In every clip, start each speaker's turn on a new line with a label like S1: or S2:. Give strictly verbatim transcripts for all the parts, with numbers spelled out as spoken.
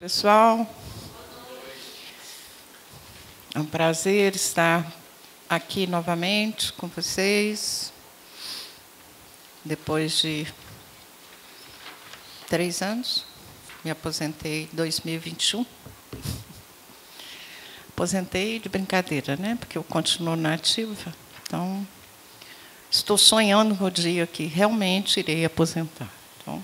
S1: Pessoal, é um prazer estar aqui novamente com vocês, depois de três anos. Me aposentei em dois mil e vinte e um. Aposentei de brincadeira, né? Porque eu continuo na ativa. Então, estou sonhando com o dia que realmente irei aposentar. Então,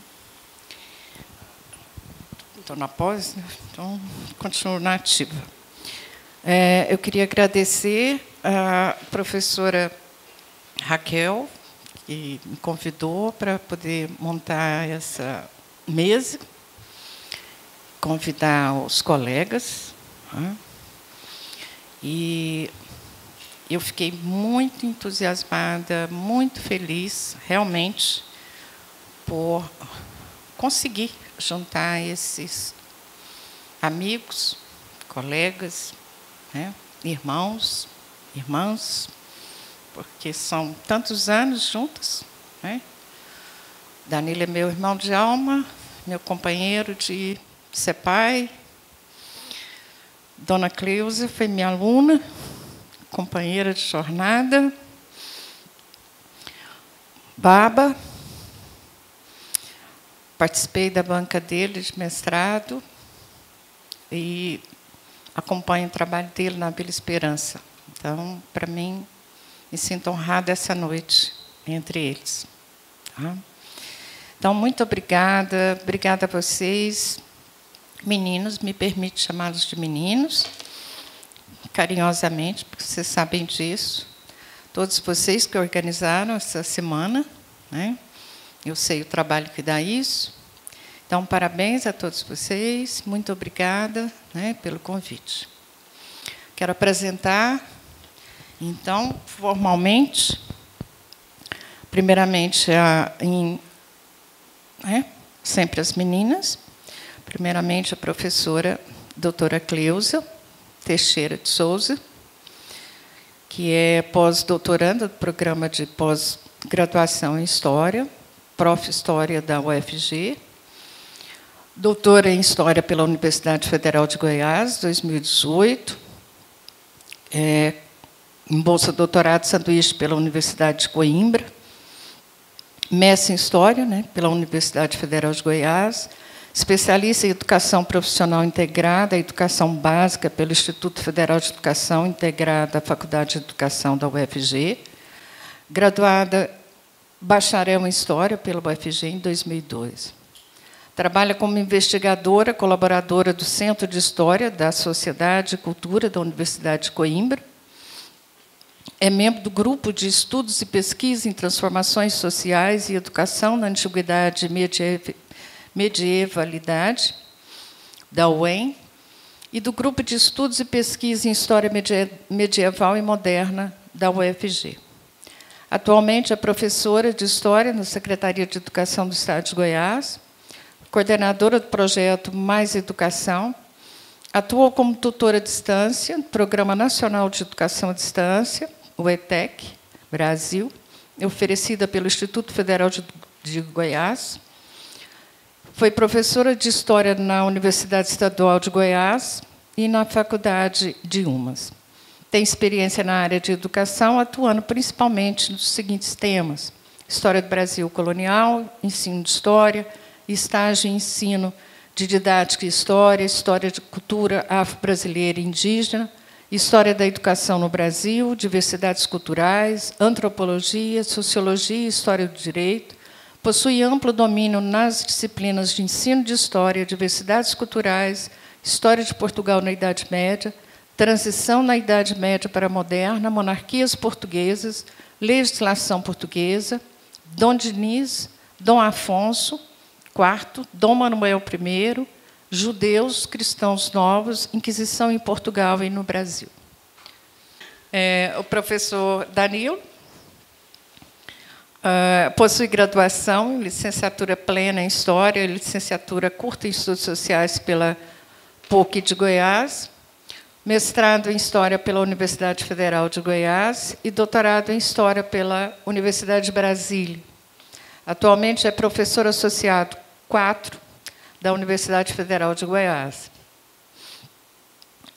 S1: estou na pós, né? Então, continuo na ativa. É, eu queria agradecer à professora Raquel, que me convidou para poder montar essa mesa, convidar os colegas. Né? E eu fiquei muito entusiasmada, muito feliz, realmente, por conseguir juntar esses amigos, colegas, né, irmãos, irmãs, porque são tantos anos juntos. Né? Danilo é meu irmão de alma, meu companheiro de ser pai. Dona Cleusa foi minha aluna, companheira de jornada. Baba, participei da banca dele de mestrado e acompanho o trabalho dele na Vila Esperança. Então, para mim, me sinto honrada essa noite entre eles. Tá? Então, muito obrigada, obrigada a vocês. Meninos, me permite chamá-los de meninos, carinhosamente, porque vocês sabem disso. Todos vocês que organizaram essa semana, né? Eu sei o trabalho que dá isso. Então, parabéns a todos vocês. Muito obrigada, né, pelo convite. Quero apresentar, então, formalmente, primeiramente, a, em, né, sempre as meninas. Primeiramente, a professora doutora Cleusa Teixeira de Souza, que é pós-doutoranda do programa de pós-graduação em História, prof. História da U F G, doutora em História pela Universidade Federal de Goiás, dois mil e dezoito, é, em bolsa doutorado sanduíche pela Universidade de Coimbra, mestre em História, né, pela Universidade Federal de Goiás, especialista em Educação Profissional Integrada, Educação Básica pelo Instituto Federal de Educação Integrada, da Faculdade de Educação da U F G, graduada bacharel em História pela U F G em dois mil e dois. Trabalha como investigadora, colaboradora do Centro de História da Sociedade e Cultura da Universidade de Coimbra. É membro do Grupo de Estudos e Pesquisa em Transformações Sociais e Educação na Antiguidade e Medievalidade, da U E M, e do Grupo de Estudos e Pesquisa em História Medieval e Moderna, da U F G. Atualmente é professora de História na Secretaria de Educação do Estado de Goiás, coordenadora do projeto Mais Educação, atuou como tutora à distância no Programa Nacional de Educação à Distância, o E T E C, Brasil, oferecida pelo Instituto Federal de Goiás. Foi professora de História na Universidade Estadual de Goiás e na Faculdade de Umas. Tem experiência na área de educação, atuando principalmente nos seguintes temas: História do Brasil colonial, ensino de história, estágio em ensino de didática e história, história de cultura afro-brasileira e indígena, história da educação no Brasil, diversidades culturais, antropologia, sociologia e história do direito. Possui amplo domínio nas disciplinas de ensino de história, diversidades culturais, história de Portugal na Idade Média, transição na Idade Média para a moderna, monarquias portuguesas, legislação portuguesa, Dom Diniz, Dom Afonso quarto, Dom Manuel primeiro, judeus, cristãos novos, Inquisição em Portugal e no Brasil. É, o professor Danilo Uh, possui graduação, licenciatura plena em História, licenciatura curta em Estudos Sociais pela P U C de Goiás, mestrado em História pela Universidade Federal de Goiás e doutorado em História pela Universidade de Brasília. Atualmente é professor associado quatro da Universidade Federal de Goiás.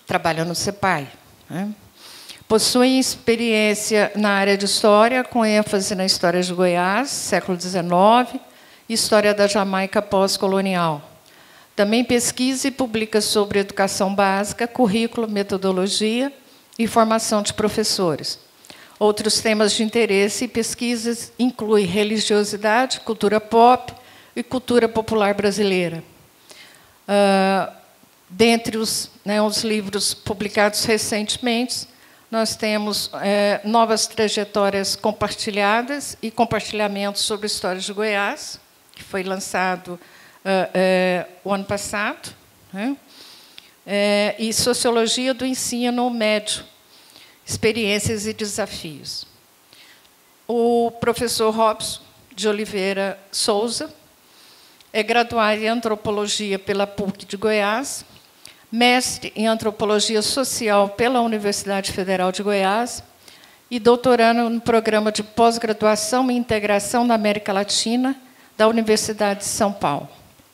S1: trabalha no CEPAI. Né? Possui experiência na área de História, com ênfase na História de Goiás, século dezenove, e História da Jamaica pós-colonial. Também pesquisa e publica sobre educação básica, currículo, metodologia e formação de professores. Outros temas de interesse e pesquisas incluem religiosidade, cultura pop e cultura popular brasileira. Uh, dentre os, né, os livros publicados recentemente, nós temos é, Novas Trajetórias Compartilhadas e Compartilhamentos sobre Histórias de Goiás, que foi lançado é, é, o ano passado, né? é, e Sociologia do Ensino Médio, Experiências e Desafios. O professor Robson de Oliveira Souza é graduado em Antropologia pela PUC de Goiás, mestre em Antropologia Social pela Universidade Federal de Goiás e doutorando no Programa de Pós-Graduação e Integração da América Latina da Universidade de São Paulo.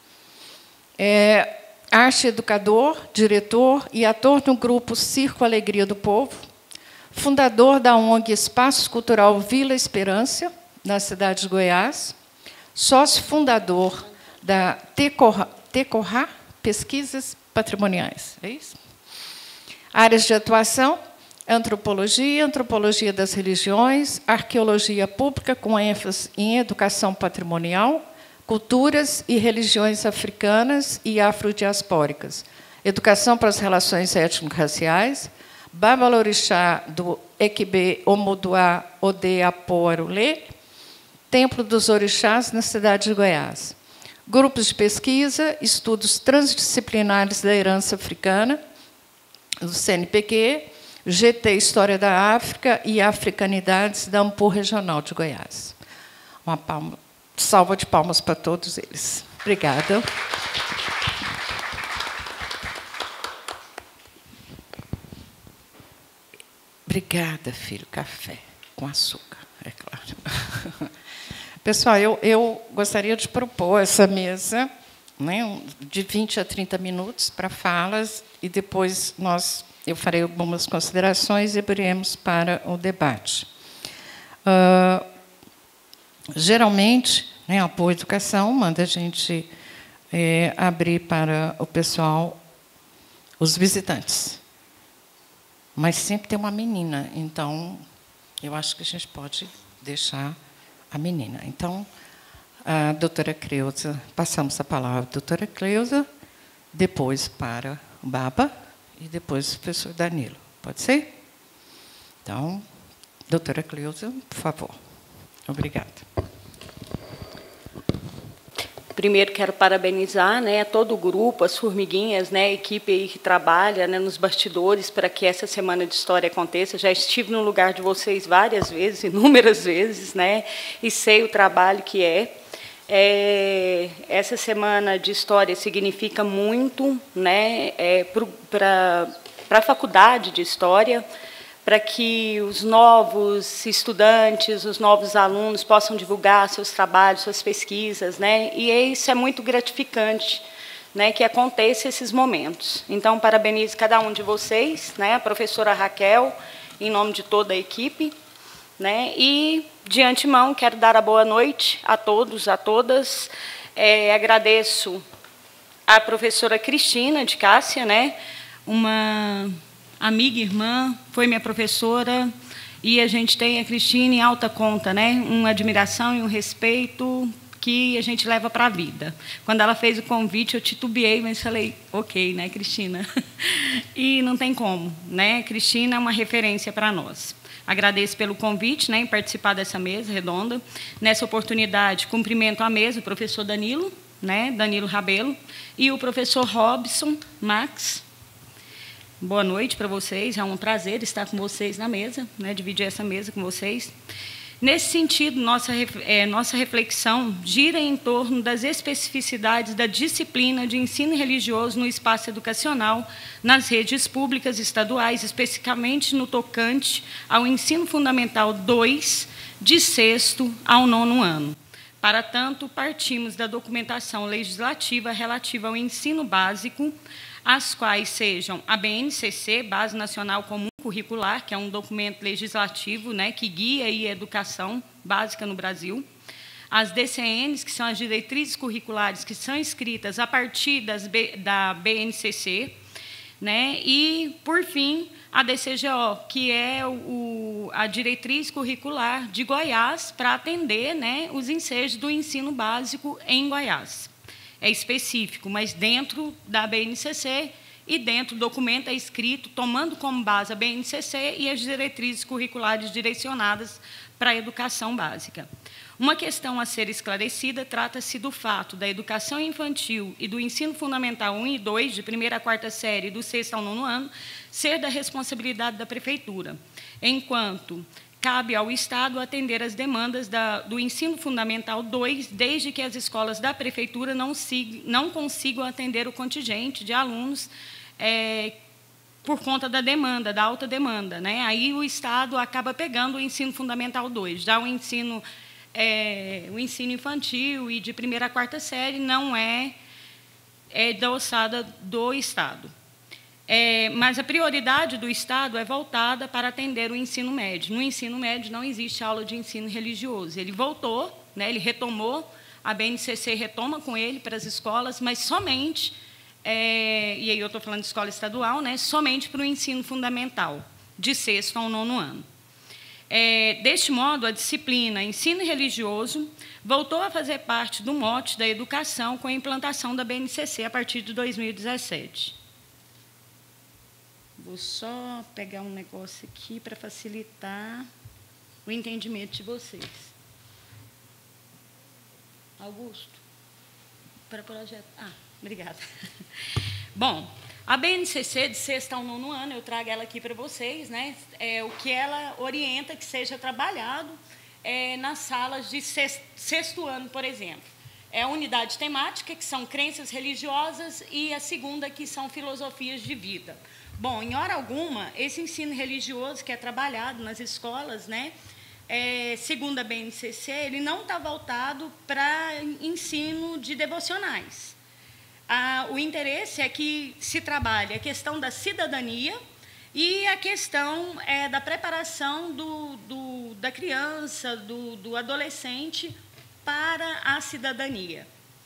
S1: É arte educador, diretor e ator no grupo Circo Alegria do Povo, fundador da ONG Espaço Cultural Vila Esperança, na cidade de Goiás, sócio fundador da Tecorá Pesquisas Patrimoniais. É isso? Áreas de atuação: antropologia, antropologia das religiões, arqueologia pública com ênfase em educação patrimonial, culturas e religiões africanas e afrodiaspóricas, educação para as relações étnico-raciais, Babalorixá do Equibe Omoduá Ode Apoarulê, Templo dos Orixás na cidade de Goiás. Grupos de pesquisa, estudos transdisciplinares da herança africana, do C N P Q, G T História da África e Africanidades da Ampur Regional de Goiás. Uma palma, salva de palmas para todos eles. Obrigada. Obrigada, filho. Café com açúcar, é claro. Pessoal, eu, eu gostaria de propor essa mesa, né, de vinte a trinta minutos para falas, e depois nós, eu farei algumas considerações e abriremos para o debate. Uh, geralmente, né, a Boa Educação manda a gente é, abrir para o pessoal, os visitantes. Mas sempre tem uma menina, então eu acho que a gente pode deixar a menina. Então, a doutora Cleusa, passamos a palavra à doutora Cleusa, depois para o Baba e depois o professor Danilo. Pode ser? Então, doutora Cleusa, por favor. Obrigada.
S2: Primeiro, quero parabenizar, né, a todo o grupo, as formiguinhas, né, a equipe aí que trabalha, né, nos bastidores para que essa Semana de História aconteça. Já estive no lugar de vocês várias vezes, inúmeras vezes, né, e sei o trabalho que é. É, essa Semana de História significa muito, né, é, para a Faculdade de História, para que os novos estudantes, os novos alunos possam divulgar seus trabalhos, suas pesquisas, né? E isso é muito gratificante, né, que aconteça esses momentos. Então, parabenizo cada um de vocês, né, a professora Raquel, em nome de toda a equipe, né? E, de antemão, quero dar a boa noite a todos, a todas. É, agradeço à professora Cristina de Cássia, né, uma amiga e irmã, foi minha professora, e a gente tem a Cristina em alta conta, né? Uma admiração e um respeito que a gente leva para a vida. Quando ela fez o convite, eu titubeei, mas falei, ok, né, Cristina? E não tem como, né? Cristina é uma referência para nós. Agradeço pelo convite, né, em participar dessa mesa redonda. Nessa oportunidade, cumprimento a mesa o professor Danilo, né, Danilo Rabelo, e o professor Robson Max. Boa noite para vocês, é um prazer estar com vocês na mesa, né, dividir essa mesa com vocês. Nesse sentido, nossa, é, nossa reflexão gira em torno das especificidades da disciplina de ensino religioso no espaço educacional, nas redes públicas estaduais, especificamente no tocante ao ensino fundamental dois, de sexto ao nono ano. Para tanto, partimos da documentação legislativa relativa ao ensino básico, as quais sejam a B N C C, Base Nacional Comum Curricular, que é um documento legislativo, né, que guia aí a educação básica no Brasil, as D C Ns, que são as diretrizes curriculares, que são escritas a partir das B, da B N C C, né, e, por fim, a D C G O, que é o, a diretriz curricular de Goiás para atender, né, os ensejos do ensino básico em Goiás. É específico, mas dentro da B N C C e dentro do documento é escrito, tomando como base a B N C C e as diretrizes curriculares direcionadas para a educação básica. Uma questão a ser esclarecida trata-se do fato da educação infantil e do ensino fundamental um e dois, de primeira a quarta série, do sexto ao nono ano, ser da responsabilidade da Prefeitura, enquanto cabe ao Estado atender as demandas da, do ensino fundamental dois, desde que as escolas da Prefeitura não, sig, não consigam atender o contingente de alunos é, por conta da demanda, da alta demanda, né? Aí o Estado acaba pegando o ensino fundamental dois, já o ensino... É, o ensino infantil e de primeira a quarta série não é, é da alçada do Estado. É, mas a prioridade do Estado é voltada para atender o ensino médio. No ensino médio não existe aula de ensino religioso. Ele voltou, né, ele retomou, a B N C C retoma com ele para as escolas, mas somente, é, e aí eu estou falando de escola estadual, né, somente para o ensino fundamental, de sexto ao nono ano. É, deste modo, a disciplina Ensino Religioso voltou a fazer parte do mote da educação com a implantação da B N C C a partir de dois mil e dezessete. Vou só pegar um negócio aqui para facilitar o entendimento de vocês. Augusto, para projeto... Ah, obrigada. Bom... A B N C C, de sexto ao nono ano, eu trago ela aqui para vocês, né? É, o que ela orienta que seja trabalhado é, nas salas de sexto, sexto ano, por exemplo. É a unidade temática, que são crenças religiosas, e a segunda, que são filosofias de vida. Bom, em hora alguma, esse ensino religioso que é trabalhado nas escolas, né? É, segundo a B N C C, ele não está voltado para ensino de devocionais. Ah, o interesse é que se trabalhe a questão da cidadania e a questão é, da preparação do, do, da criança, do, do adolescente para a cidadania.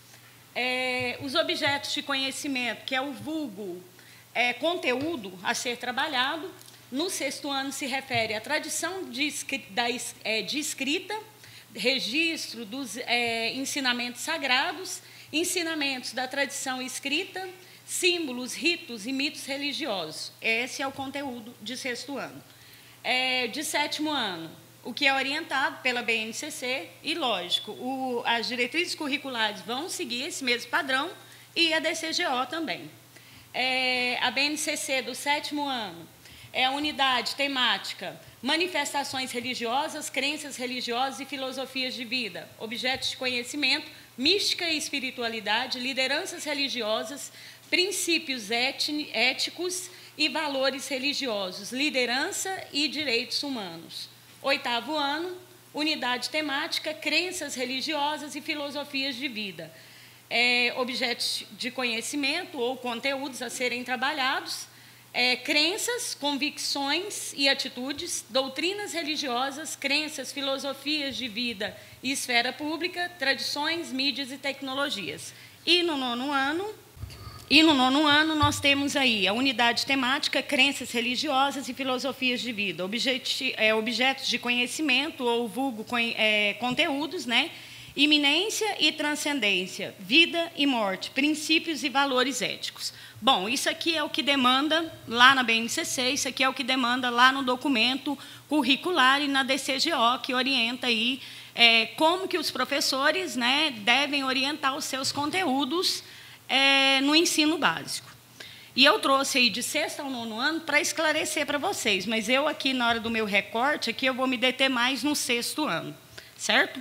S2: É, os objetos de conhecimento, que é o vulgo é, conteúdo a ser trabalhado, no sexto ano se refere à tradição de, da, é, de escrita, registro dos é, ensinamentos sagrados, ensinamentos da tradição escrita, símbolos, ritos e mitos religiosos. Esse é o conteúdo de sexto ano. É, de sétimo ano, o que é orientado pela B N C C, e, lógico, o, as diretrizes curriculares vão seguir esse mesmo padrão, e a D C G O também. É, a B N C C do sétimo ano é a unidade temática manifestações religiosas, crenças religiosas e filosofias de vida, objetos de conhecimento, mística e espiritualidade, lideranças religiosas, princípios éticos e valores religiosos, liderança e direitos humanos. Oitavo ano, unidade temática, crenças religiosas e filosofias de vida. É, objetos de conhecimento ou conteúdos a serem trabalhados, é, crenças, convicções e atitudes, doutrinas religiosas, crenças, filosofias de vida e esfera pública, tradições, mídias e tecnologias. E no nono ano, e no nono ano nós temos aí a unidade temática, crenças religiosas e filosofias de vida, objeti, é, objetos de conhecimento ou vulgo é, conteúdos, né? Iminência e transcendência, vida e morte, princípios e valores éticos. Bom, isso aqui é o que demanda lá na B N C C, isso aqui é o que demanda lá no documento curricular e na D C G O, que orienta aí é, como que os professores, né, devem orientar os seus conteúdos é, no ensino básico. E eu trouxe aí de sexto ao nono ano para esclarecer para vocês, mas eu aqui, na hora do meu recorte, aqui eu vou me deter mais no sexto ano, certo?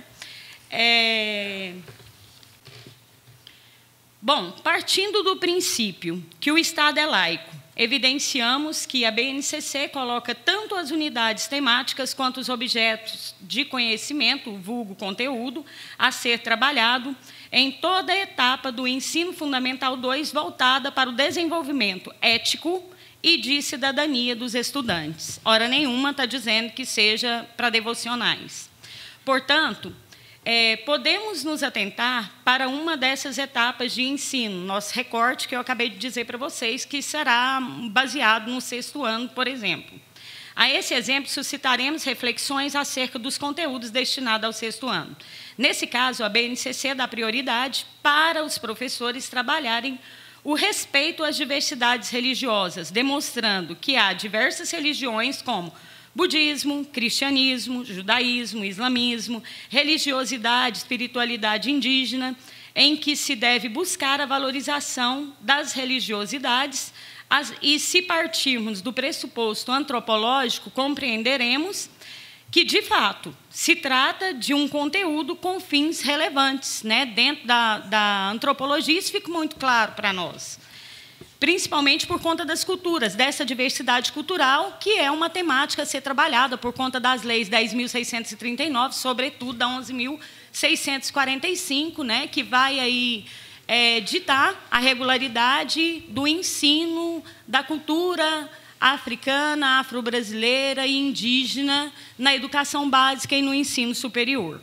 S2: É... Bom, partindo do princípio que o Estado é laico evidenciamos que a B N C C coloca tanto as unidades temáticas quanto os objetos de conhecimento, vulgo conteúdo, a ser trabalhado em toda a etapa do ensino fundamental dois, voltada para o desenvolvimento ético e de cidadania dos estudantes. Hora nenhuma está dizendo que seja para devocionais. Portanto, é, podemos nos atentar para uma dessas etapas de ensino, nosso recorte, que eu acabei de dizer para vocês, que será baseado no sexto ano, por exemplo. A esse exemplo, suscitaremos reflexões acerca dos conteúdos destinados ao sexto ano. Nesse caso, a B N C C dá prioridade para os professores trabalharem o respeito às diversidades religiosas, demonstrando que há diversas religiões como budismo, cristianismo, judaísmo, islamismo, religiosidade, espiritualidade indígena, em que se deve buscar a valorização das religiosidades, as, e se partirmos do pressuposto antropológico, compreenderemos que, de fato, se trata de um conteúdo com fins relevantes, né? Dentro da, da antropologia, isso fica muito claro para nós, principalmente por conta das culturas, dessa diversidade cultural, que é uma temática a ser trabalhada por conta das leis dez mil seiscentos e trinta e nove, sobretudo da onze mil seiscentos e quarenta e cinco, né, que vai aí, é, ditar a regularidade do ensino da cultura africana, afro-brasileira e indígena na educação básica e no ensino superior.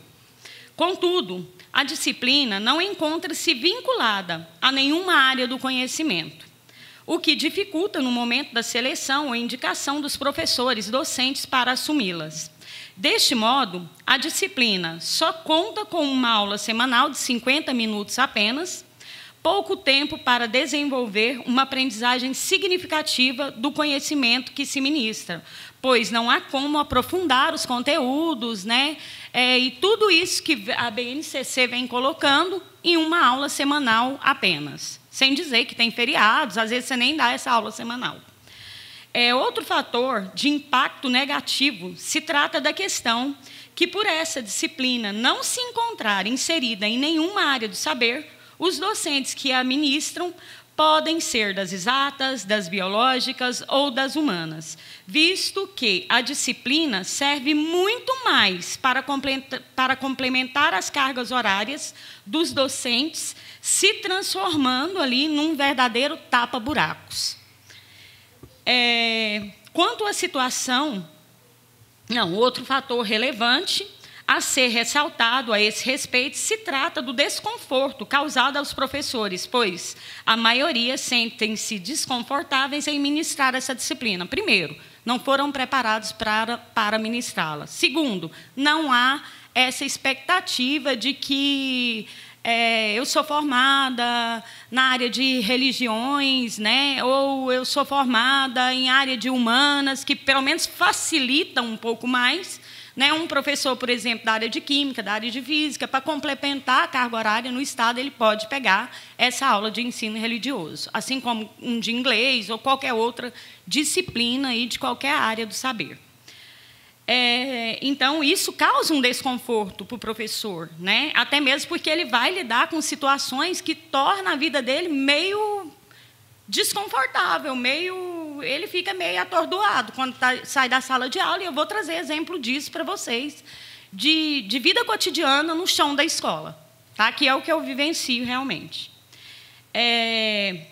S2: Contudo, a disciplina não encontra-se vinculada a nenhuma área do conhecimento, o que dificulta no momento da seleção ou indicação dos professores docentes para assumi-las. Deste modo, a disciplina só conta com uma aula semanal de cinquenta minutos apenas, pouco tempo para desenvolver uma aprendizagem significativa do conhecimento que se ministra, pois não há como aprofundar os conteúdos, né, é, e tudo isso que a B N C C vem colocando em uma aula semanal apenas. Sem dizer que tem feriados, às vezes você nem dá essa aula semanal. É, outro fator de impacto negativo se trata da questão que, por essa disciplina não se encontrar inserida em nenhuma área do saber, os docentes que a ministram podem ser das exatas, das biológicas ou das humanas, visto que a disciplina serve muito mais para complementar as cargas horárias dos docentes, se transformando ali num verdadeiro tapa-buracos. É, quanto à situação, não, outro fator relevante a ser ressaltado a esse respeito se trata do desconforto causado aos professores, pois a maioria sentem-se desconfortáveis em ministrar essa disciplina. Primeiro, não foram preparados para, para ministrá-la. Segundo, não há essa expectativa de que é, eu sou formada na área de religiões, né, ou eu sou formada em área de humanas, que pelo menos facilitam um pouco mais, né, um professor, por exemplo, da área de química, da área de física, para complementar a carga horária no Estado, ele pode pegar essa aula de ensino religioso, assim como um de inglês ou qualquer outra disciplina aí de qualquer área do saber. É, então, isso causa um desconforto para o professor, né? Até mesmo porque ele vai lidar com situações que tornam a vida dele meio desconfortável, meio, ele fica meio atordoado quando tá, sai da sala de aula, e eu vou trazer exemplo disso para vocês, de, de vida cotidiana no chão da escola, tá? Que é o que eu vivencio realmente. É...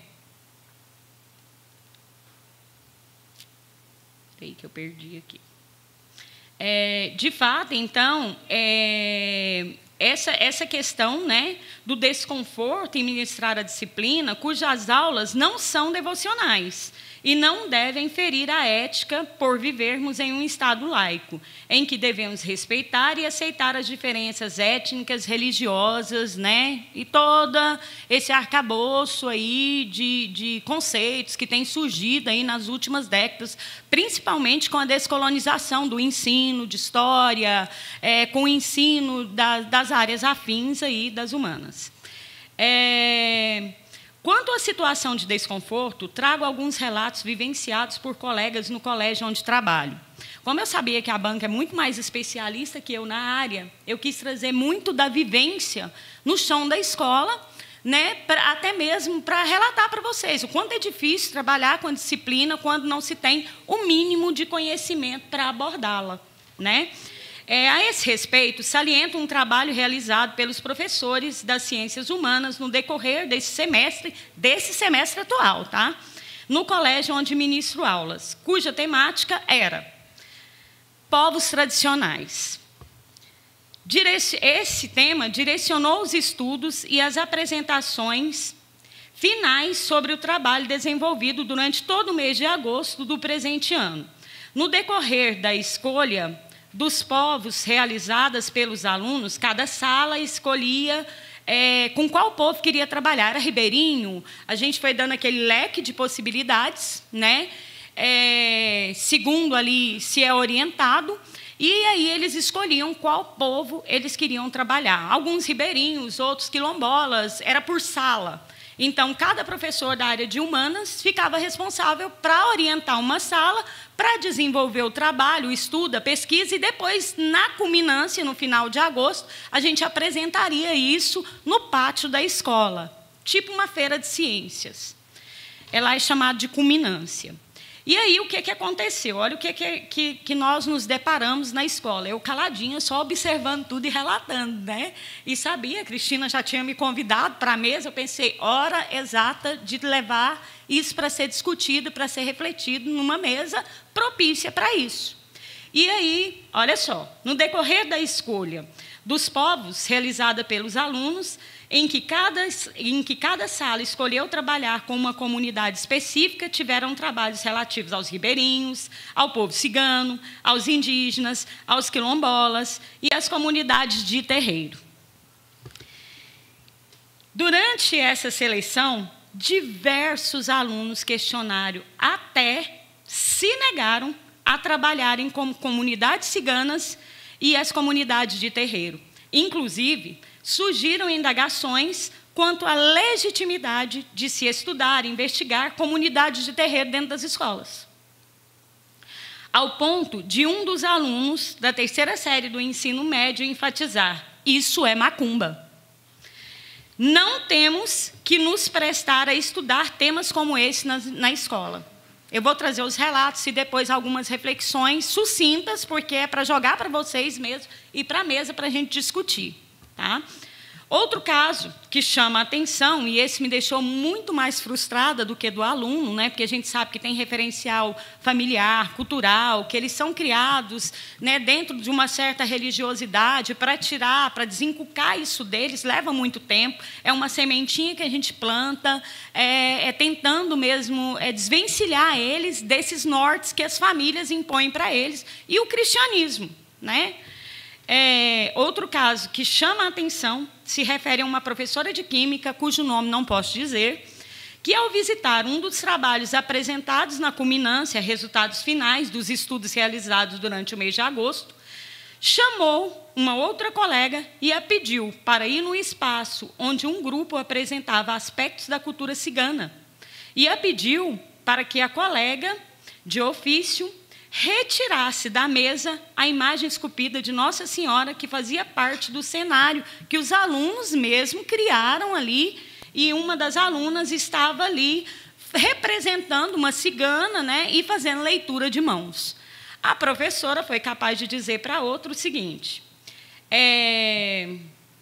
S2: Peraí que eu perdi aqui. É, de fato, então, é, essa, essa questão, né, do desconforto em ministrar a disciplina, cujas aulas não são devocionais e não devem ferir a ética por vivermos em um Estado laico, em que devemos respeitar e aceitar as diferenças étnicas, religiosas, né, e todo esse arcabouço aí de, de conceitos que tem surgido aí nas últimas décadas, principalmente com a descolonização do ensino de história, é, com o ensino da, das áreas afins aí das humanas. É... Quanto à situação de desconforto, trago alguns relatos vivenciados por colegas no colégio onde trabalho. Como eu sabia que a banca é muito mais especialista que eu na área, eu quis trazer muito da vivência no chão da escola, né, pra, até mesmo para relatar para vocês o quanto é difícil trabalhar com a disciplina quando não se tem o mínimo de conhecimento para abordá-la, né? É, a esse respeito, saliento um trabalho realizado pelos professores das ciências humanas no decorrer desse semestre, desse semestre atual, tá? No colégio onde ministro aulas, cuja temática era povos tradicionais. Esse tema direcionou os estudos e as apresentações finais sobre o trabalho desenvolvido durante todo o mês de agosto do presente ano. No decorrer da escolha dos povos realizadas pelos alunos, cada sala escolhia é, com qual povo queria trabalhar. Era ribeirinho, a gente foi dando aquele leque de possibilidades, né? É, segundo ali se é orientado, e aí eles escolhiam qual povo eles queriam trabalhar. Alguns ribeirinhos, outros quilombolas, era por sala. Então, cada professor da área de humanas ficava responsável para orientar uma sala, para desenvolver o trabalho, o estudo, a pesquisa, e depois, na culminância, no final de agosto, a gente apresentaria isso no pátio da escola, tipo uma feira de ciências. Ela é chamada de culminância. E aí, o que, que aconteceu? Olha o que, que, que nós nos deparamos na escola. Eu, caladinha, só observando tudo e relatando, né? E sabia, a Cristina já tinha me convidado para a mesa, eu pensei, hora exata de levar isso para ser discutido, para ser refletido numa mesa propícia para isso. E aí, olha só, no decorrer da escolha dos povos realizada pelos alunos, em que, cada, em que cada sala escolheu trabalhar com uma comunidade específica, tiveram trabalhos relativos aos ribeirinhos, ao povo cigano, aos indígenas, aos quilombolas e às comunidades de terreiro. Durante essa seleção, diversos alunos questionário até se negaram a trabalharem com comunidades ciganas e as comunidades de terreiro. Inclusive, surgiram indagações quanto à legitimidade de se estudar e investigar comunidades de terreiro dentro das escolas. Ao ponto de um dos alunos da terceira série do ensino médio enfatizar: isso é macumba. Não temos que nos prestar a estudar temas como esse na, na escola. Eu vou trazer os relatos e depois algumas reflexões sucintas, porque é para jogar para vocês mesmo e para a mesa para a gente discutir. Tá? Outro caso que chama a atenção, e esse me deixou muito mais frustrada do que do aluno, né, porque a gente sabe que tem referencial familiar, cultural, que eles são criados, né, dentro de uma certa religiosidade, para tirar, para desinculcar isso deles, leva muito tempo, é uma sementinha que a gente planta, é, é tentando mesmo é, desvencilhar eles desses nortes que as famílias impõem para eles, e o cristianismo, né? É, outro caso que chama a atenção se refere a uma professora de química, cujo nome não posso dizer, que, ao visitar um dos trabalhos apresentados na culminância, resultados finais dos estudos realizados durante o mês de agosto, chamou uma outra colega e a pediu para ir no espaço onde um grupo apresentava aspectos da cultura cigana, e a pediu para que a colega, de ofício, retirasse da mesa a imagem esculpida de Nossa Senhora, que fazia parte do cenário que os alunos mesmo criaram ali, e uma das alunas estava ali representando uma cigana, né, e fazendo leitura de mãos. A professora foi capaz de dizer para a outra o seguinte: é,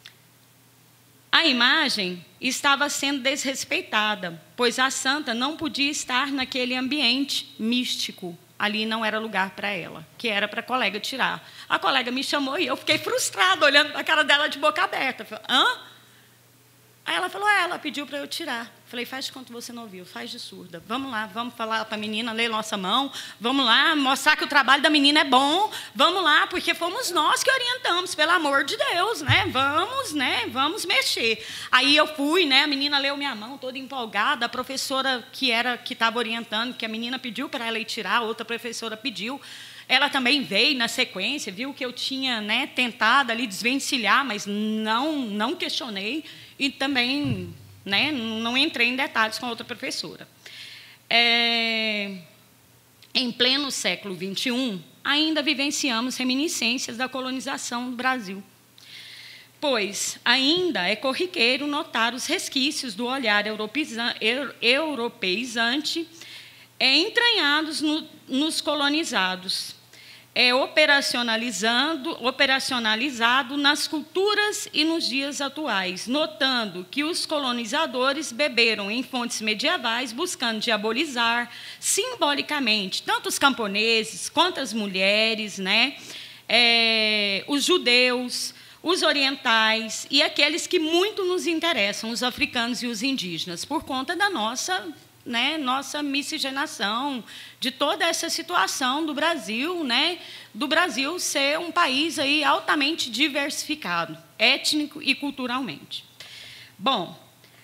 S2: a imagem estava sendo desrespeitada, pois a santa não podia estar naquele ambiente místico. Ali não era lugar para ela, que era para a colega tirar. A colega me chamou e eu fiquei frustrada, olhando para a cara dela de boca aberta. Falei, hã? Aí ela falou, é, ela pediu para eu tirar. Falei, faz de conta que você não ouviu, faz de surda. Vamos lá, vamos falar para a menina, ler nossa mão, vamos lá, mostrar que o trabalho da menina é bom, vamos lá, porque fomos nós que orientamos, pelo amor de Deus, né? Vamos, né? Vamos mexer. Aí eu fui, né? A menina leu minha mão, toda empolgada, a professora que era que estava orientando, que a menina pediu para ela ir tirar, a outra professora pediu. Ela também veio na sequência, viu que eu tinha, né, tentado ali desvencilhar, mas não, não questionei, e também, né, não entrei em detalhes com a outra professora. É, em pleno século vinte e um, ainda vivenciamos reminiscências da colonização do Brasil.
S3: pois ainda é corriqueiro notar os resquícios do olhar europeizante é, entranhados no, nos colonizados, é operacionalizando, operacionalizado nas culturas e nos dias atuais, notando que os colonizadores beberam em fontes medievais, buscando diabolizar simbolicamente tanto os camponeses quanto as mulheres, né, é, os judeus, os orientais e aqueles que muito nos interessam, os africanos e os indígenas, por conta da nossa, né, nossa miscigenação, de toda essa situação do Brasil, né, do Brasil ser um país aí altamente diversificado, étnico e culturalmente. Bom,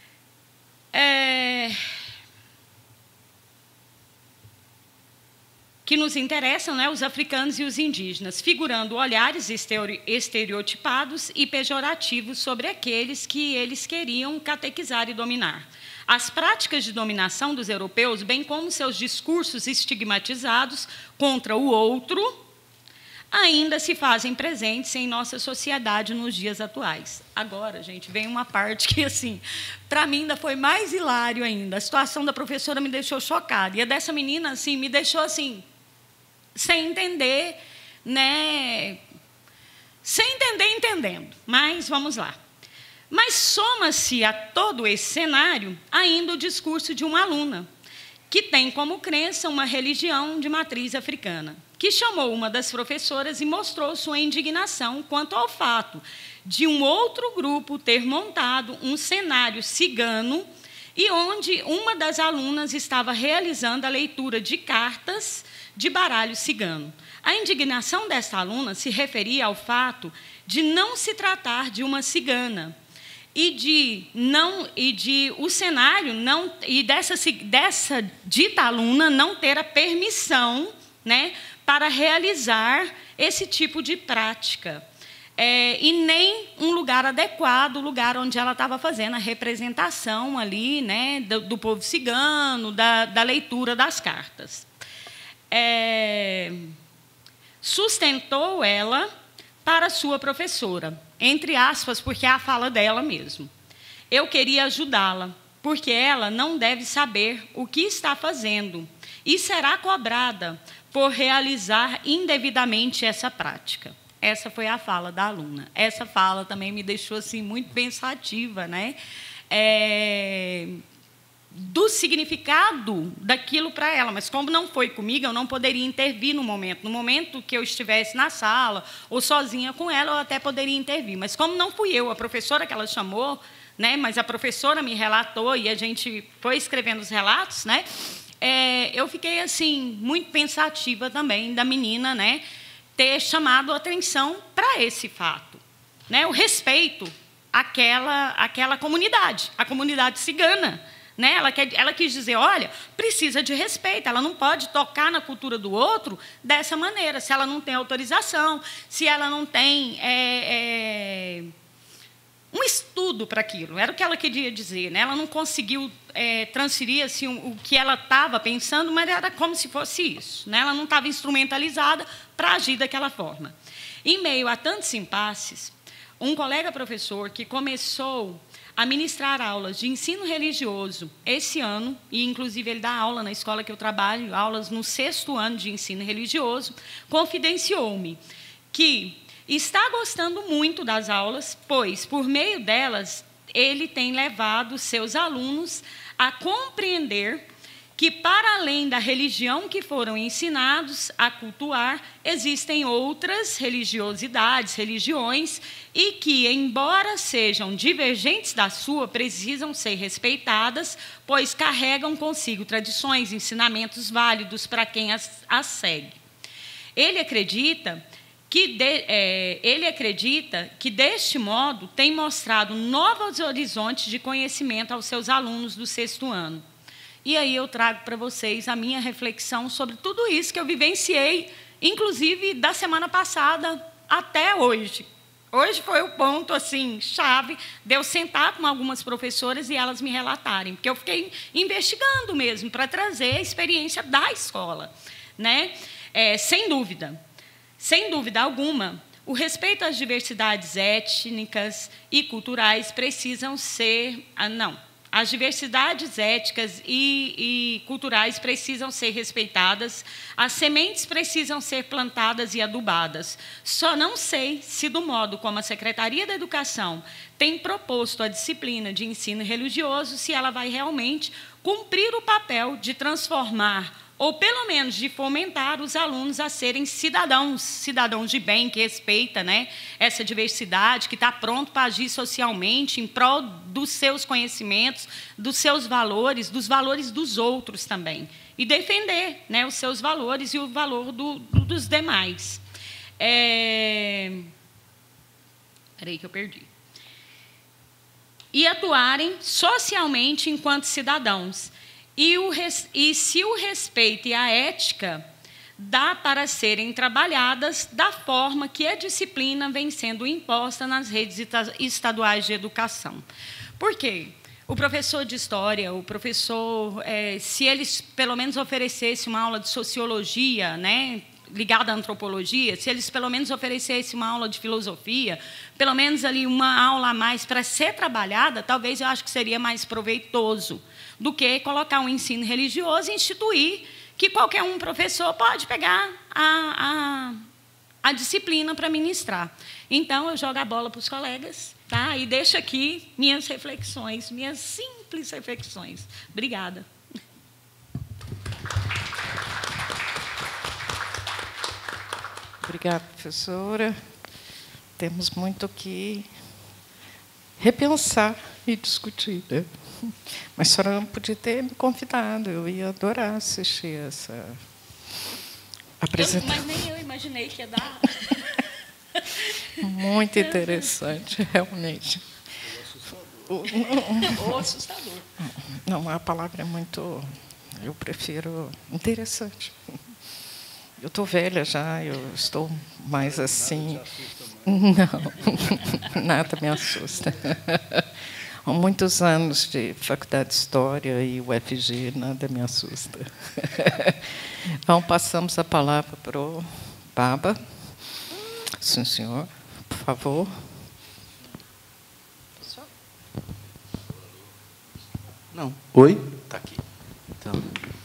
S3: é... que nos interessam, né, os africanos e os indígenas, figurando olhares estereotipados e pejorativos sobre aqueles que eles queriam catequizar e dominar. As práticas de dominação dos europeus, bem como seus discursos estigmatizados contra o outro, ainda se fazem presentes em nossa sociedade nos dias atuais. Agora, gente, vem uma parte que, assim, para mim ainda foi mais hilário ainda. A situação da professora me deixou chocada. E a dessa menina, assim, me deixou, assim, sem entender, né? Sem entender, entendendo. Mas vamos lá. Mas soma-se a todo esse cenário ainda o discurso de uma aluna, que tem como crença uma religião de matriz africana, que chamou uma das professoras e mostrou sua indignação quanto ao fato de um outro grupo ter montado um cenário cigano e onde uma das alunas estava realizando a leitura de cartas de baralho cigano. A indignação dessa aluna se referia ao fato de não se tratar de uma cigana e de não e de o cenário não e dessa dessa dita aluna não ter a permissão, né, para realizar esse tipo de prática. É, e nem um lugar adequado, o lugar onde ela estava fazendo a representação ali, né, do, do povo cigano, da, da leitura das cartas. É, sustentou ela para sua professora, entre aspas, porque é a fala dela mesmo. Eu queria ajudá-la, porque ela não deve saber o que está fazendo e será cobrada por realizar indevidamente essa prática. Essa foi a fala da aluna. Essa fala também me deixou assim muito pensativa, né? É... do significado daquilo para ela, mas como não foi comigo, eu não poderia intervir no momento. No momento que eu estivesse na sala ou sozinha com ela, eu até poderia intervir, mas como não fui eu, a professora que ela chamou, né, mas a professora me relatou e a gente foi escrevendo os relatos, né, é, eu fiquei assim muito pensativa também da menina, né, ter chamado a atenção para esse fato, né, o respeito àquela, àquela comunidade, a comunidade cigana. Né? Ela, quer, ela quis dizer, olha, precisa de respeito, ela não pode tocar na cultura do outro dessa maneira, se ela não tem autorização, se ela não tem é, é, um estudo para aquilo. Era o que ela queria dizer. Né? Ela não conseguiu é, transferir assim, o, o que ela estava pensando, mas era como se fosse isso. Né? Ela não estava instrumentalizada para agir daquela forma. Em meio a tantos impasses, um colega professor que começou a ministrar aulas de ensino religioso esse ano, e, inclusive, ele dá aula na escola que eu trabalho, aulas no sexto ano de ensino religioso, confidenciou-me que está gostando muito das aulas, pois, por meio delas, ele tem levado seus alunos a compreender que, para além da religião que foram ensinados a cultuar, existem outras religiosidades, religiões, e que, embora sejam divergentes da sua, precisam ser respeitadas, pois carregam consigo tradições, ensinamentos válidos para quem as, as segue. Ele acredita que, de, é, ele acredita que, deste modo, tem mostrado novos horizontes de conhecimento aos seus alunos do sexto ano. E aí eu trago para vocês a minha reflexão sobre tudo isso que eu vivenciei, inclusive da semana passada até hoje. Hoje foi o ponto assim, chave de eu sentar com algumas professoras e elas me relatarem, porque eu fiquei investigando mesmo para trazer a experiência da escola. Né? É, sem dúvida, sem dúvida alguma, O respeito às diversidades étnicas e culturais precisam ser... Ah, não. As diversidades étnicas e, e culturais precisam ser respeitadas, as sementes precisam ser plantadas e adubadas. Só não sei se, do modo como a Secretaria da Educação tem proposto a disciplina de ensino religioso, se ela vai realmente cumprir o papel de transformar, ou pelo menos de fomentar os alunos a serem cidadãos, cidadãos de bem, que respeita, né, essa diversidade, que está pronto para agir socialmente em prol dos seus conhecimentos, dos seus valores, dos valores dos outros também, e defender, né, os seus valores e o valor do, do, dos demais. É... Peraí que eu perdi. E atuarem socialmente enquanto cidadãos. E, o, e se o respeito e a ética dá para serem trabalhadas da forma que a disciplina vem sendo imposta nas redes estaduais de educação. Por quê? O professor de história, o professor, é, se eles pelo menos oferecessem uma aula de sociologia, né, ligada à antropologia, se eles pelo menos oferecessem uma aula de filosofia, pelo menos ali uma aula a mais para ser trabalhada, talvez eu acho que seria mais proveitoso do que colocar um ensino religioso e instituir que qualquer um professor pode pegar a, a, a disciplina para ministrar. Então, eu jogo a bola para os colegas, tá? E deixo aqui minhas reflexões, minhas simples reflexões. Obrigada.
S1: Obrigada, professora. Temos muito que repensar e discutir, né? Mas a senhora não podia ter me convidado, eu ia adorar assistir essa apresentação.
S3: Eu, mas nem eu imaginei que ia dar.
S1: Muito interessante, realmente.
S3: Ou assustador.
S1: Não, a palavra é muito... Eu prefiro... Interessante. Eu estou velha já, eu estou mais assim... Não, nada me assusta. Há muitos anos de faculdade de História e U F G, nada me assusta. Então, passamos a palavra para o Baba. Sim, senhor, por favor.
S4: Não. Oi? Está aqui. Então,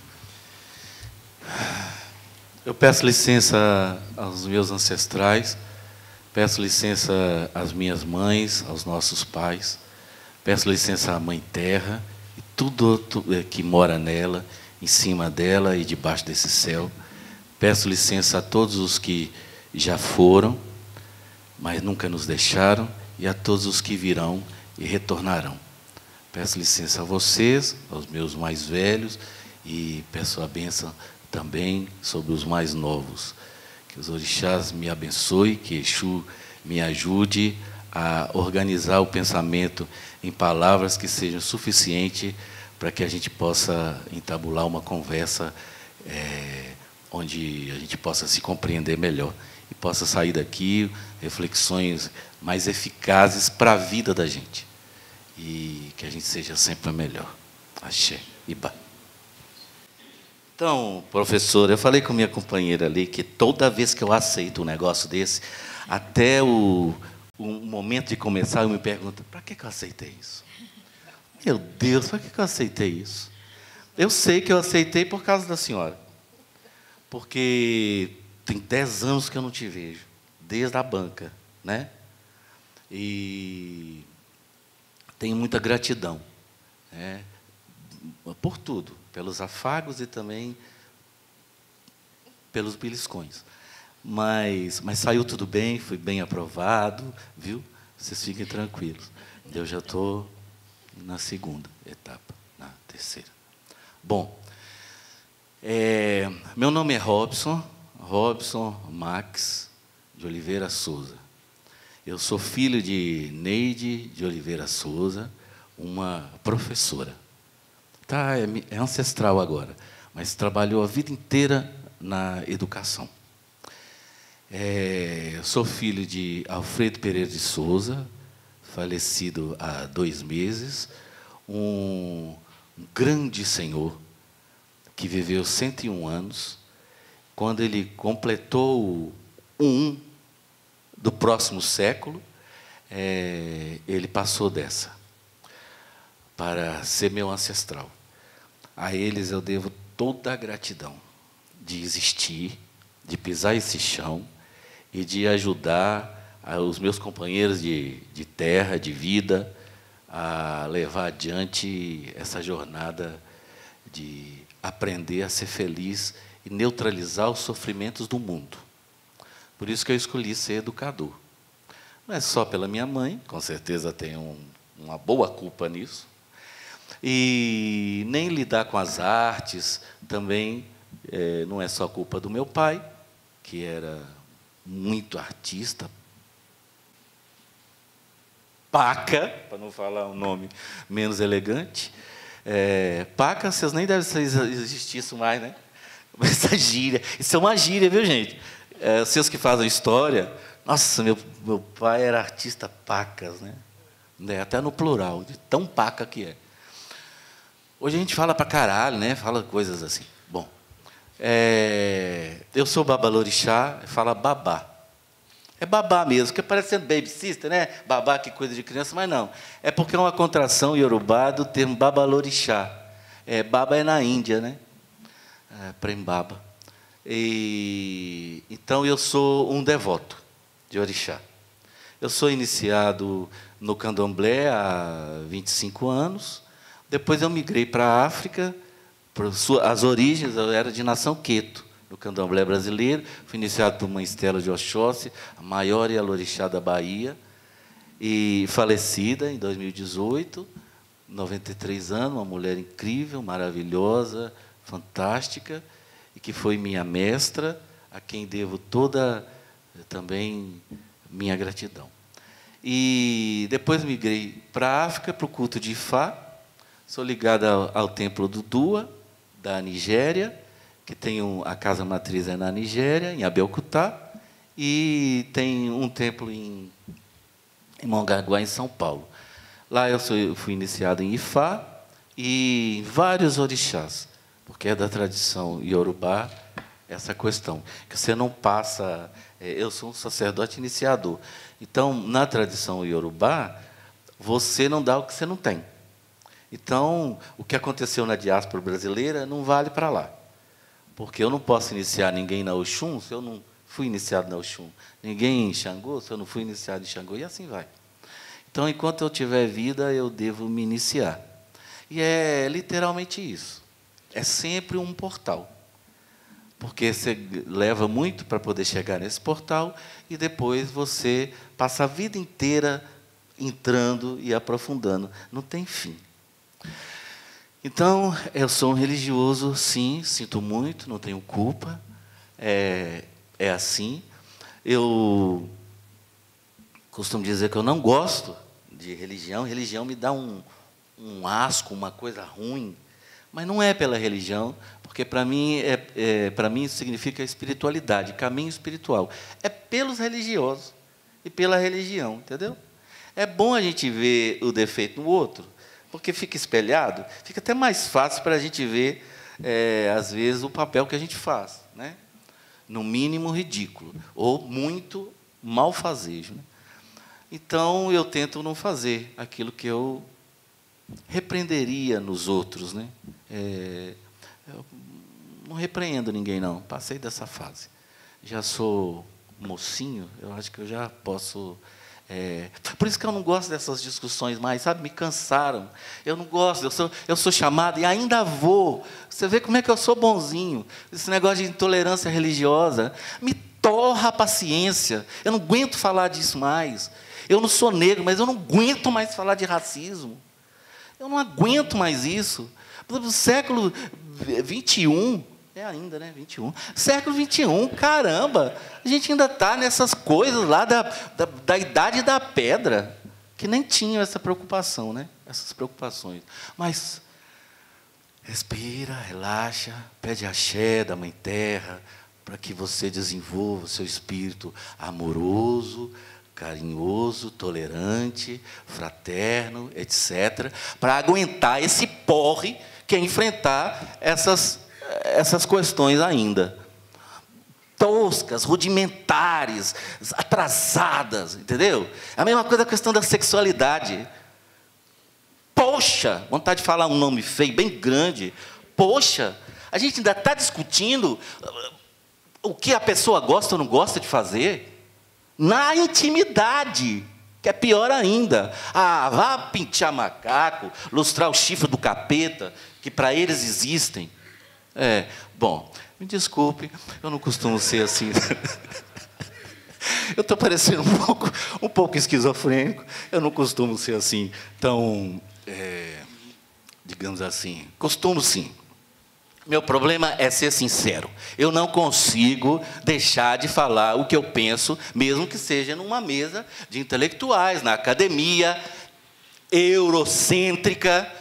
S4: eu peço licença aos meus ancestrais, peço licença às minhas mães, aos nossos pais, peço licença à Mãe Terra e tudo que mora nela, em cima dela e debaixo desse céu. Peço licença a todos os que já foram, mas nunca nos deixaram, e a todos os que virão e retornarão. Peço licença a vocês, aos meus mais velhos, e peço a bênção também sobre os mais novos. Que os orixás me abençoem, que Exu me ajude a organizar o pensamento em palavras que sejam suficientes para que a gente possa entabular uma conversa é, onde a gente possa se compreender melhor e possa sair daqui reflexões mais eficazes para a vida da gente. E que a gente seja sempre melhor. Axé. Iba. Então, professor, eu falei com minha companheira ali que toda vez que eu aceito um negócio desse, até o, o momento de começar, eu me pergunto, para que, que eu aceitei isso? Meu Deus, para que, que eu aceitei isso? Eu sei que eu aceitei por causa da senhora. Porque tem dez anos que eu não te vejo, desde a banca, né? E tenho muita gratidão, né, por tudo, pelos afagos e também pelos beliscões. Mas, mas saiu tudo bem, fui bem aprovado, viu? Vocês fiquem tranquilos. Eu já estou na segunda etapa, na terceira. Bom, é, meu nome é Robson, Robson Max de Oliveira Souza. Eu sou filho de Neide de Oliveira Souza, uma professora. Tá, é, é ancestral agora, mas trabalhou a vida inteira na educação. É, eu sou filho de Alfredo Pereira de Souza, falecido há dois meses, um, um grande senhor que viveu cento e um anos. Quando ele completou um do próximo século, é, ele passou dessa, para ser meu ancestral. A eles eu devo toda a gratidão de existir, de pisar esse chão e de ajudar os meus companheiros de, de terra, de vida, a levar adiante essa jornada de aprender a ser feliz e neutralizar os sofrimentos do mundo. Por isso que eu escolhi ser educador. Não é só pela minha mãe, com certeza tem um, uma boa culpa nisso, e nem lidar com as artes também é, não é só culpa do meu pai, que era muito artista, Paca, para não falar um nome menos elegante. É, Paca, vocês nem devem existir isso mais, né? Essa gíria, isso é uma gíria, viu, gente? É, vocês que fazem história, nossa, meu, meu pai era artista Pacas, né? Até no plural, de tão paca que é. Hoje a gente fala pra caralho, né? Fala coisas assim. Bom, é, eu sou babalorixá, fala babá. É babá mesmo, porque parecendo baby sister, né? Babá que cuida de criança, mas não. É porque é uma contração iorubá do termo babalorixá. É, baba é na Índia, né? É, Prembaba. E, então, eu sou um devoto de orixá. Eu sou iniciado no candomblé há vinte e cinco anos. Depois eu migrei para a África. Por sua, as origens, eu era de nação Queto, no candomblé brasileiro. Fui iniciado por Mãe Estela de Oxóssi, a maior ialorixá da Bahia, e falecida em dois mil e dezoito, noventa e três anos, uma mulher incrível, maravilhosa, fantástica, e que foi minha mestra, a quem devo toda também minha gratidão. E depois migrei para a África, para o culto de Ifá. Sou ligado ao, ao templo do Dua, da Nigéria, que tem um, a casa matriz é na Nigéria, em Abeokuta, e tem um templo em, em Mongaguá, em São Paulo. Lá eu, sou, eu fui iniciado em Ifá e em vários orixás, porque é da tradição iorubá essa questão, que você não passa... Eu sou um sacerdote iniciador. Então, na tradição iorubá, você não dá o que você não tem. Então, o que aconteceu na diáspora brasileira não vale para lá. Porque eu não posso iniciar ninguém na Oxum se eu não fui iniciado na Oxum. Ninguém em Xangô se eu não fui iniciado em Xangô. E assim vai. Então, enquanto eu tiver vida, eu devo me iniciar. E é literalmente isso. É sempre um portal. Porque você leva muito para poder chegar nesse portal e depois você passa a vida inteira entrando e aprofundando. Não tem fim. Então, eu sou um religioso, sim, sinto muito, não tenho culpa. É, é assim. Eu costumo dizer que eu não gosto de religião. Religião me dá um, um asco, uma coisa ruim. Mas não é pela religião, porque para mim, é, é, para mim isso significa espiritualidade, caminho espiritual. É pelos religiosos e pela religião, entendeu? É bom a gente ver o defeito no outro, porque fica espelhado, fica até mais fácil para a gente ver, é, às vezes, o papel que a gente faz, né? No mínimo ridículo, ou muito malfazejo, né? Então, eu tento não fazer aquilo que eu repreenderia nos outros, né? É, eu não repreendo ninguém, não. Passei dessa fase. Já sou mocinho, eu acho que eu já posso... É, por isso que eu não gosto dessas discussões mais, sabe? Me cansaram. Eu não gosto, eu sou, eu sou chamado e ainda vou. Você vê como é que eu sou bonzinho. Esse negócio de intolerância religiosa me torra a paciência. Eu não aguento falar disso mais. Eu não sou negro, mas eu não aguento mais falar de racismo. Eu não aguento mais isso. No século vinte e um, é ainda, né? vinte e um. Século vinte e um, caramba! A gente ainda está nessas coisas lá da, da, da idade da pedra, que nem tinham essa preocupação, né? Essas preocupações. Mas respira, relaxa, pede axé da Mãe Terra, para que você desenvolva o seu espírito amoroso, carinhoso, tolerante, fraterno, etcétera, para aguentar esse porre que é enfrentar essas, essas questões ainda.
S5: toscas, rudimentares, atrasadas, entendeu? É a mesma coisa a questão da sexualidade. Poxa, vontade de falar um nome feio, bem grande. Poxa, a gente ainda está discutindo o que a pessoa gosta ou não gosta de fazer na intimidade, que é pior ainda. Ah, vá pintar macaco, lustrar o chifre do capeta, que para eles existem. É, bom, me desculpe, eu não costumo ser assim. Eu estou parecendo um pouco, um pouco esquizofrênico, eu não costumo ser assim, tão, é, digamos assim, costumo sim. Meu problema é ser sincero. Eu não consigo deixar de falar o que eu penso, mesmo que seja numa mesa de intelectuais, na academia, eurocêntrica,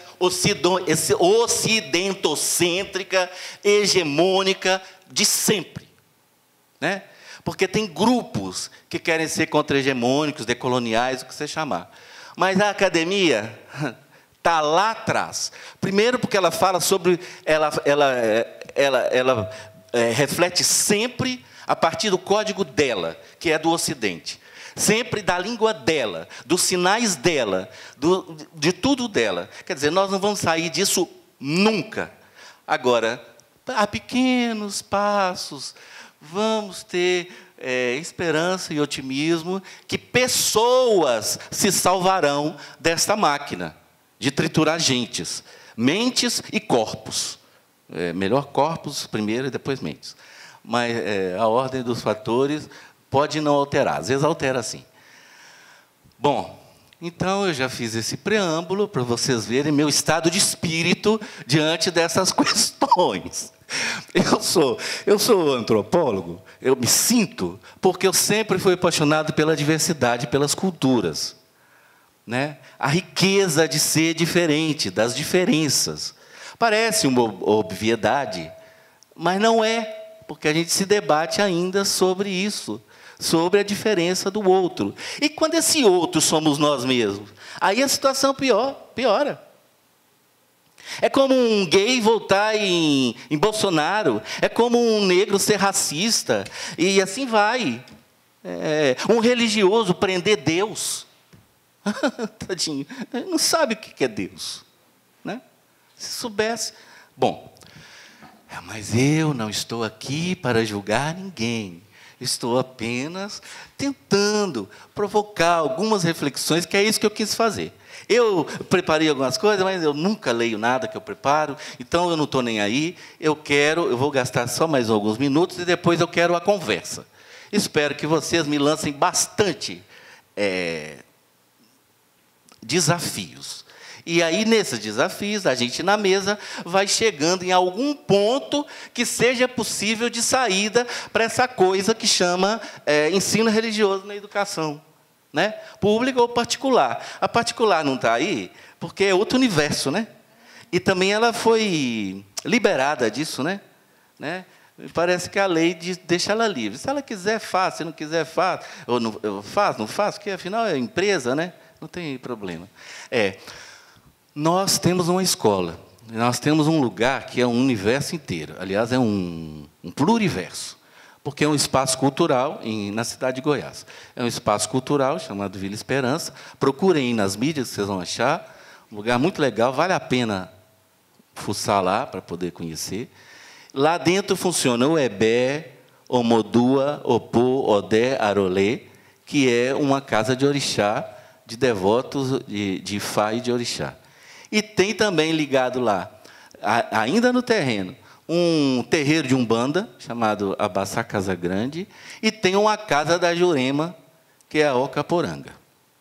S5: ocidentocêntrica, hegemônica, de sempre. Né? Porque tem grupos que querem ser contra-hegemônicos, decoloniais, o que você chamar. Mas a academia está lá atrás. Primeiro porque ela fala sobre... Ela, ela, ela, ela é, reflete sempre a partir do código dela, que é do Ocidente. Sempre da língua dela, dos sinais dela, do, de tudo dela. Quer dizer, nós não vamos sair disso nunca. Agora, a pequenos passos, vamos ter é, esperança e otimismo que pessoas se salvarão desta máquina de triturar gentes, mentes e corpos. É, melhor corpos primeiro e depois mentes. Mas é, a ordem dos fatores pode não alterar, às vezes altera sim. Bom, então eu já fiz esse preâmbulo para vocês verem meu estado de espírito diante dessas questões. Eu sou, eu sou antropólogo, eu me sinto, porque eu sempre fui apaixonado pela diversidade, pelas culturas. Né? A riqueza de ser diferente, das diferenças. Parece uma obviedade, mas não é, porque a gente se debate ainda sobre isso, sobre a diferença do outro. E quando esse outro somos nós mesmos, aí a situação pior, piora. É como um gay voltar em, em Bolsonaro, é como um negro ser racista, e assim vai. É, um religioso prender Deus. Tadinho, não sabe o que é Deus. Né? Se soubesse... Bom, mas eu não estou aqui para julgar ninguém. Estou apenas tentando provocar algumas reflexões, que é isso que eu quis fazer. Eu preparei algumas coisas, mas eu nunca leio nada que eu preparo, então eu não estou nem aí. Eu quero, eu vou gastar só mais alguns minutos e depois eu quero a conversa. Espero que vocês me lancem bastante é, desafios. E aí, nesses desafios, a gente na mesa vai chegando em algum ponto que seja possível de saída para essa coisa que chama é, ensino religioso na educação. Né? Pública ou particular. A particular não está aí porque é outro universo. Né? E também ela foi liberada disso. Né? Né? Parece que a lei diz, deixa ela livre. Se ela quiser, faz. Se não quiser, faz. Ou não, eu faço, não faço, porque afinal é empresa, né? Não tem problema. É... Nós temos uma escola, nós temos um lugar que é um universo inteiro. Aliás, é um, um pluriverso, porque é um espaço cultural em, na cidade de Goiás. É um espaço cultural chamado Vila Esperança. Procurem nas mídias, que vocês vão achar. Um lugar muito legal, vale a pena fuçar lá para poder conhecer. Lá dentro funciona o Ebé, Omodua, Opô, Odé, Arolê, que é uma casa de orixá, de devotos de, de Ifá e de orixá. E tem também ligado lá, ainda no terreno, um terreiro de Umbanda, chamado Abaçá Casa Grande, e tem uma casa da Jurema, que é a Ocaporanga.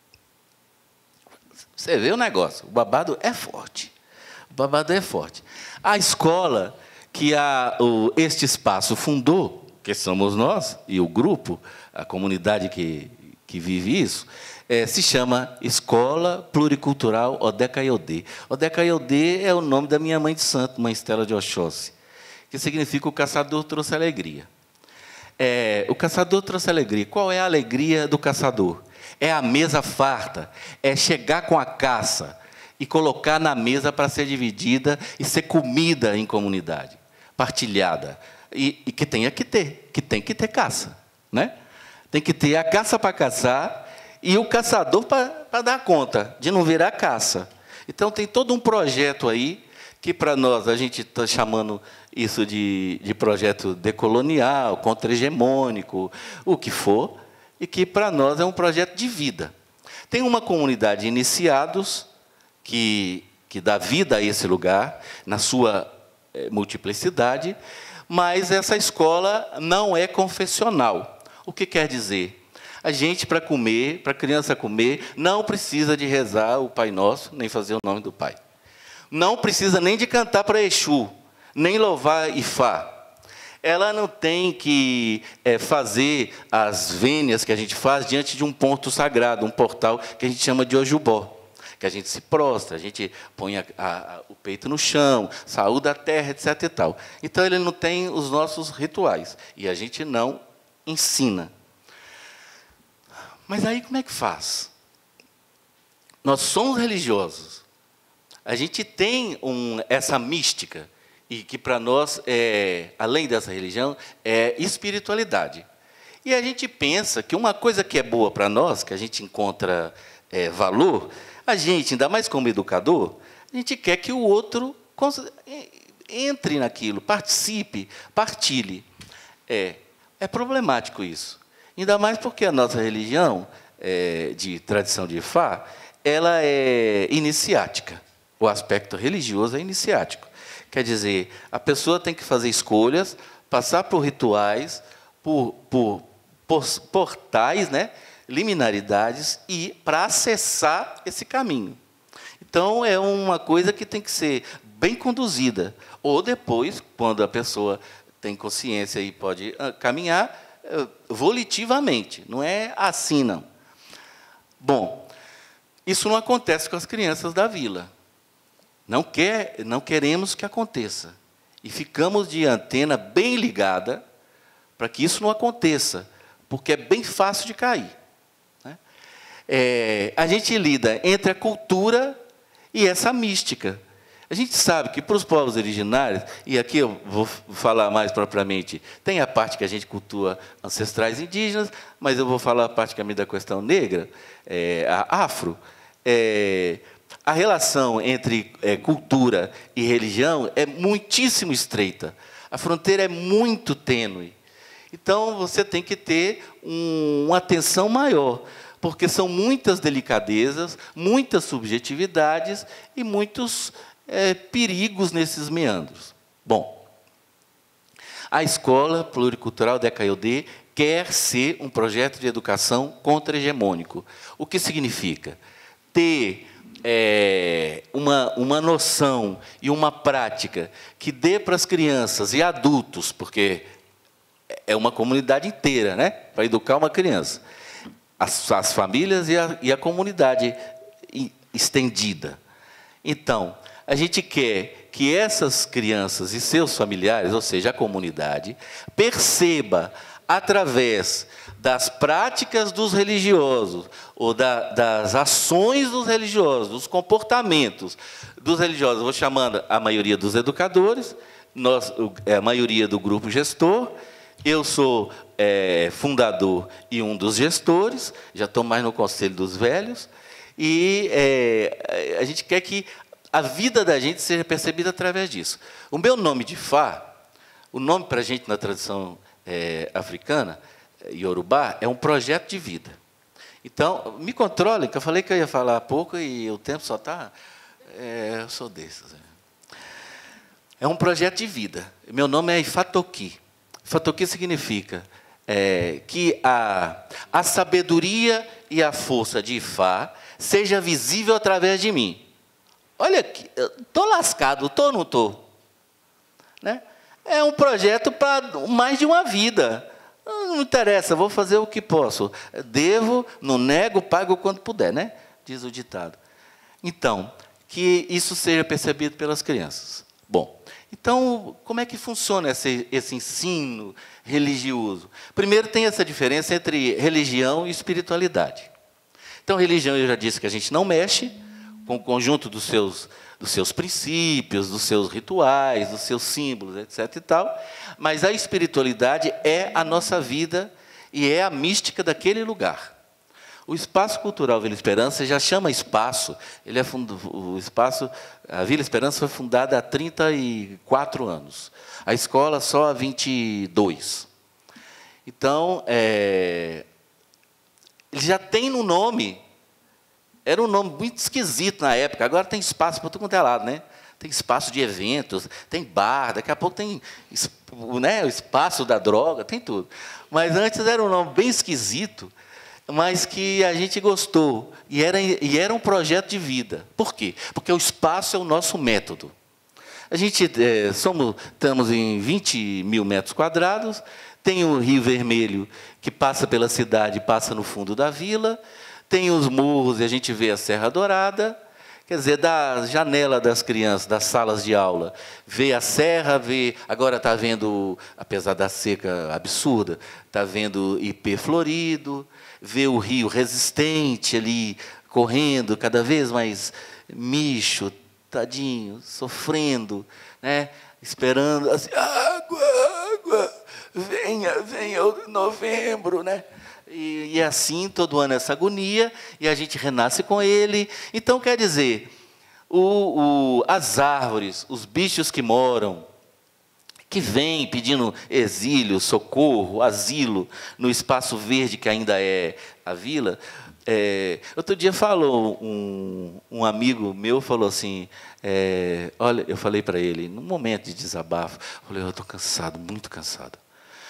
S5: Você vê o negócio, o babado é forte. O babado é forte. A escola que a, o, este espaço fundou, que somos nós, e o grupo, a comunidade que, que vive isso, É, se chama Escola Pluricultural Odé-Caiodê. Odé-Caiodê é o nome da minha mãe de santo, Mãe Estela de Oxóssi, que significa o caçador trouxe alegria. É, o caçador trouxe alegria. Qual é a alegria do caçador? É a mesa farta, é chegar com a caça e colocar na mesa para ser dividida e ser comida em comunidade, partilhada. e, e que tenha que ter, que tem que ter caça, né? Tem que ter a caça para caçar e o caçador para dar conta de não virar caça. Então, tem todo um projeto aí, que para nós, a gente está chamando isso de, de projeto decolonial, contra-hegemônico, o que for, e que para nós é um projeto de vida. Tem uma comunidade de iniciados que, que dá vida a esse lugar, na sua é, multiplicidade, mas essa escola não é confessional. O que quer dizer? A gente, para comer, para a criança comer, não precisa de rezar o Pai Nosso, nem fazer o nome do Pai. Não precisa nem de cantar para Exu, nem louvar Ifá. Ela não tem que é, fazer as vênias que a gente faz diante de um ponto sagrado, um portal que a gente chama de Ojubó, que a gente se prostra, a gente põe a, a, o peito no chão, saúda a terra, etc e tal. Então, ele não tem os nossos rituais, e a gente não ensina. Mas aí como é que faz? Nós somos religiosos. A gente tem um, essa mística, e que para nós, é, além dessa religião, é espiritualidade. E a gente pensa que uma coisa que é boa para nós, que a gente encontra é, valor, a gente, ainda mais como educador, a gente quer que o outro entre naquilo, participe, partilhe. É, é problemático isso. Ainda mais porque a nossa religião, é, de tradição de Ifá, ela é iniciática. O aspecto religioso é iniciático. Quer dizer, a pessoa tem que fazer escolhas, passar por rituais, por, por, por portais, né, liminaridades, e para acessar esse caminho. Então, é uma coisa que tem que ser bem conduzida. Ou depois, quando a pessoa tem consciência e pode caminhar, volitivamente, não é assim, não. Bom, isso não acontece com as crianças da vila. Não, quer, não queremos que aconteça. E ficamos de antena bem ligada para que isso não aconteça, porque é bem fácil de cair. Né? É, a gente lida entre a cultura e essa mística. A gente sabe que, para os povos originários, e aqui eu vou falar mais propriamente, tem a parte que a gente cultua ancestrais indígenas, mas eu vou falar a parte que é da questão negra, é, a afro. É, a relação entre é, cultura e religião é muitíssimo estreita. A fronteira é muito tênue. Então, você tem que ter um, uma atenção maior, porque são muitas delicadezas, muitas subjetividades e muitos É, perigos nesses meandros. Bom, a Escola Pluricultural D E C A I O D quer ser um projeto de educação contra-hegemônico. O que significa? Ter é, uma, uma noção e uma prática que dê para as crianças e adultos, porque é uma comunidade inteira, né, para educar uma criança, as, as famílias e a, e a comunidade estendida. Então, a gente quer que essas crianças e seus familiares, ou seja, a comunidade, perceba, através das práticas dos religiosos, ou da, das ações dos religiosos, dos comportamentos dos religiosos, eu vou chamando a maioria dos educadores, nós, a maioria do grupo gestor, eu sou é, fundador e um dos gestores, já estou mais no Conselho dos Velhos, e é, a gente quer que a vida da gente seja percebida através disso. O meu nome de Fá, o nome para a gente na tradição é, africana, Yorubá, é um projeto de vida. Então, me controlem, que eu falei que eu ia falar há pouco e o tempo só está... É, eu sou desses. É um projeto de vida. Meu nome é Ifatoki. Ifatoki significa é, que a, a sabedoria e a força de Ifá seja visível através de mim. Olha aqui, estou lascado, estou ou não estou? Né? É um projeto para mais de uma vida. Não interessa, vou fazer o que posso. Devo, não nego, pago quando puder, né? Diz o ditado. Então, que isso seja percebido pelas crianças. Bom, então, como é que funciona esse, esse ensino religioso? Primeiro, tem essa diferença entre religião e espiritualidade. Então, religião, eu já disse que a gente não mexe, com o conjunto dos seus, dos seus princípios, dos seus rituais, dos seus símbolos, etc e tal. Mas a espiritualidade é a nossa vida e é a mística daquele lugar. O Espaço Cultural Vila Esperança já chama espaço. Ele é fund... o espaço, a Vila Esperança foi fundada há trinta e quatro anos. A escola só há vinte e dois. Então, é... ele já tem no nome. Era um nome muito esquisito na época. Agora tem espaço para tudo quanto é lado, né? Tem espaço de eventos, tem bar, daqui a pouco tem, né, o espaço da droga, tem tudo. Mas antes era um nome bem esquisito, mas que a gente gostou. E era, e era um projeto de vida. Por quê? Porque o espaço é o nosso método. A gente é, somos, estamos em vinte mil metros quadrados, tem o Rio Vermelho, que passa pela cidade, passa no fundo da vila, tem os morros e a gente vê a Serra Dourada. Quer dizer, da janela das crianças, das salas de aula, vê a serra, vê, agora está vendo, apesar da seca absurda, está vendo ipê florido, vê o rio resistente ali, correndo, cada vez mais micho, tadinho, sofrendo, né? Esperando, assim, água, água, venha, venha o novembro, né? E, e assim, todo ano essa agonia, e a gente renasce com ele. Então, quer dizer, o, o, as árvores, os bichos que moram, que vêm pedindo exílio, socorro, asilo, no espaço verde que ainda é a vila. É, outro dia falou, um, um amigo meu falou assim, é, olha, eu falei para ele, num momento de desabafo, eu falei, eu estou cansado, muito cansado.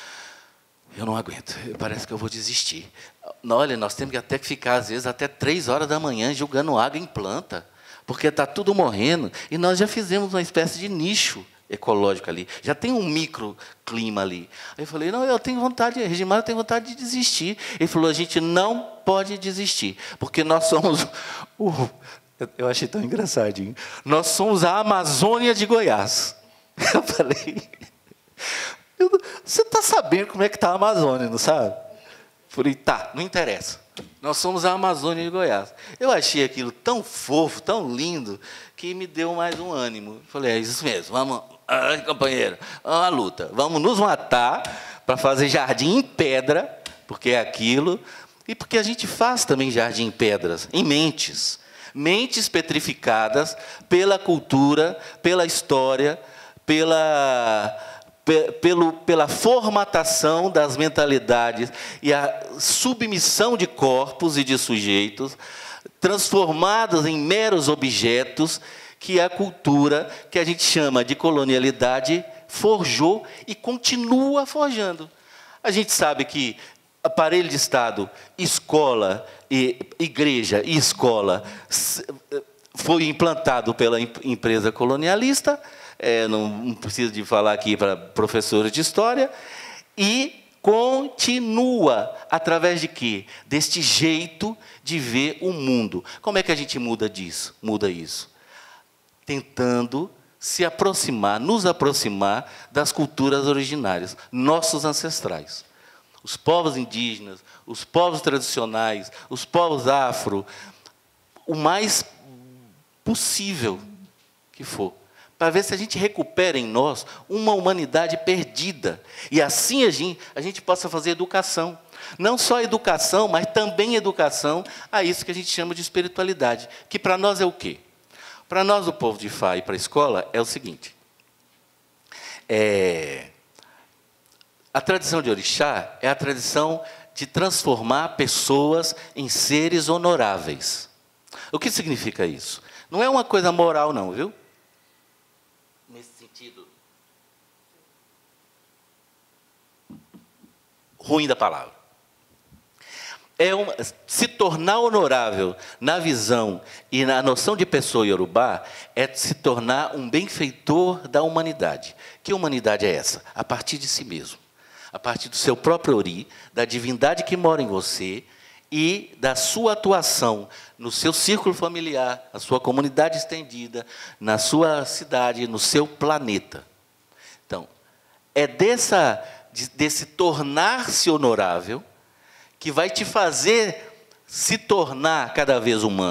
S5: Eu não aguento, parece que eu vou desistir. Olha, nós temos que até ficar, às vezes, até três horas da manhã julgando água em planta, porque está tudo morrendo. E nós já fizemos uma espécie de nicho ecológico ali. Já tem um microclima ali. Aí eu falei, não, eu tenho vontade, Regimar, eu tenho vontade de desistir. Ele falou, a gente não pode desistir, porque nós somos... Uh, eu achei tão engraçadinho. Nós somos a Amazônia de Goiás. Eu falei... Você está sabendo como é que está a Amazônia, não sabe? Falei, tá, não interessa. Nós somos a Amazônia de Goiás. Eu achei aquilo tão fofo, tão lindo, que me deu mais um ânimo. Falei, é isso mesmo, vamos, ai, companheiro, vamos à luta. Vamos nos matar para fazer jardim em pedra, porque é aquilo, e porque a gente faz também jardim em pedras, em mentes. Mentes petrificadas pela cultura, pela história, pela... Pelo, pela formatação das mentalidades e a submissão de corpos e de sujeitos, transformados em meros objetos que a cultura, que a gente chama de colonialidade, forjou e continua forjando. A gente sabe que aparelho de Estado, escola, e, igreja e escola foi implantado pela empresa colonialista. É, não, não preciso de falar aqui para professores de história, e continua através de quê? Deste jeito de ver o mundo. Como é que a gente muda disso? Muda isso? Tentando se aproximar, nos aproximar das culturas originárias, nossos ancestrais. Os povos indígenas, os povos tradicionais, os povos afro, o mais possível que for, para ver se a gente recupera em nós uma humanidade perdida. E assim a gente, a gente possa fazer educação. Não só educação, mas também educação a isso que a gente chama de espiritualidade. Que para nós é o quê? Para nós, o povo de Fá, e para a escola, é o seguinte. É, a tradição de orixá é a tradição de transformar pessoas em seres honoráveis. O que significa isso? Não é uma coisa moral, não, viu? Nesse sentido ruim da palavra. É uma, se tornar honorável na visão e na noção de pessoa iorubá é se tornar um benfeitor da humanidade. Que humanidade é essa? A partir de si mesmo. A partir do seu próprio ori, da divindade que mora em você e da sua atuação no seu círculo familiar, na sua comunidade estendida, na sua cidade, no seu planeta. Então, é dessa, desse tornar-se honorável que vai te fazer se tornar cada vez humano,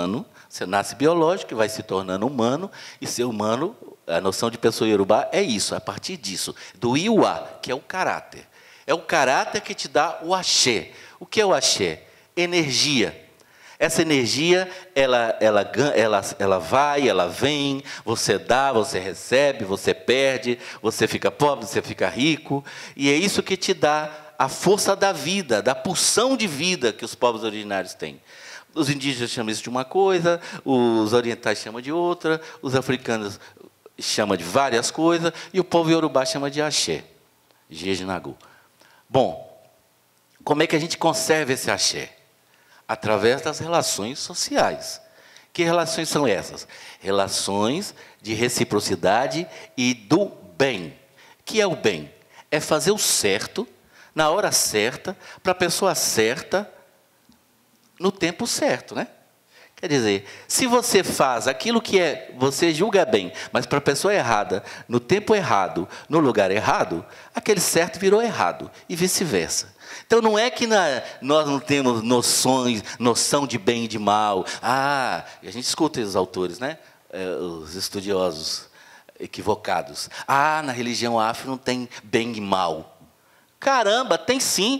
S5: Você nasce biológico e vai se tornando humano, e ser humano, a noção de pessoa iorubá é isso, a partir disso, do iuá, que é o caráter. É o caráter que te dá o axé. O que é o axé? Energia. Essa energia, ela, ela, ela, ela vai, ela vem, você dá, você recebe, você perde, você fica pobre, você fica rico, e é isso que te dá a força da vida, da pulsão de vida que os povos originários têm. Os indígenas chamam isso de uma coisa, os orientais chamam de outra, os africanos chamam de várias coisas, e o povo iorubá chama de axé, Jejinagu. Bom, como é que a gente conserva esse axé? Através das relações sociais. Que relações são essas? Relações de reciprocidade e do bem. O que é o bem? É fazer o certo, na hora certa, para a pessoa certa, no tempo certo, né? Quer dizer, se você faz aquilo que é, você julga bem, mas para a pessoa errada, no tempo errado, no lugar errado, aquele certo virou errado, e vice-versa. Então, não é que na, nós não temos noções, noção de bem e de mal. Ah, e a gente escuta os autores, né? É, os estudiosos equivocados. Ah, na religião afro não tem bem e mal. Caramba, tem sim.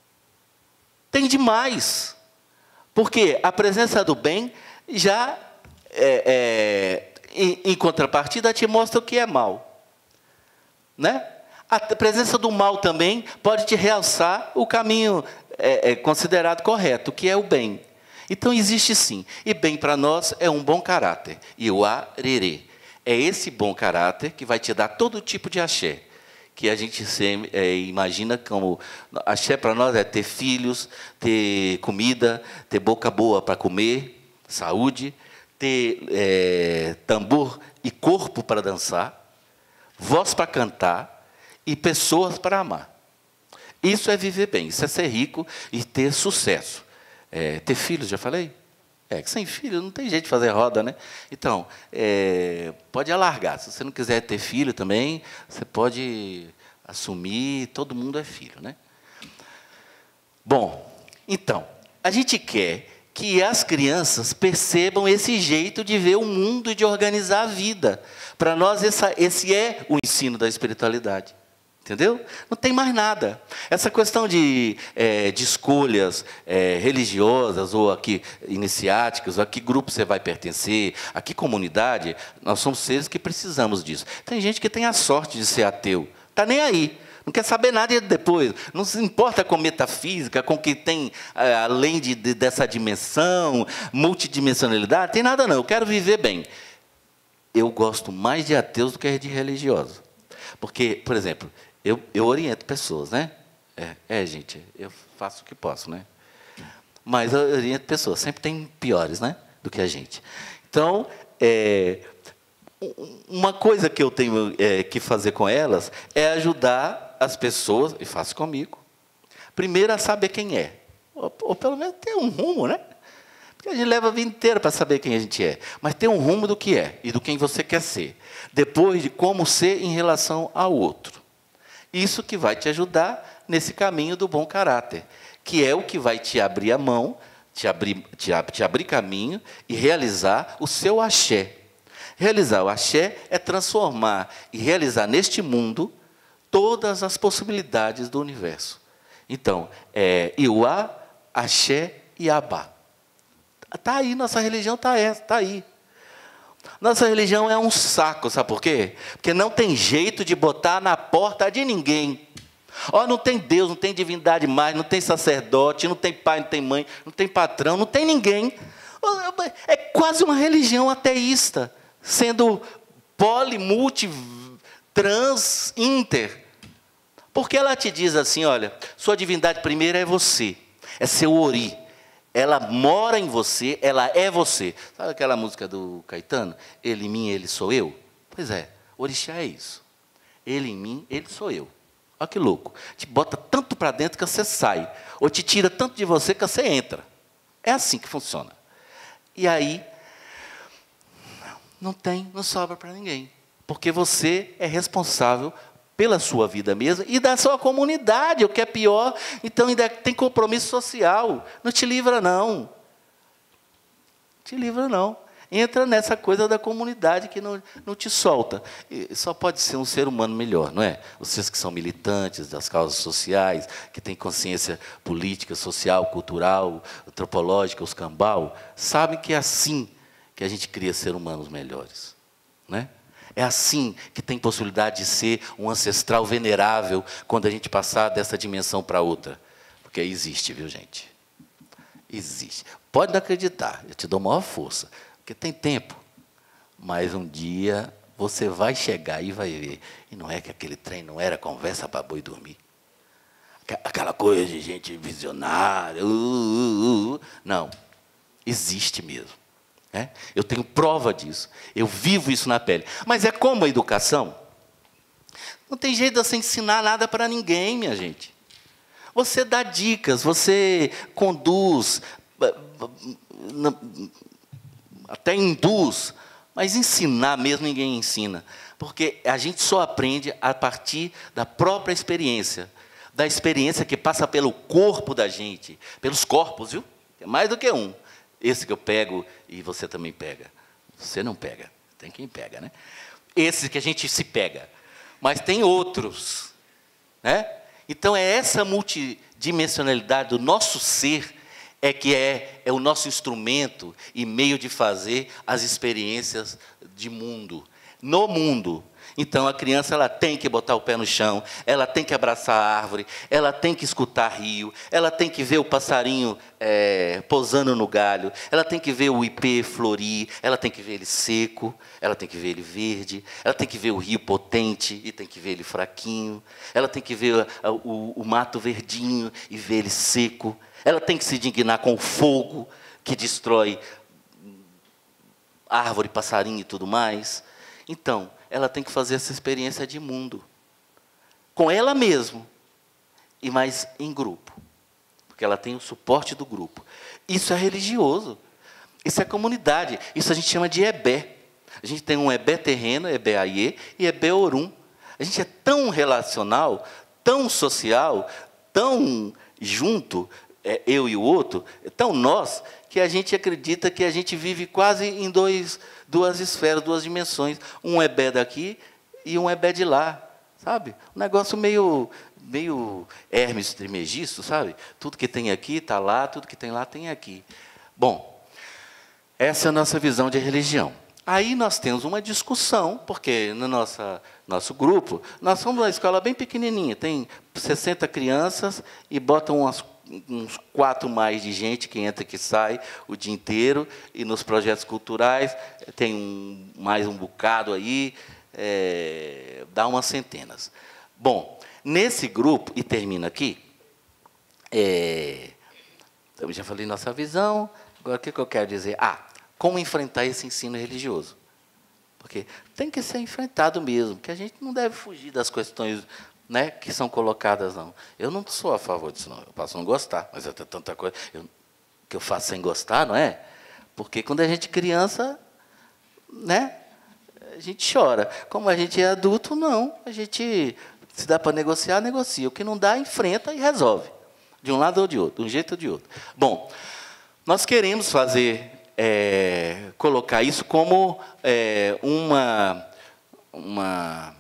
S5: Tem demais. Porque a presença do bem já, é, é, em, em contrapartida, te mostra o que é mal. Né? A presença do mal também pode te realçar o caminho é, é, considerado correto, que é o bem. Então, existe sim. E bem para nós é um bom caráter. E o arerê. É esse bom caráter que vai te dar todo tipo de axé. Que a gente se, é, imagina como... Axé para nós é ter filhos, ter comida, ter boca boa para comer, saúde, ter é, tambor e corpo para dançar, voz para cantar, e pessoas para amar. Isso é viver bem, isso é ser rico e ter sucesso. É, ter filhos, já falei? É, que sem filho não tem jeito de fazer roda, né? Então, é, pode alargar. Se você não quiser ter filho também, você pode assumir, todo mundo é filho, né? Bom, então, a gente quer que as crianças percebam esse jeito de ver o mundo e de organizar a vida. Para nós, essa, esse é o ensino da espiritualidade. Entendeu? Não tem mais nada. Essa questão de, é, de escolhas é, religiosas, ou a que iniciáticas, ou a que grupo você vai pertencer, a que comunidade, nós somos seres que precisamos disso. Tem gente que tem a sorte de ser ateu. Está nem aí. Não quer saber nada depois. Não se importa com metafísica, com o que tem, é, além de, de, dessa dimensão, multidimensionalidade, tem nada não. Eu quero viver bem. Eu gosto mais de ateus do que de religiosos. Porque, por exemplo, Eu, eu oriento pessoas, né? É, é, gente, eu faço o que posso, né? Mas eu oriento pessoas, sempre tem piores, né? Do que a gente. Então, é, uma coisa que eu tenho é, que fazer com elas é ajudar as pessoas, e faço comigo, primeiro a saber quem é. Ou, ou pelo menos ter um rumo, né? Porque a gente leva a vida inteira para saber quem a gente é. Mas ter um rumo do que é e do quem você quer ser. Depois de como ser em relação ao outro. Isso que vai te ajudar nesse caminho do bom caráter, que é o que vai te abrir a mão, te abrir, te, te abrir caminho e realizar o seu axé. Realizar o axé é transformar e realizar neste mundo todas as possibilidades do universo. Então, é Iuá, axé e abá. Está aí, nossa religião está tá aí. Nossa religião é um saco, sabe por quê? Porque não tem jeito de botar na porta de ninguém. Ó, não tem Deus, não tem divindade mais, não tem sacerdote, não tem pai, não tem mãe, não tem patrão, não tem ninguém. É quase uma religião ateísta, sendo poli, multi, trans, inter. Porque ela te diz assim, olha, sua divindade primeira é você, é seu ori. Ela mora em você, ela é você. Sabe aquela música do Caetano? Ele em mim, ele sou eu? Pois é, orixá é isso. Ele em mim, ele sou eu. Olha que louco. Te bota tanto para dentro que você sai. Ou te tira tanto de você que você entra. É assim que funciona. E aí, não tem, não sobra para ninguém. Porque você é responsável pela sua vida mesmo e da sua comunidade, o que é pior. Então, ainda tem compromisso social. Não te livra, não. te livra, não. Entra nessa coisa da comunidade que não, não te solta. E só pode ser um ser humano melhor, não é? Vocês que são militantes das causas sociais, que têm consciência política, social, cultural, antropológica, os cambau, sabem que é assim que a gente cria seres humanos melhores, né? É assim que tem possibilidade de ser um ancestral venerável quando a gente passar dessa dimensão para outra. Porque existe, viu, gente? Existe. Pode não acreditar, eu te dou maior força. Porque tem tempo, mas um dia você vai chegar e vai ver. E não é que aquele trem não era conversa para boi dormir. Aquela coisa de gente visionária. Uh, uh, uh. Não, existe mesmo. É? Eu tenho prova disso. Eu vivo isso na pele. Mas é como a educação. Não tem jeito de você ensinar nada para ninguém, minha gente. Você dá dicas, você conduz, até induz, mas ensinar mesmo ninguém ensina, porque a gente só aprende a partir da própria experiência, da experiência que passa pelo corpo da gente, pelos corpos, viu? É mais do que um. Esse que eu pego e você também pega. Você não pega, tem quem pega, né? Esse que a gente se pega, mas tem outros, né? Então é essa multidimensionalidade do nosso ser é que é, é o nosso instrumento e meio de fazer as experiências de mundo, no mundo. Então, a criança ela tem que botar o pé no chão, ela tem que abraçar a árvore, ela tem que escutar rio, ela tem que ver o passarinho é, pousando no galho, ela tem que ver o ipê florir, ela tem que ver ele seco, ela tem que ver ele verde, ela tem que ver o rio potente e tem que ver ele fraquinho, ela tem que ver o, o, o mato verdinho e ver ele seco, ela tem que se dignar com o fogo que destrói árvore, passarinho e tudo mais. Então, ela tem que fazer essa experiência de mundo, com ela mesma, e mais em grupo, porque ela tem o suporte do grupo. Isso é religioso, isso é comunidade, isso a gente chama de ebé. A gente tem um ebé terreno, ebé aiê, e ebé orum. A gente é tão relacional, tão social, tão junto, é, eu e o outro, tão nós, que a gente acredita que a gente vive quase em dois, duas esferas, duas dimensões. Um ebé daqui e um ebé de lá, sabe? Um negócio meio, meio Hermes Trismegisto, sabe? Tudo que tem aqui está lá, tudo que tem lá tem aqui. Bom, essa é a nossa visão de religião. Aí nós temos uma discussão, porque no nosso, nosso grupo, nós somos uma escola bem pequenininha, tem sessenta crianças e botam umas uns quatro mais de gente que entra e que sai o dia inteiro, e nos projetos culturais tem um, mais um bocado aí, é, dá umas centenas. Bom, nesse grupo, e termina aqui, é, eu já falei nossa visão, agora o que, que eu quero dizer? Ah, como enfrentar esse ensino religioso? Porque tem que ser enfrentado mesmo, porque a gente não deve fugir das questões, né, que são colocadas, não. Eu não sou a favor disso, não. Eu posso não gostar, mas eu tenho tanta coisa eu, que eu faço sem gostar, não é? Porque quando a gente é criança, né, a gente chora. Como a gente é adulto, não. A gente, se dá para negociar, negocia. O que não dá, enfrenta e resolve. De um lado ou de outro, de um jeito ou de outro. Bom, nós queremos fazer, é, colocar isso como é, uma... uma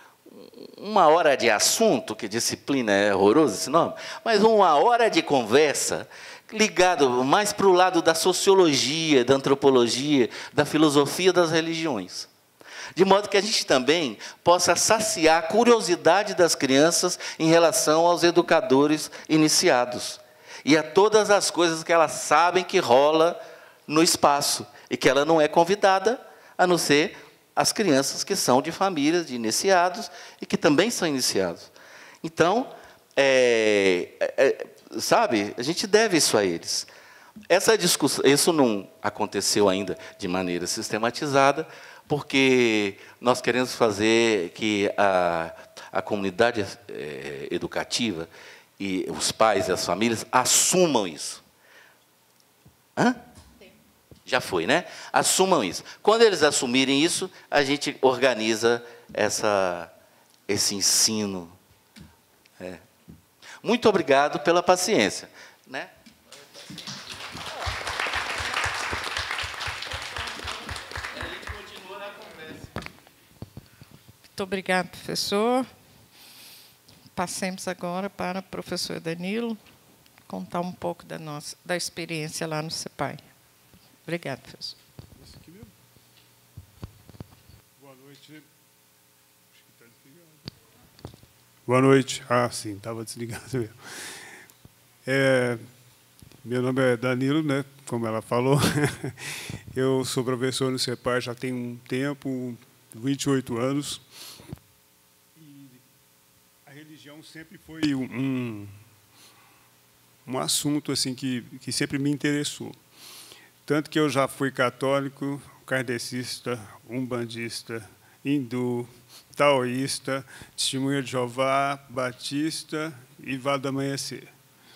S5: uma hora de assunto, que disciplina é horroroso esse nome, mas uma hora de conversa ligado mais para o lado da sociologia, da antropologia, da filosofia das religiões. De modo que a gente também possa saciar a curiosidade das crianças em relação aos educadores iniciados e a todas as coisas que elas sabem que rola no espaço e que ela não é convidada, a não ser as crianças que são de famílias de iniciados e que também são iniciados. Então, é, é, sabe, a gente deve isso a eles. Essa discussão, isso não aconteceu ainda de maneira sistematizada, porque nós queremos fazer que a, a comunidade é, educativa e os pais e as famílias assumam isso. Hã? Já foi, né? Assumam isso. Quando eles assumirem isso, a gente organiza essa, esse ensino. É. Muito obrigado pela paciência, né?
S1: Muito obrigada, professor. Passemos agora para o professor Danilo contar um pouco da nossa da experiência lá no CEPAI. Obrigada, professor.
S6: Boa noite. Boa noite. Ah, sim, estava desligado mesmo. É, meu nome é Danilo, né? Como ela falou. Eu sou professor no CEPAI já tem um tempo, vinte e oito anos. E a religião sempre foi um, um assunto assim que, que sempre me interessou. Tanto que eu já fui católico, kardecista, umbandista, hindu, taoísta, testemunha de Jeová, batista e Vale do Amanhecer.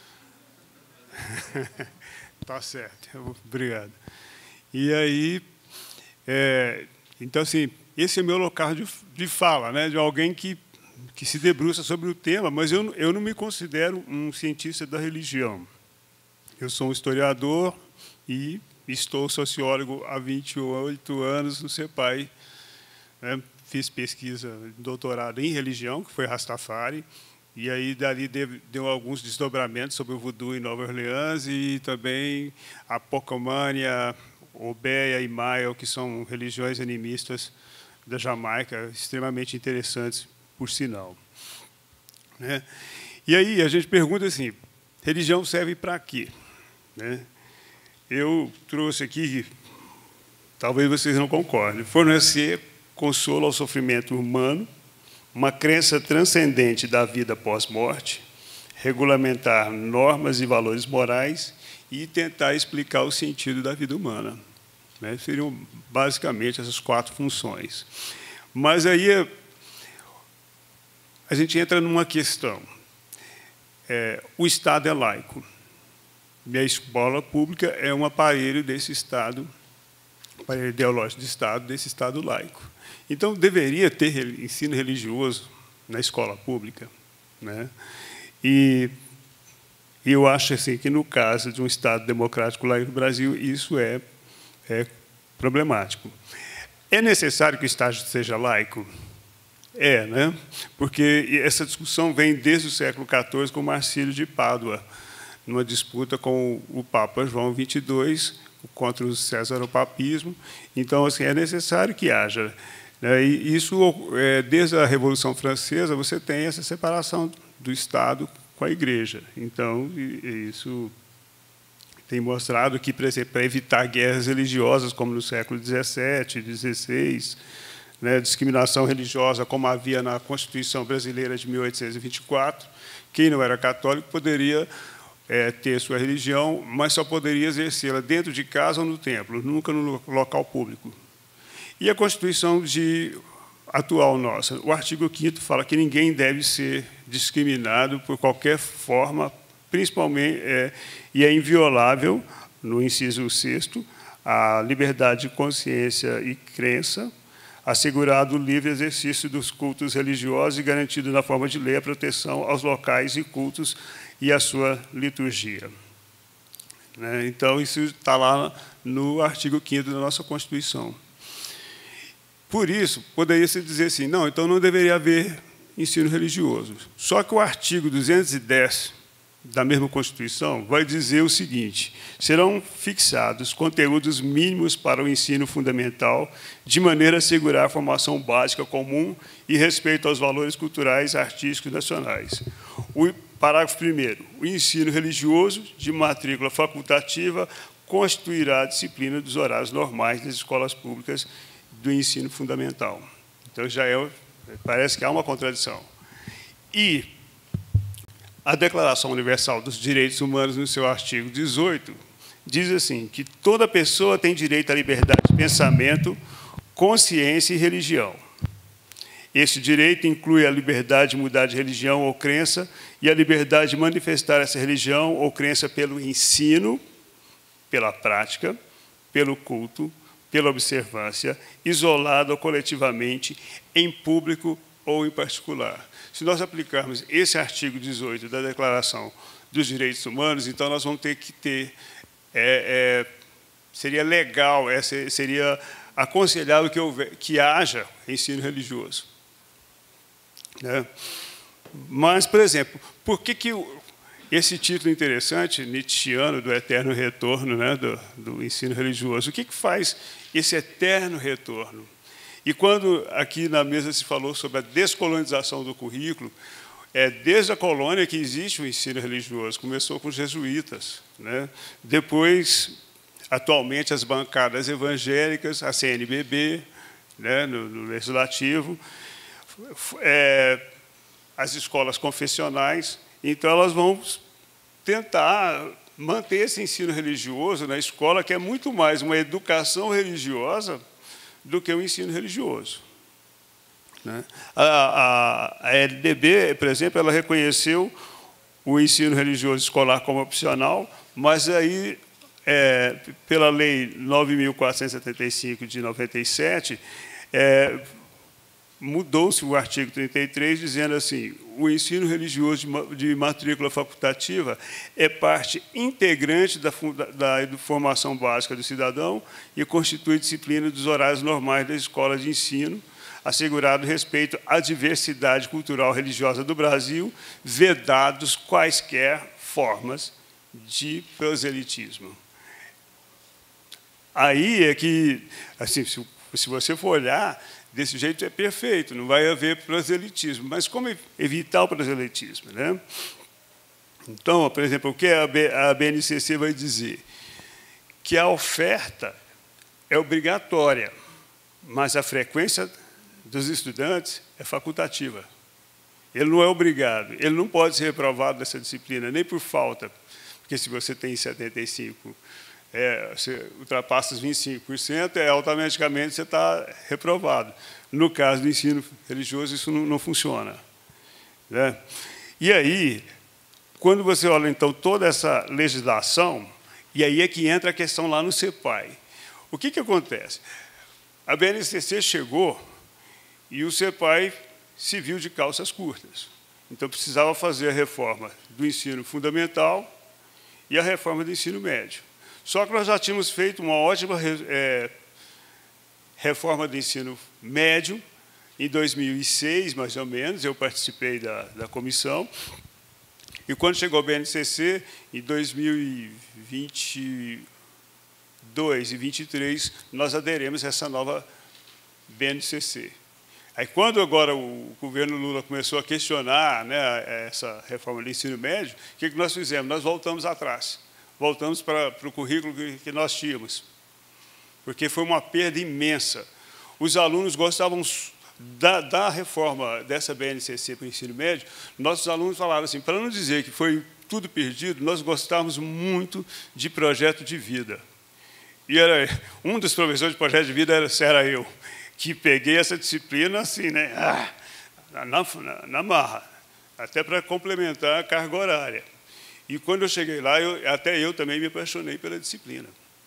S6: Tá certo, obrigado. E aí, é, então, assim, esse é meu local de, de fala, né, de alguém que, que se debruça sobre o tema, mas eu, eu não me considero um cientista da religião. Eu sou um historiador e estou sociólogo há vinte e oito anos no CEPAI. Né, fiz pesquisa, doutorado em religião, que foi Rastafari, e aí dali deu, deu alguns desdobramentos sobre o voodoo em Nova Orleans e também a Pocomânia, Obeia e Maio, que são religiões animistas da Jamaica, extremamente interessantes, por sinal. Né? E aí a gente pergunta assim, religião serve para quê? Né? Eu trouxe aqui, talvez vocês não concordem, fornecer consolo ao sofrimento humano, uma crença transcendente da vida pós-morte, regulamentar normas e valores morais e tentar explicar o sentido da vida humana. Né? Seriam, basicamente, essas quatro funções. Mas aí a gente entra numa questão. É, o Estado é laico. E a escola pública é um aparelho desse Estado, aparelho ideológico do Estado, desse Estado laico. Então, deveria ter ensino religioso na escola pública. Né? E eu acho assim, que, no caso de um Estado democrático laico no Brasil, isso é, é problemático. É necessário que o Estado seja laico? É, né? Porque essa discussão vem desde o século quatorze com Marcílio de Pádua, numa disputa com o Papa João vinte e dois, contra o cesaropapismo. Então, assim, é necessário que haja. Né? E isso, é, desde a Revolução Francesa, você tem essa separação do Estado com a Igreja. Então, isso tem mostrado que, por exemplo, para evitar guerras religiosas, como no século dezessete, dezesseis, né, discriminação religiosa, como havia na Constituição Brasileira de mil oitocentos e vinte e quatro, quem não era católico poderia é, ter sua religião, mas só poderia exercê-la dentro de casa ou no templo, nunca no local público. E a Constituição de, atual nossa, o artigo quinto fala que ninguém deve ser discriminado por qualquer forma, principalmente, é, e é inviolável, no inciso sexto, a liberdade de consciência e crença, assegurado o livre exercício dos cultos religiosos e garantido na forma de lei a proteção aos locais e cultos e a sua liturgia. Né? Então, isso está lá no artigo quinto da nossa Constituição. Por isso, poderia-se dizer assim, não, então não deveria haver ensino religioso. Só que o artigo duzentos e dez da mesma Constituição vai dizer o seguinte, serão fixados conteúdos mínimos para o ensino fundamental, de maneira a assegurar a formação básica comum e respeito aos valores culturais e artísticos nacionais. O parágrafo primeiro, o ensino religioso de matrícula facultativa constituirá a disciplina dos horários normais das escolas públicas do ensino fundamental. Então, já é, parece que há uma contradição. E a Declaração Universal dos Direitos Humanos, no seu artigo dezoito, diz assim, que toda pessoa tem direito à liberdade de pensamento, consciência e religião. Esse direito inclui a liberdade de mudar de religião ou crença e a liberdade de manifestar essa religião ou crença pelo ensino, pela prática, pelo culto, pela observância, isolado ou coletivamente, em público ou em particular. Se nós aplicarmos esse artigo dezoito da Declaração dos Direitos Humanos, então nós vamos ter que ter, é, é, seria legal, é, seria aconselhável que, houver, que haja ensino religioso. né? Mas, por exemplo, por que, que o, esse título interessante, Nietzscheano, do eterno retorno, né, do, do ensino religioso, o que, que faz esse eterno retorno? E quando aqui na mesa se falou sobre a descolonização do currículo, é desde a colônia que existe o ensino religioso, começou com os jesuítas, né? Depois, atualmente, as bancadas evangélicas, a C N B B, né, no, no legislativo, é, as escolas confessionais, então elas vão tentar manter esse ensino religioso na escola, que é muito mais uma educação religiosa do que o ensino religioso, né? A, a, a L D B, por exemplo, ela reconheceu o ensino religioso escolar como opcional, mas aí, é, pela Lei nove mil quatrocentos e setenta e cinco de noventa e sete, é, mudou-se o artigo trinta e três, dizendo assim: o ensino religioso de matrícula facultativa é parte integrante da, da, da formação básica do cidadão e constitui disciplina dos horários normais da escola de ensino, assegurado respeito à diversidade cultural religiosa do Brasil, vedados quaisquer formas de proselitismo. Aí é que, assim, se, se você for olhar, desse jeito é perfeito, não vai haver proselitismo. Mas como evitar o proselitismo, né? Então, por exemplo, o que a B N C C vai dizer? Que a oferta é obrigatória, mas a frequência dos estudantes é facultativa. Ele não é obrigado, ele não pode ser reprovado dessa disciplina, nem por falta, porque se você tem setenta e cinco, é, você ultrapassa os vinte e cinco por cento, é, automaticamente você está reprovado. No caso do ensino religioso, isso não, não funciona, né? E aí, quando você olha, então, toda essa legislação, e aí é que entra a questão lá no CEPAI. O que, que acontece? A B N C C chegou e o CEPAI se viu de calças curtas. Então, precisava fazer a reforma do ensino fundamental e a reforma do ensino médio. Só que nós já tínhamos feito uma ótima é, reforma do ensino médio em dois mil e seis, mais ou menos, eu participei da, da comissão. E quando chegou a B N C C, em dois mil e vinte e dois e vinte e três, nós aderemos a essa nova B N C C. Aí, quando agora o governo Lula começou a questionar, né, essa reforma do ensino médio, o que nós fizemos? Nós voltamos atrás, voltamos para, para o currículo que, que nós tínhamos, porque foi uma perda imensa. Os alunos gostavam da, da reforma dessa B N C C para o ensino médio, nossos alunos falaram assim, para não dizer que foi tudo perdido, nós gostávamos muito de projeto de vida. E era, um dos professores de projeto de vida era, era eu, que peguei essa disciplina assim, né, ah, na, na, na marra, até para complementar a carga horária. E quando eu cheguei lá, eu, até eu também me apaixonei pela disciplina.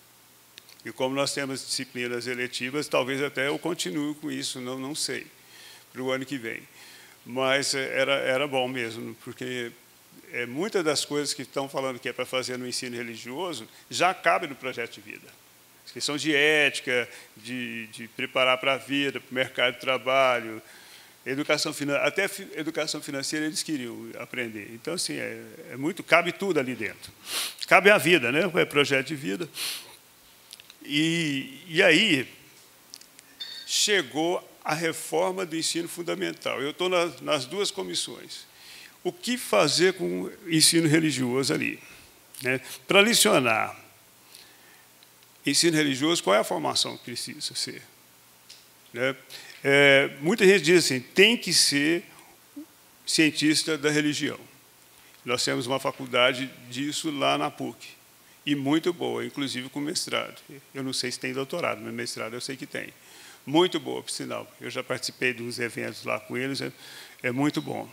S6: E como nós temos disciplinas eletivas, talvez até eu continue com isso, não, não sei, para o ano que vem. Mas era, era bom mesmo, porque é, muitas das coisas que estão falando que é para fazer no ensino religioso já cabe no projeto de vida. Questão de ética, de, de preparar para a vida, para o mercado de trabalho, educação financeira, até educação financeira eles queriam aprender. Então, assim, é, é muito, cabe tudo ali dentro. Cabe a vida, né? É projeto de vida. E, e aí chegou a reforma do ensino fundamental. Eu estou nas, nas duas comissões. O que fazer com o ensino religioso ali, né? Para licionar ensino religioso, qual é a formação que precisa ser? Né? É, muita gente diz assim, tem que ser cientista da religião. Nós temos uma faculdade disso lá na PUC, e muito boa, inclusive com mestrado. Eu não sei se tem doutorado, mas mestrado eu sei que tem. Muito boa, por sinal. Eu já participei de uns eventos lá com eles, é, é muito bom.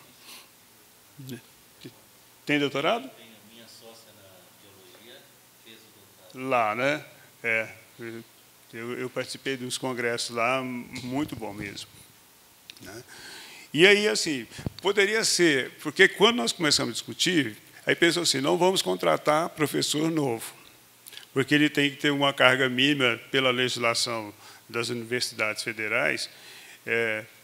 S6: Tem doutorado?
S5: Tem, a minha sócia na biologia fez o doutorado.
S6: Lá, né? É, eu, eu participei de uns congressos lá, muito bom mesmo, né? E aí, assim, poderia ser, porque quando nós começamos a discutir, aí pensou assim, não vamos contratar professor novo, porque ele tem que ter uma carga mínima pela legislação das universidades federais, é,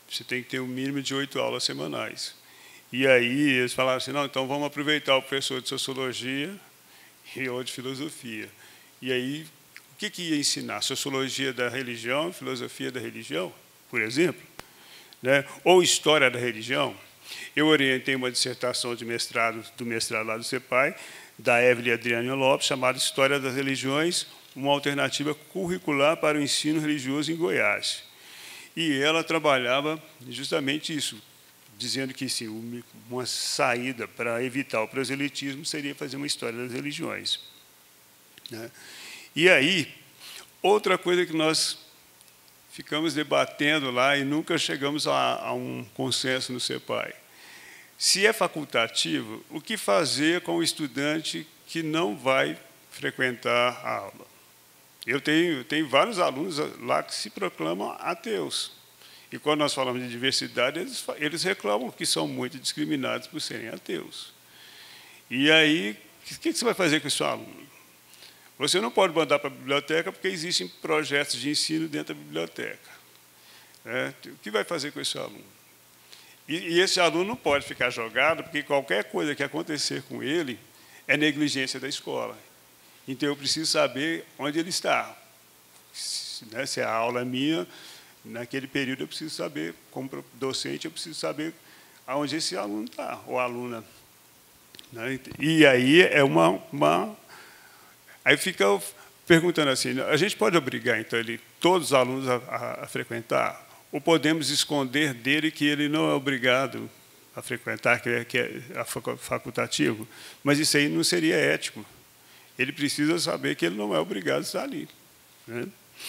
S6: você tem que ter um mínimo de oito aulas semanais. E aí eles falaram assim, não, então vamos aproveitar o professor de sociologia e o de filosofia. E aí, o que, que ia ensinar? Sociologia da religião, filosofia da religião, por exemplo, né? Ou história da religião. Eu orientei uma dissertação de mestrado, do mestrado lá do CEPAI, da Evelyn Adriane Lopes, chamada História das Religiões, uma alternativa curricular para o ensino religioso em Goiás. E ela trabalhava justamente isso, dizendo que sim, uma saída para evitar o proselitismo seria fazer uma história das religiões, né? E aí, outra coisa que nós ficamos debatendo lá e nunca chegamos a, a um consenso no CEPAI. Se é facultativo, o que fazer com o estudante que não vai frequentar a aula? Eu tenho, eu tenho vários alunos lá que se proclamam ateus. E quando nós falamos de diversidade, eles, eles reclamam que são muito discriminados por serem ateus. E aí, o que você vai fazer com esse aluno? Você não pode mandar para a biblioteca porque existem projetos de ensino dentro da biblioteca. É, o que vai fazer com esse aluno? E, e esse aluno não pode ficar jogado, porque qualquer coisa que acontecer com ele é negligência da escola. Então, eu preciso saber onde ele está. Se, né, se a aula é minha, naquele período eu preciso saber, como docente, eu preciso saber aonde esse aluno está, ou aluna. Né? E aí é uma... uma aí fica perguntando assim, a gente pode obrigar, então, ele, todos os alunos a, a, a frequentar? Ou podemos esconder dele que ele não é obrigado a frequentar, que é, que é facultativo? Mas isso aí não seria ético. Ele precisa saber que ele não é obrigado a estar ali, né?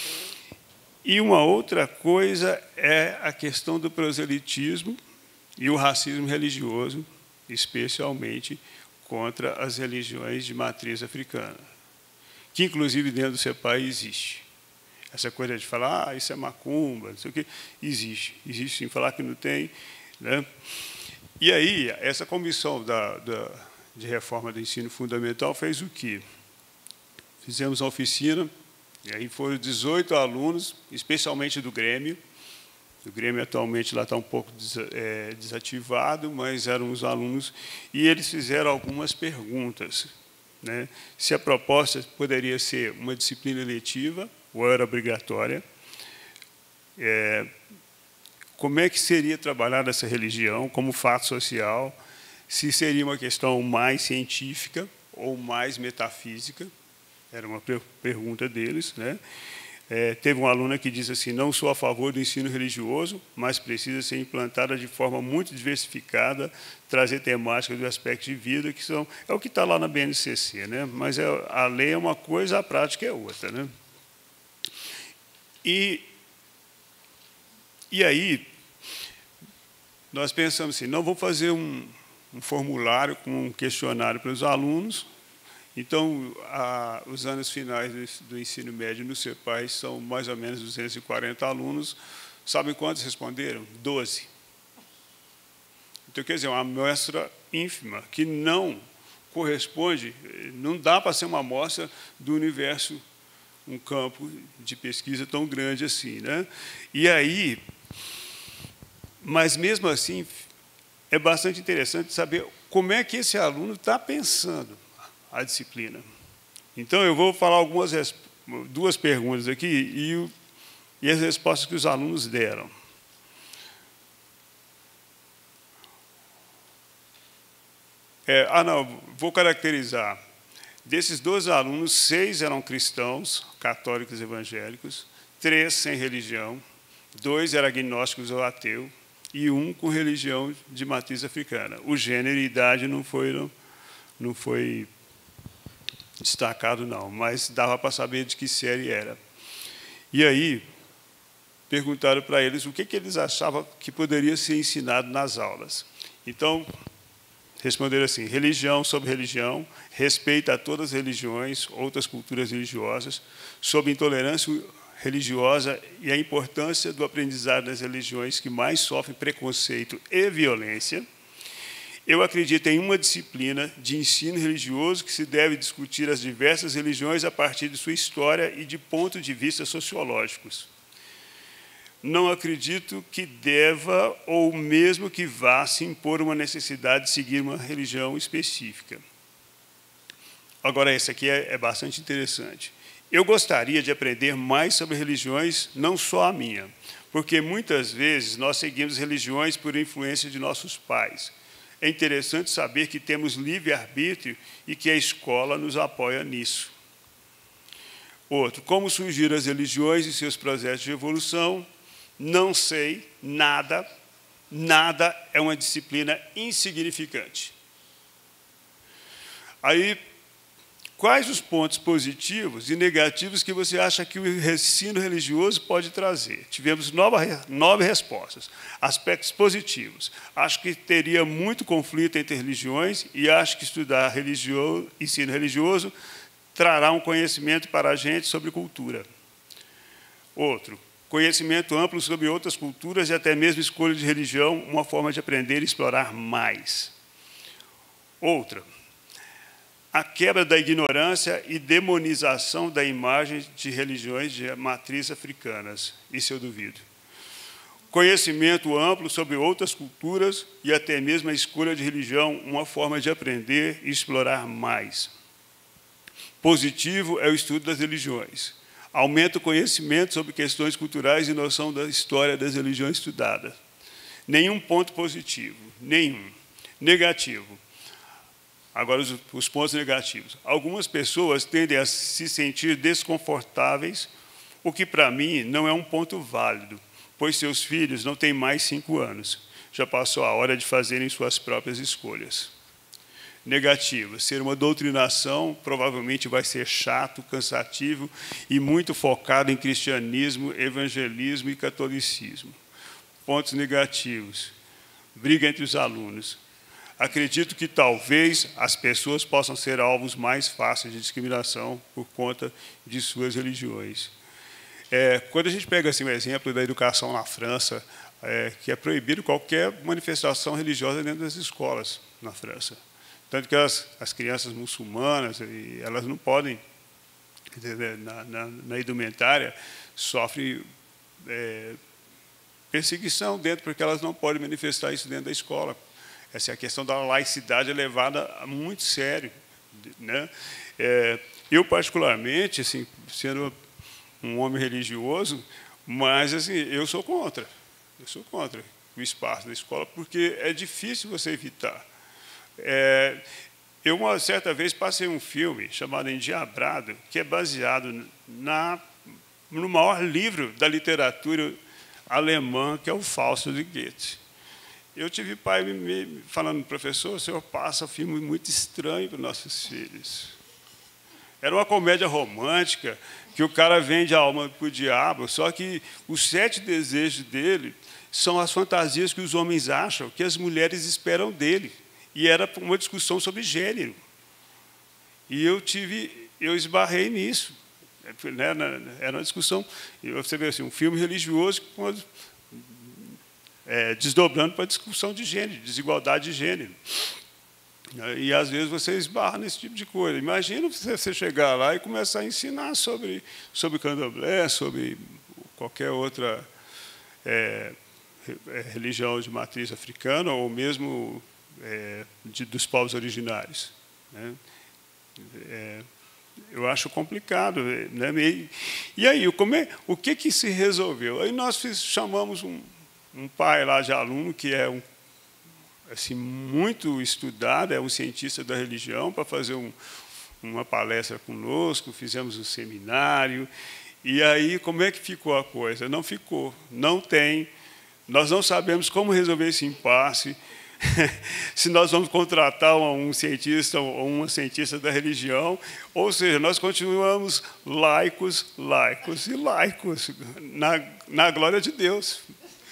S6: E uma outra coisa é a questão do proselitismo e o racismo religioso, especialmente contra as religiões de matriz africana, que, inclusive, dentro do CEPAI existe. Essa coisa de falar, ah, isso é macumba, não sei o quê, existe. Existe, sim, falar que não tem, né? E aí, essa comissão da, da, de reforma do ensino fundamental fez o quê? Fizemos uma oficina, e aí foram dezoito alunos, especialmente do Grêmio. O Grêmio atualmente lá está um pouco desativado, mas eram os alunos, e eles fizeram algumas perguntas, né? Se a proposta poderia ser uma disciplina eletiva ou era obrigatória, é, como é que seria trabalhada essa religião como fato social, se seria uma questão mais científica ou mais metafísica, era uma pergunta deles, né? É, teve uma aluna que disse assim, não sou a favor do ensino religioso, mas precisa ser implantada de forma muito diversificada, trazer temáticas do aspecto de vida, que são, é o que está lá na B N C C, né? Mas é, a lei é uma coisa, a prática é outra, né? E, e aí, nós pensamos assim, não vou fazer um, um formulário com um questionário para os alunos. Então, a, os anos finais do, do ensino médio no CEPAI são mais ou menos duzentos e quarenta alunos. Sabem quantos responderam? doze. Então, quer dizer, uma amostra ínfima, que não corresponde, não dá para ser uma amostra do universo, um campo de pesquisa tão grande assim, né? E aí, mas mesmo assim, é bastante interessante saber como é que esse aluno está pensando a disciplina. Então, eu vou falar algumas duas perguntas aqui e, e as respostas que os alunos deram. É, ah, não, vou caracterizar. Desses doze alunos, seis eram cristãos, católicos evangélicos, três sem religião, dois eram agnósticos ou ateus, e um com religião de matriz africana. O gênero e idade não foi, não, não foi destacado, não, mas dava para saber de que série era. E aí, perguntaram para eles o que, que eles achavam que poderia ser ensinado nas aulas. Então, responderam assim, religião sobre religião, respeito a todas as religiões, outras culturas religiosas, sobre intolerância religiosa e a importância do aprendizado das religiões que mais sofrem preconceito e violência. Eu acredito em uma disciplina de ensino religioso que se deve discutir as diversas religiões a partir de sua história e de pontos de vista sociológicos. não acredito que deva ou mesmo que vá se impor uma necessidade de seguir uma religião específica. Agora, esse aqui é, é bastante interessante. Eu gostaria de aprender mais sobre religiões, não só a minha, porque muitas vezes nós seguimos religiões por influência de nossos pais. É interessante saber que temos livre-arbítrio e que a escola nos apoia nisso. Outro, como surgiram as religiões e seus processos de evolução? Não sei, nada, nada é uma disciplina insignificante. Aí, quais os pontos positivos e negativos que você acha que o ensino religioso pode trazer? Tivemos nove, nove respostas. Aspectos positivos. Acho que teria muito conflito entre religiões e acho que estudar religio, ensino religioso trará um conhecimento para a gente sobre cultura. Outro, conhecimento amplo sobre outras culturas e até mesmo escolha de religião, uma forma de aprender e explorar mais. Outra, a quebra da ignorância e demonização da imagem de religiões de matriz africanas. Isso eu duvido. Conhecimento amplo sobre outras culturas e até mesmo a escolha de religião, uma forma de aprender e explorar mais. Positivo é o estudo das religiões. Aumenta o conhecimento sobre questões culturais e noção da história das religiões estudadas. Nenhum ponto positivo, nenhum. Negativo. Agora, os, os pontos negativos. Algumas pessoas tendem a se sentir desconfortáveis, o que, para mim, não é um ponto válido, pois seus filhos não têm mais cinco anos. Já passou a hora de fazerem suas próprias escolhas. Negativo. Ser uma doutrinação provavelmente vai ser chato, cansativo e muito focado em cristianismo, evangelismo e catolicismo. Pontos negativos. Briga entre os alunos. Acredito que talvez as pessoas possam ser alvos mais fáceis de discriminação por conta de suas religiões. É, quando a gente pega assim, um exemplo da educação na França, é, que é proibido qualquer manifestação religiosa dentro das escolas na França. Tanto que as, as crianças muçulmanas, elas não podem, na, na, na indumentária, sofrem é, perseguição dentro, porque elas não podem manifestar isso dentro da escola. Essa é a questão da laicidade levada a muito sério, né? É, eu, particularmente, assim, sendo um homem religioso, mas assim, eu sou contra. Eu sou contra o espaço da escola, porque é difícil você evitar. É, eu, uma certa vez, passei um filme chamado Endiabrado, que é baseado na, no maior livro da literatura alemã, que é o Fausto de Goethe. Eu tive pai me falando, professor, o senhor passa um filme muito estranho para os nossos filhos. Era uma comédia romântica, que o cara vende a alma para o diabo, só que os sete desejos dele são as fantasias que os homens acham que as mulheres esperam dele. E era uma discussão sobre gênero. E eu tive, eu esbarrei nisso. Era uma discussão, você vê assim, um filme religioso é, desdobrando para a discussão de gênero, desigualdade de gênero. E, às vezes, você esbarra nesse tipo de coisa. Imagina você chegar lá e começar a ensinar sobre, sobre candomblé, sobre qualquer outra é, religião de matriz africana, ou mesmo é, de, dos povos originários. Né? É, eu acho complicado. Né? E, e aí, como é, o que, que se resolveu? Aí nós fiz, chamamos um, um pai lá de aluno, que é um assim, muito estudado, é um cientista da religião, para fazer um, uma palestra conosco, fizemos um seminário, e aí como é que ficou a coisa? Não ficou, não tem, nós não sabemos como resolver esse impasse, se nós vamos contratar um cientista ou uma cientista da religião, ou seja, nós continuamos laicos, laicos e laicos, na, na glória de Deus.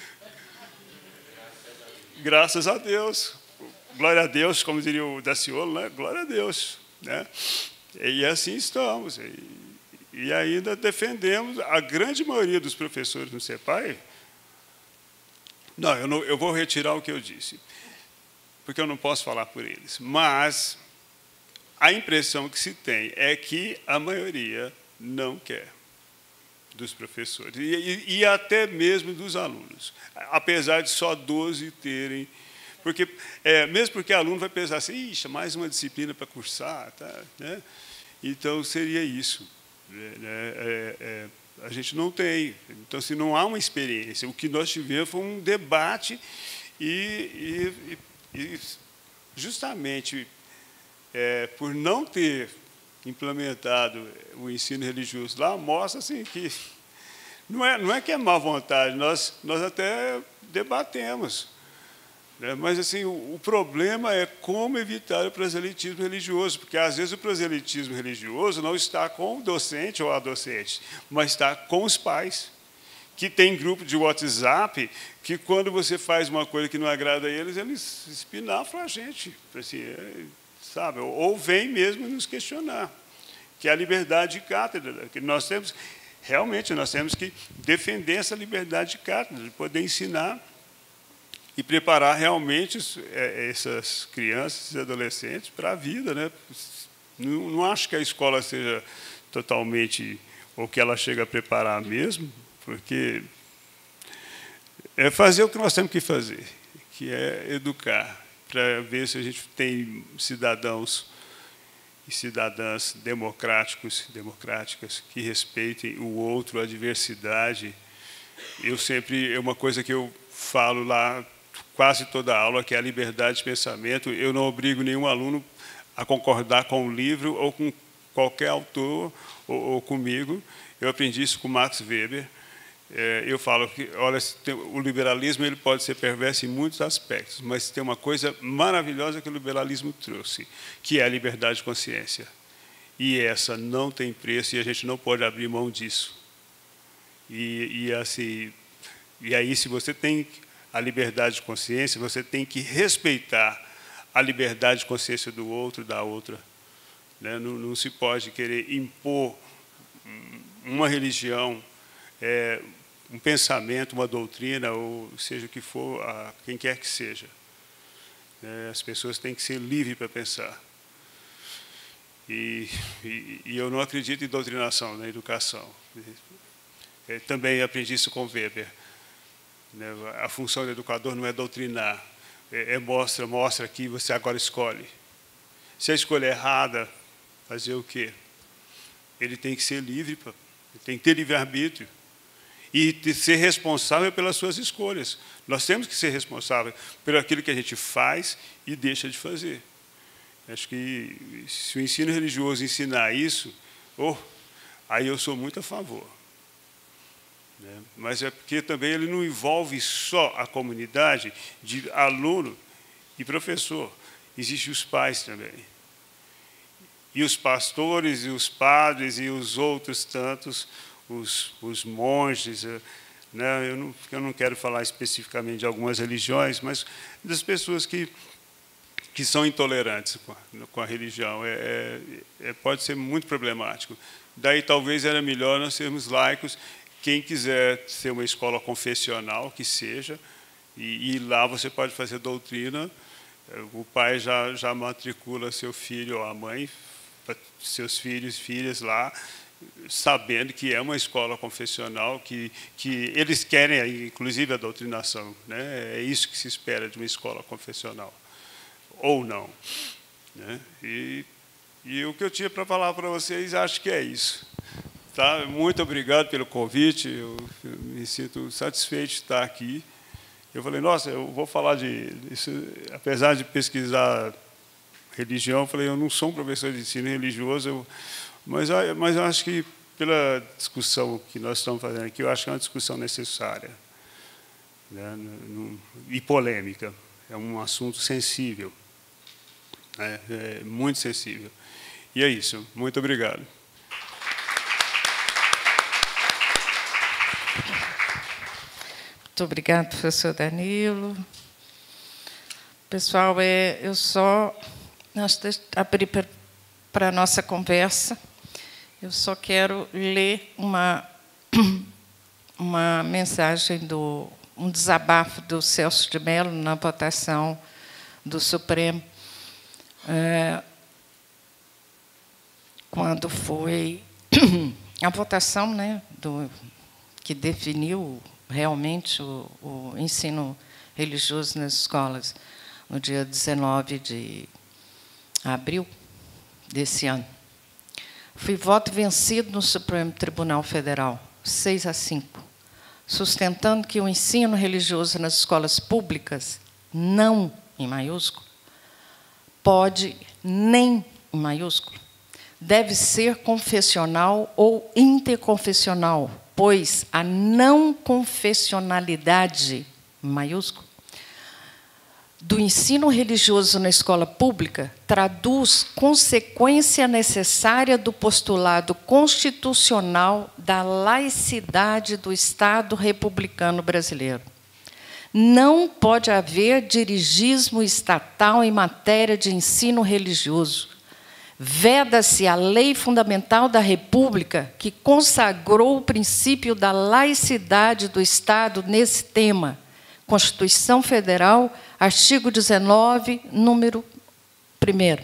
S6: Graças a Deus. Glória a Deus, como diria o Daciolo, né? Glória a Deus. Né? E assim estamos. E, e ainda defendemos, a grande maioria dos professores no CEPAI. Não, eu, não, eu vou retirar o que eu disse, porque eu não posso falar por eles. Mas a impressão que se tem é que a maioria não quer. dos professores, e, e, e até mesmo dos alunos, apesar de só doze terem... Porque, é, mesmo porque o aluno vai pensar assim, ixi, mais uma disciplina para cursar, tá, né? Então, seria isso. Né? É, é, a gente não tem. Então, se não há uma experiência, o que nós tivemos foi um debate e, e, e justamente é, por não ter implementado o ensino religioso lá, mostra assim, que não é, não é que é má vontade, nós, nós até debatemos. Mas assim, o, o problema é como evitar o proselitismo religioso, porque às vezes o proselitismo religioso não está com o docente ou a docente, mas está com os pais, que tem grupo de WhatsApp, que quando você faz uma coisa que não agrada a eles, eles espinafram a gente, assim, é, sabe? Ou vem mesmo nos questionar, que é a liberdade de cátedra, que nós temos, realmente, nós temos que defender essa liberdade de cátedra, de poder ensinar e preparar realmente essas crianças e adolescentes para a vida, né? Não, não acho que a escola seja totalmente, ou que ela chega a preparar mesmo, porque é fazer o que nós temos que fazer, que é educar, para ver se a gente tem cidadãos e cidadãs democráticos, democráticas, que respeitem o outro, a diversidade. Eu sempre, é uma coisa que eu falo lá, quase toda a aula, que é a liberdade de pensamento. Eu não obrigo nenhum aluno a concordar com o livro ou com qualquer autor ou, ou comigo. Eu aprendi isso com Max Weber. É, eu falo que, olha, o liberalismo ele pode ser perverso em muitos aspectos, mas tem uma coisa maravilhosa que o liberalismo trouxe, que é a liberdade de consciência. E essa não tem preço e a gente não pode abrir mão disso. E, e, assim, e aí, se você tem a liberdade de consciência, você tem que respeitar a liberdade de consciência do outro, da outra. Né? Não, não se pode querer impor uma religião, é, um pensamento, uma doutrina, ou seja o que for, a quem quer que seja. É, as pessoas têm que ser livres para pensar. E, e, e eu não acredito em doutrinação na educação. É, também aprendi isso com Weber. A função do educador não é doutrinar, é, é mostra, mostra que você agora escolhe. Se a escolha é errada, fazer o quê? Ele tem que ser livre, ele tem que ter livre-arbítrio e ser responsável pelas suas escolhas. Nós temos que ser responsáveis por aquilo que a gente faz e deixa de fazer. Acho que se o ensino religioso ensinar isso, oh, aí eu sou muito a favor. Mas é porque também ele não envolve só a comunidade de aluno e professor. Existem os pais também. E os pastores, e os padres, e os outros tantos, os, os monges. Né? Eu, não, eu não quero falar especificamente de algumas religiões, mas das pessoas que, que são intolerantes com a, com a religião. É, é, pode ser muito problemático. Daí, talvez, era melhor nós sermos laicos. Quem quiser ser uma escola confessional, que seja, e, e lá você pode fazer doutrina, o pai já, já matricula seu filho ou a mãe, seus filhos e filhas lá, sabendo que é uma escola confessional, que, que eles querem, inclusive, a doutrinação. Né? É isso que se espera de uma escola confessional, ou não. Né? E, e o que eu tinha para falar para vocês, acho que é isso. Tá? Muito obrigado pelo convite, eu, eu me sinto satisfeito de estar aqui. Eu falei, nossa, eu vou falar de... Isso, apesar de pesquisar religião, eu falei, eu não sou um professor de ensino religioso, eu, mas, mas eu acho que, pela discussão que nós estamos fazendo aqui, eu acho que é uma discussão necessária, né, e polêmica. É um assunto sensível, né, é muito sensível. E é isso. Muito obrigado.
S1: Muito obrigada, professor Danilo. Pessoal, é, eu só, antes de abrir para a nossa conversa, eu só quero ler uma, uma mensagem, do, um desabafo do Celso de Mello na votação do Supremo, é, quando foi a votação, né, do, que definiu realmente o, o ensino religioso nas escolas, no dia dezenove de abril desse ano. Fui voto vencido no Supremo Tribunal Federal, seis a cinco, sustentando que o ensino religioso nas escolas públicas, não em maiúsculo, pode, nem em maiúsculo, deve ser confessional ou interconfessional, pois a não confessionalidade, maiúsculo, do ensino religioso na escola pública traduz consequência necessária do postulado constitucional da laicidade do Estado republicano brasileiro. Não pode haver dirigismo estatal em matéria de ensino religioso. Veda-se a lei fundamental da República, que consagrou o princípio da laicidade do Estado nesse tema. Constituição Federal, artigo dezenove, número primeiro.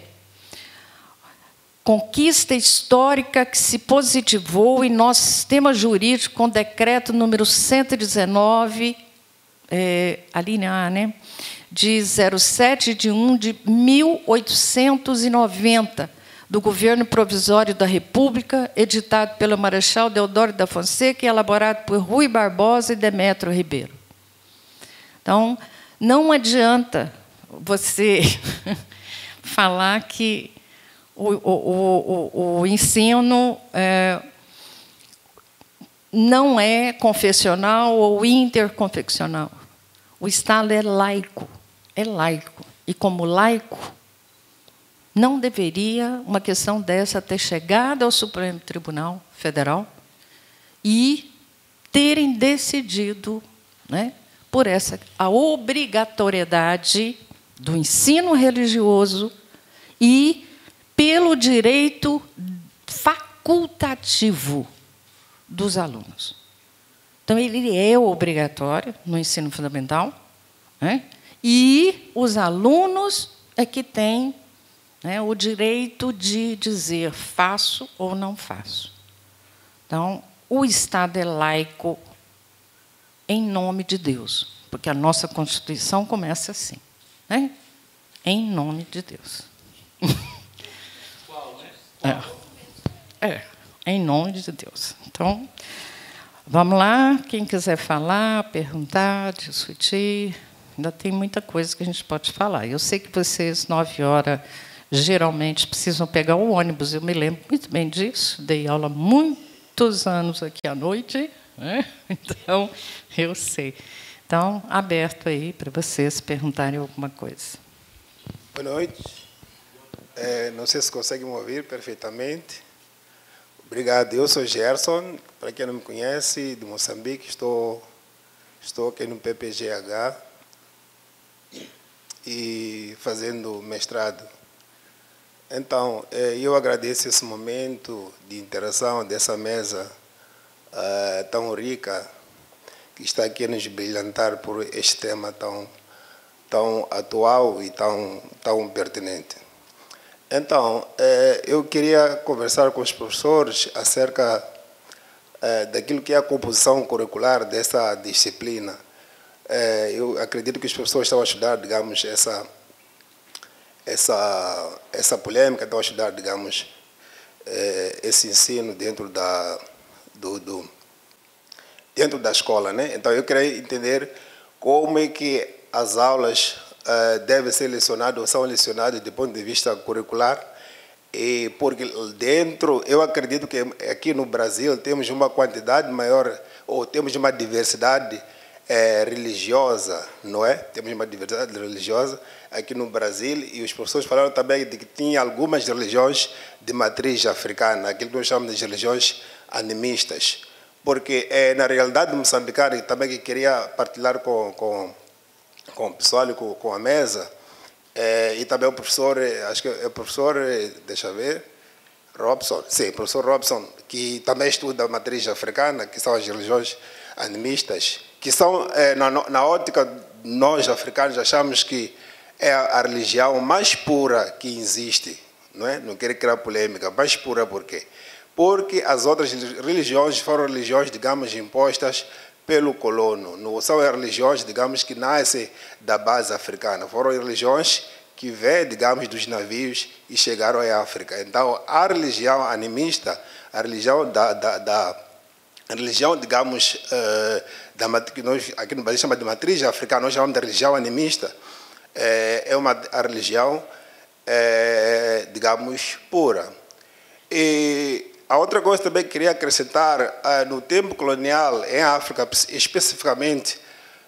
S1: Conquista histórica que se positivou em nosso sistema jurídico com decreto número cento e dezenove, é, a linha A, né? De zero sete de um de mil oitocentos e noventa, do Governo Provisório da República, editado pelo Marechal Deodoro da Fonseca e elaborado por Rui Barbosa e Demétrio Ribeiro. Então, não adianta você falar que o, o, o, o ensino é, não é confessional ou interconfessional. O Estado é laico, é laico. E, como laico, não deveria uma questão dessa ter chegado ao Supremo Tribunal Federal e terem decidido, né, por essa a obrigatoriedade do ensino religioso e pelo direito facultativo dos alunos. Então, ele é obrigatório no ensino fundamental, né? E os alunos é que têm, né, o direito de dizer faço ou não faço. Então, o Estado é laico em nome de Deus, porque a nossa Constituição começa assim, né? Em nome de Deus.
S5: Qual, né? Qual?
S1: É, é, em nome de Deus. Então, vamos lá, quem quiser falar, perguntar, discutir, ainda tem muita coisa que a gente pode falar. Eu sei que vocês, nove horas, geralmente precisam pegar o ônibus, eu me lembro muito bem disso, dei aula muitos anos aqui à noite, né? Então, eu sei. Então, aberto aí para vocês perguntarem alguma coisa.
S7: Boa noite. É, não sei se conseguem me ouvir perfeitamente. Obrigado. Eu sou Gerson, para quem não me conhece, de Moçambique. Estou, estou aqui no P P G H e fazendo mestrado. Então, eu agradeço esse momento de interação dessa mesa Uh, tão rica, que está aqui a nos brilhantar por este tema tão, tão atual e tão, tão pertinente. Então, eh, eu queria conversar com os professores acerca eh, daquilo que é a composição curricular dessa disciplina. Eh, eu acredito que os professores estão a estudar, digamos, essa, essa, essa polêmica, estão a estudar, digamos, eh, esse ensino dentro da Do, do, dentro da escola, né? Então, eu queria entender como é que as aulas uh, devem ser lecionadas ou são lecionadas do ponto de vista curricular, e porque dentro, eu acredito que aqui no Brasil temos uma quantidade maior, ou temos uma diversidade eh, religiosa, não é? Temos uma diversidade religiosa aqui no Brasil, e os professores falaram também de que tinha algumas religiões de matriz africana, aquilo que nós chamamos de religiões animistas, porque é, na realidade moçambicana, também que queria partilhar com, com, com o pessoal, com, com a mesa, é, e também o professor, acho que é o professor, deixa eu ver, Robson, sim, professor Robson, que também estuda a matriz africana, que são as religiões animistas, que são, é, na, na ótica, nós africanos achamos que é a, a religião mais pura que existe, não é? Não quero criar polêmica, mais pura por quê? porque as outras religiões foram religiões, digamos, impostas pelo colono. Não são religiões, digamos, que nascem da base africana. Foram religiões que vêm, digamos, dos navios e chegaram à África. Então, a religião animista, a religião da, da, da a religião, digamos, uh, da, que nós aqui no Brasil chamamos de matriz africana, nós chamamos de religião animista, é, é uma a religião, é, digamos, pura. E a outra coisa também que queria acrescentar, uh, no tempo colonial, em África, especificamente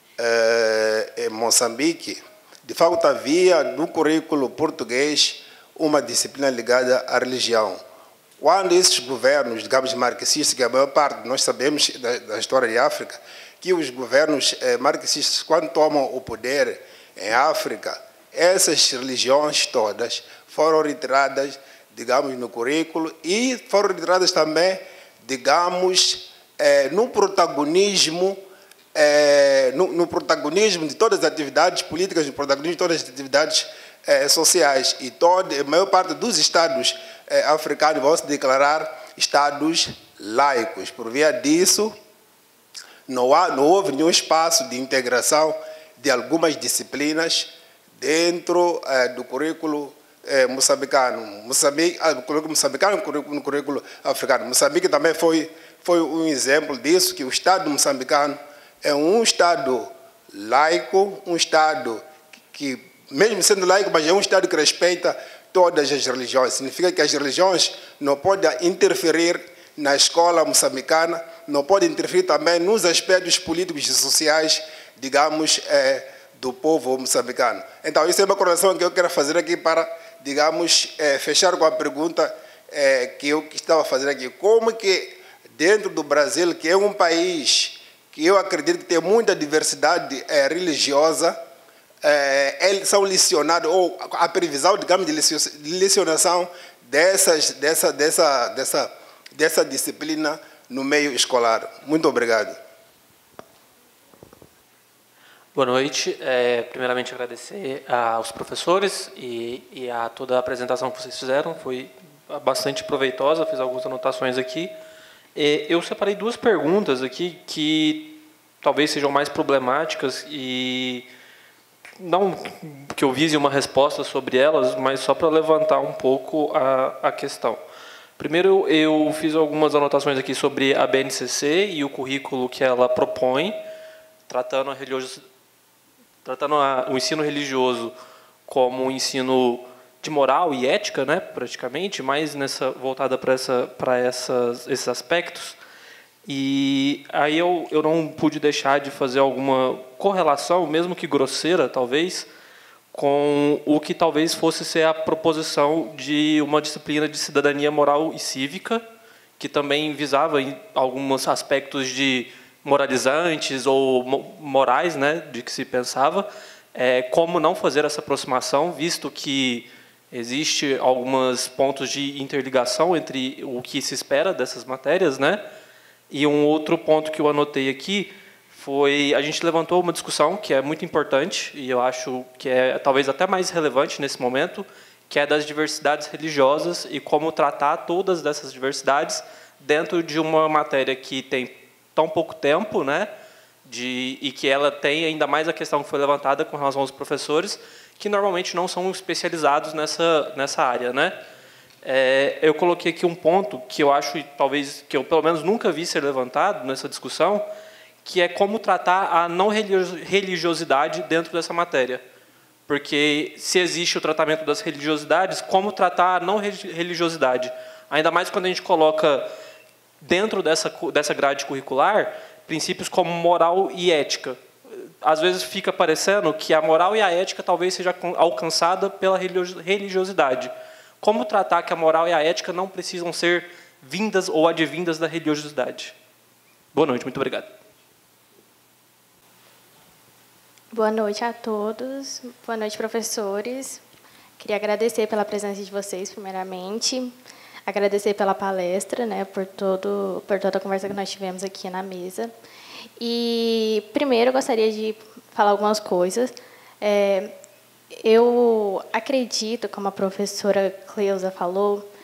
S7: uh, em Moçambique, de fato havia no currículo português uma disciplina ligada à religião. Quando esses governos, digamos, marxistas, que a maior parte, nós sabemos da, da história de África, que os governos eh, marxistas, quando tomam o poder em África, essas religiões todas foram retiradas, digamos, no currículo e foram retiradas também, digamos, eh, no protagonismo, eh, no, no protagonismo de todas as atividades políticas, no protagonismo de todas as atividades eh, sociais. E toda, a maior parte dos estados eh, africanos vão se declarar estados laicos. Por via disso, não, há, não houve nenhum espaço de integração de algumas disciplinas dentro eh, do currículo eh, moçambicano. Moçambique, ah, no currículo moçambicano, no currículo, no currículo africano. Moçambique também foi, foi um exemplo disso, que o Estado moçambicano é um Estado laico, um Estado que, mesmo sendo laico, mas é um Estado que respeita todas as religiões. Significa que as religiões não podem interferir na escola moçambicana, não podem interferir também nos aspectos políticos e sociais, digamos, eh, do povo moçambicano. Então, isso é uma correlação que eu quero fazer aqui para, digamos, eh, fechar com a pergunta eh, que eu estava fazendo aqui. Como que, dentro do Brasil, que é um país que eu acredito que tem muita diversidade eh, religiosa, eh, eles são licionados, ou a previsão, digamos, de licionação dessas, dessa, dessa, dessa, dessa disciplina no meio escolar. Muito obrigado.
S8: Boa noite. É, primeiramente, agradecer aos professores e, e a toda a apresentação que vocês fizeram. Foi bastante proveitosa, fiz algumas anotações aqui. E eu separei duas perguntas aqui que talvez sejam mais problemáticas e não que eu vise uma resposta sobre elas, mas só para levantar um pouco a, a questão. Primeiro, eu fiz algumas anotações aqui sobre a B N C C e o currículo que ela propõe, tratando, a religioso, tratando a, o ensino religioso como um ensino de moral e ética, né, praticamente, mais nessa, voltada para essa, para essas, esses aspectos. E aí eu, eu não pude deixar de fazer alguma correlação, mesmo que grosseira, talvez, com o que talvez fosse ser a proposição de uma disciplina de cidadania moral e cívica, que também visava em alguns aspectos de moralizantes ou morais, né, de que se pensava, é, como não fazer essa aproximação, visto que existe alguns pontos de interligação entre o que se espera dessas matérias, né? E um outro ponto que eu anotei aqui foi, a gente levantou uma discussão que é muito importante, e eu acho que é talvez até mais relevante nesse momento, que é das diversidades religiosas e como tratar todas dessas diversidades dentro de uma matéria que tem tão pouco tempo, né? De, e que ela tem ainda mais a questão que foi levantada com relação aos professores, que normalmente não são especializados nessa, nessa área, né? É, eu coloquei aqui um ponto que eu acho, talvez, que eu pelo menos nunca vi ser levantado nessa discussão, que é como tratar a não religiosidade dentro dessa matéria. Porque se existe o tratamento das religiosidades, como tratar a não religiosidade? Ainda mais quando a gente coloca dentro dessa, dessa grade curricular princípios como moral e ética. Às vezes fica parecendo que a moral e a ética talvez seja alcançada pela religiosidade. Como tratar que a moral e a ética não precisam ser vindas ou advindas da religiosidade? Boa noite, muito obrigado.
S9: Boa noite a todos. Boa noite, professores. Queria agradecer pela presença de vocês, primeiramente. Agradecer pela palestra, né, por, todo, por toda a conversa que nós tivemos aqui na mesa. E, primeiro, eu gostaria de falar algumas coisas. É, eu acredito, como a professora Cleusa falou,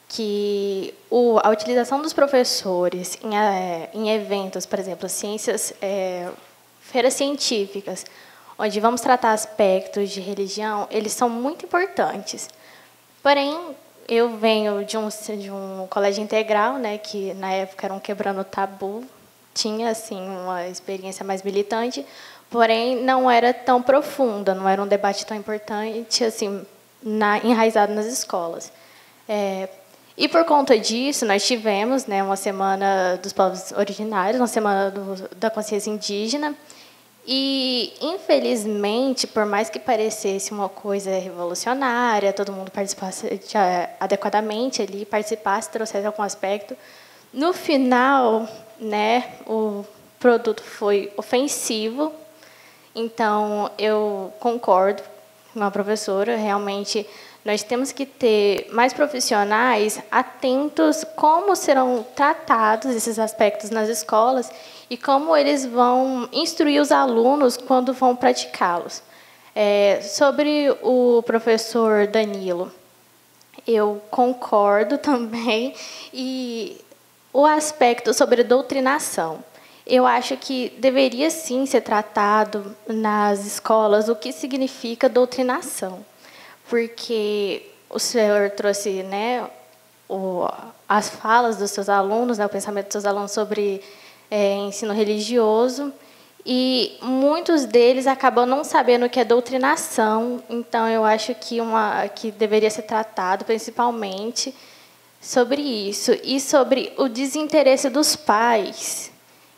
S9: que o, a utilização dos professores em, é, em eventos, por exemplo, ciências, é, feiras científicas, onde vamos tratar aspectos de religião, eles são muito importantes. Porém, eu venho de um, de um colégio integral, né, que na época era um quebrando tabu, tinha assim uma experiência mais militante, porém não era tão profunda, não era um debate tão importante assim na, enraizado nas escolas. É, e por conta disso nós tivemos, né, uma semana dos povos originários, uma semana do, da consciência indígena. E, infelizmente, por mais que parecesse uma coisa revolucionária, todo mundo participasse adequadamente ali, participasse, trouxesse algum aspecto, no final, né, o produto foi ofensivo. Então, eu concordo com a professora, realmente nós temos que ter mais profissionais atentos como serão tratados esses aspectos nas escolas e como eles vão instruir os alunos quando vão praticá-los. É, sobre o professor Danilo, eu concordo também. E o aspecto sobre doutrinação, eu acho que deveria, sim, ser tratado nas escolas o que significa doutrinação. Porque o senhor trouxe, né, o, as falas dos seus alunos, né, o pensamento dos seus alunos sobre é, ensino religioso, e muitos deles acabam não sabendo o que é doutrinação. Então, eu acho que, uma, que deveria ser tratado, principalmente, sobre isso. E sobre o desinteresse dos pais.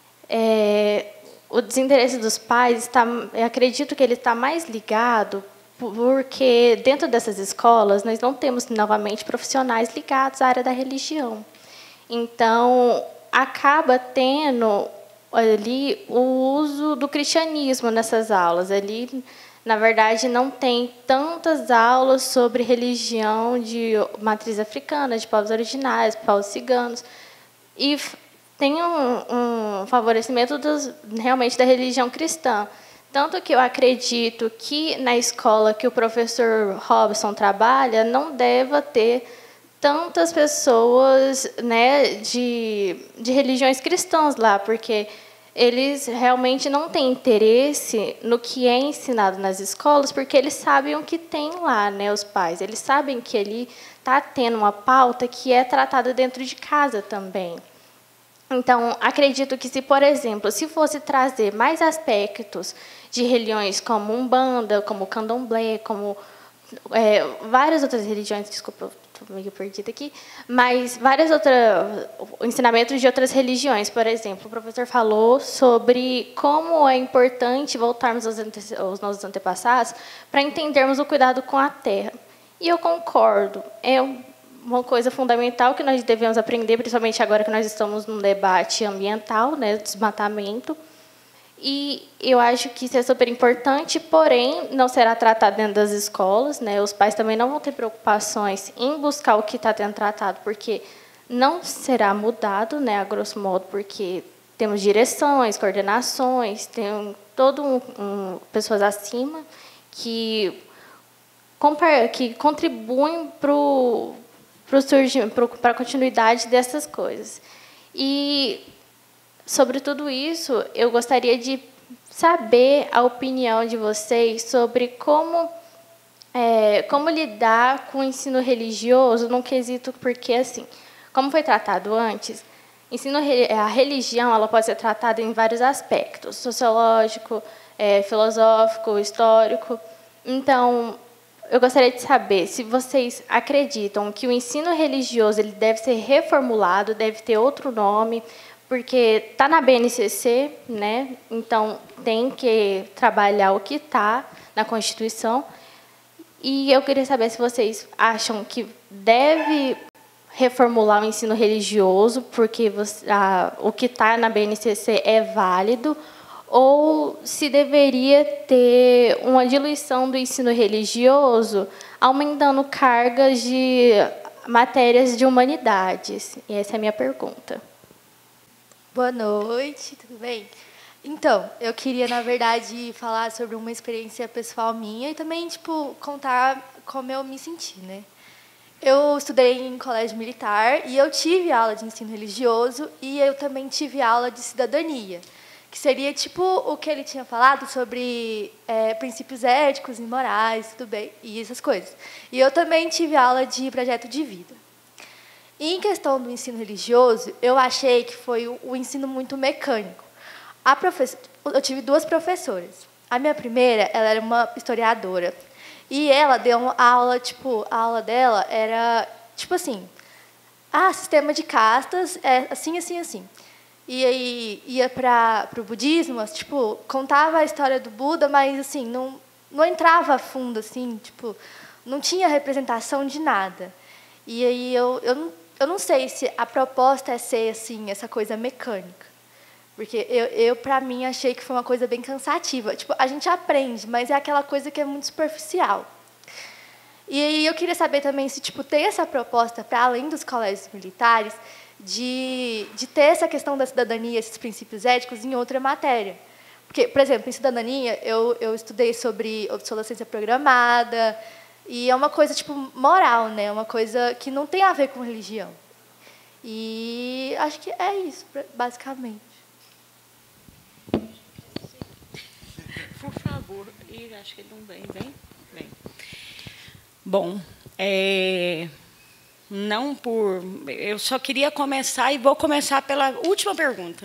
S9: É, o desinteresse dos pais, está, eu acredito que ele está mais ligado porque dentro dessas escolas nós não temos novamente profissionais ligados à área da religião. Então, acaba tendo ali o uso do cristianismo nessas aulas. Ali, na verdade, não tem tantas aulas sobre religião de matriz africana, de povos originários, povos ciganos. E tem um, um favorecimento dos, realmente da religião cristã. Tanto que eu acredito que na escola que o professor Robson trabalha não deva ter tantas pessoas, né, de, de religiões cristãs lá, porque eles realmente não têm interesse no que é ensinado nas escolas, porque eles sabem o que tem lá, né, os pais. Eles sabem que ele está tendo uma pauta que é tratada dentro de casa também. Então, acredito que se, por exemplo, se fosse trazer mais aspectos de religiões como Umbanda, como Candomblé, como é, várias outras religiões, desculpa, estou meio perdida aqui, mas várias outras ensinamentos de outras religiões. Por exemplo, o professor falou sobre como é importante voltarmos aos, ante aos nossos antepassados para entendermos o cuidado com a terra. E eu concordo, é uma coisa fundamental que nós devemos aprender, principalmente agora que nós estamos num debate ambiental, né, desmatamento. E eu acho que isso é super importante, porém, não será tratado dentro das escolas, né? Os pais também não vão ter preocupações em buscar o que está sendo tratado, porque não será mudado, né, a grosso modo, porque temos direções, coordenações, tem todo um, um pessoas acima que, que contribuem para o para a continuidade dessas coisas. E, sobre tudo isso, eu gostaria de saber a opinião de vocês sobre como, é, como lidar com o ensino religioso num quesito, porque, assim, como foi tratado antes, ensino, a religião ela pode ser tratada em vários aspectos, sociológico, é, filosófico, histórico. Então, eu gostaria de saber se vocês acreditam que o ensino religioso ele deve ser reformulado, deve ter outro nome, porque está na B N C C, né? Então tem que trabalhar o que está na Constituição. E eu queria saber se vocês acham que deve reformular o ensino religioso, porque você, a, o que está na B N C C é válido, ou se deveria ter uma diluição do ensino religioso, aumentando cargas de matérias de humanidades. E essa é a minha pergunta.
S10: Boa noite, tudo bem? Então, eu queria, na verdade, falar sobre uma experiência pessoal minha e também, tipo, contar como eu me senti, né? eu estudei em colégio militar e eu tive aula de ensino religioso e eu também tive aula de cidadania, que seria tipo o que ele tinha falado sobre é, princípios éticos e morais, tudo bem, e essas coisas. E eu também tive aula de projeto de vida. E em questão do ensino religioso, eu achei que foi o ensino muito mecânico. A professora, eu tive duas professoras. A minha primeira, ela era uma historiadora. E ela deu uma aula, tipo, a aula dela era, tipo assim, ah, sistema de castas é assim, assim, assim. E aí ia para o budismo, tipo, contava a história do Buda, mas assim, não, não entrava a fundo, assim, tipo, não tinha representação de nada. E aí eu, eu, não, eu não sei se a proposta é ser, assim, essa coisa mecânica. Porque eu, eu para mim, achei que foi uma coisa bem cansativa. Tipo, a gente aprende, mas é aquela coisa que é muito superficial. E aí eu queria saber também se tipo, tem essa proposta, para além dos colégios militares, de, de ter essa questão da cidadania, esses princípios éticos, em outra matéria. Porque, por exemplo, em cidadania, eu, eu estudei sobre obsolescência programada, e é uma coisa tipo, moral, né? Uma coisa que não tem a ver com religião. E acho que é isso, basicamente.
S3: Por favor, e acho que ele não vem, vem? Vem. Bom, é, não por... Eu só queria começar, e vou começar pela última pergunta,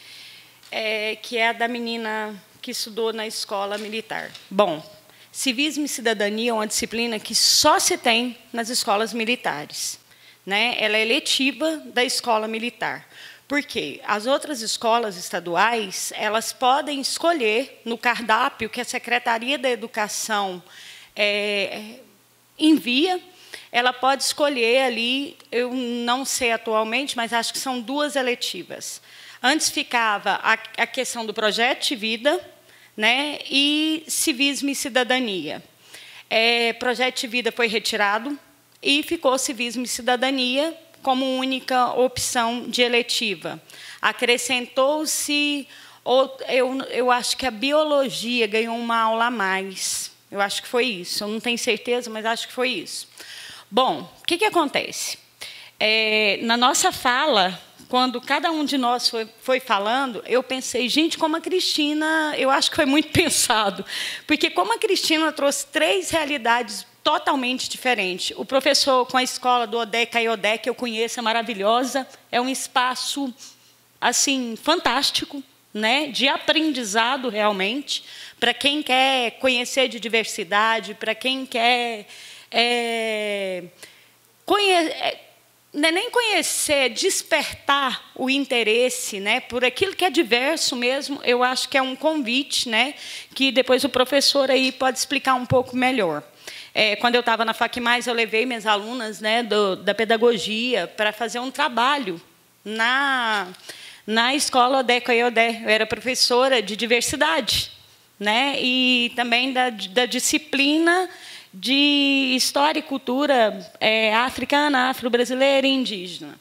S3: é, que é a da menina que estudou na escola militar. Bom, civismo e cidadania é uma disciplina que só se tem nas escolas militares, né? Ela é eletiva da escola militar. Por quê? As outras escolas estaduais, elas podem escolher, no cardápio que a Secretaria da Educação é, envia, ela pode escolher ali, eu não sei atualmente, mas acho que são duas eletivas. Antes ficava a, a questão do projeto de vida, né, e civismo e cidadania. É, projeto de vida foi retirado e ficou civismo e cidadania como única opção de eletiva. Acrescentou-se, eu, eu acho que a biologia ganhou uma aula a mais. Eu acho que foi isso. Eu não tenho certeza, mas acho que foi isso. Bom, o que, que acontece? É, na nossa fala, quando cada um de nós foi, foi falando, eu pensei, gente, como a Cristina, eu acho que foi muito pensado, porque como a Cristina trouxe três realidades totalmente diferente. O professor com a escola do ODEC, a IODEC, que eu conheço, é maravilhosa, é um espaço assim fantástico, né, de aprendizado realmente, para quem quer conhecer de diversidade, para quem quer é, conhe não é nem conhecer, despertar o interesse, né, por aquilo que é diverso mesmo. Eu acho que é um convite, né, que depois o professor aí pode explicar um pouco melhor. É, quando eu estava na FACMais, eu levei minhas alunas, né, do, da pedagogia para fazer um trabalho na, na escola ODEC, I O D E. Eu era professora de diversidade, né, e também da, da disciplina de História e Cultura é, africana, afro-brasileira e indígena.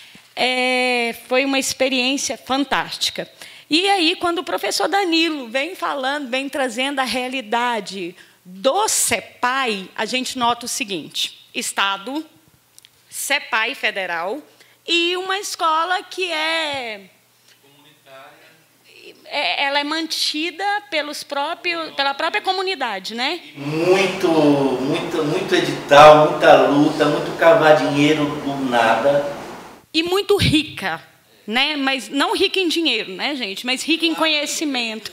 S3: É, foi uma experiência fantástica. E aí, quando o professor Danilo vem falando, vem trazendo a realidade do CEPAI, a gente nota o seguinte: Estado, CEPAI federal e uma escola que é comunitária. Ela é mantida pelos próprios, pela própria comunidade, né?
S5: Muito, muito, muito edital, muita luta, muito cavar dinheiro do nada.
S3: E muito rica, né? Mas não rica em dinheiro, né, gente? Mas rica em conhecimento.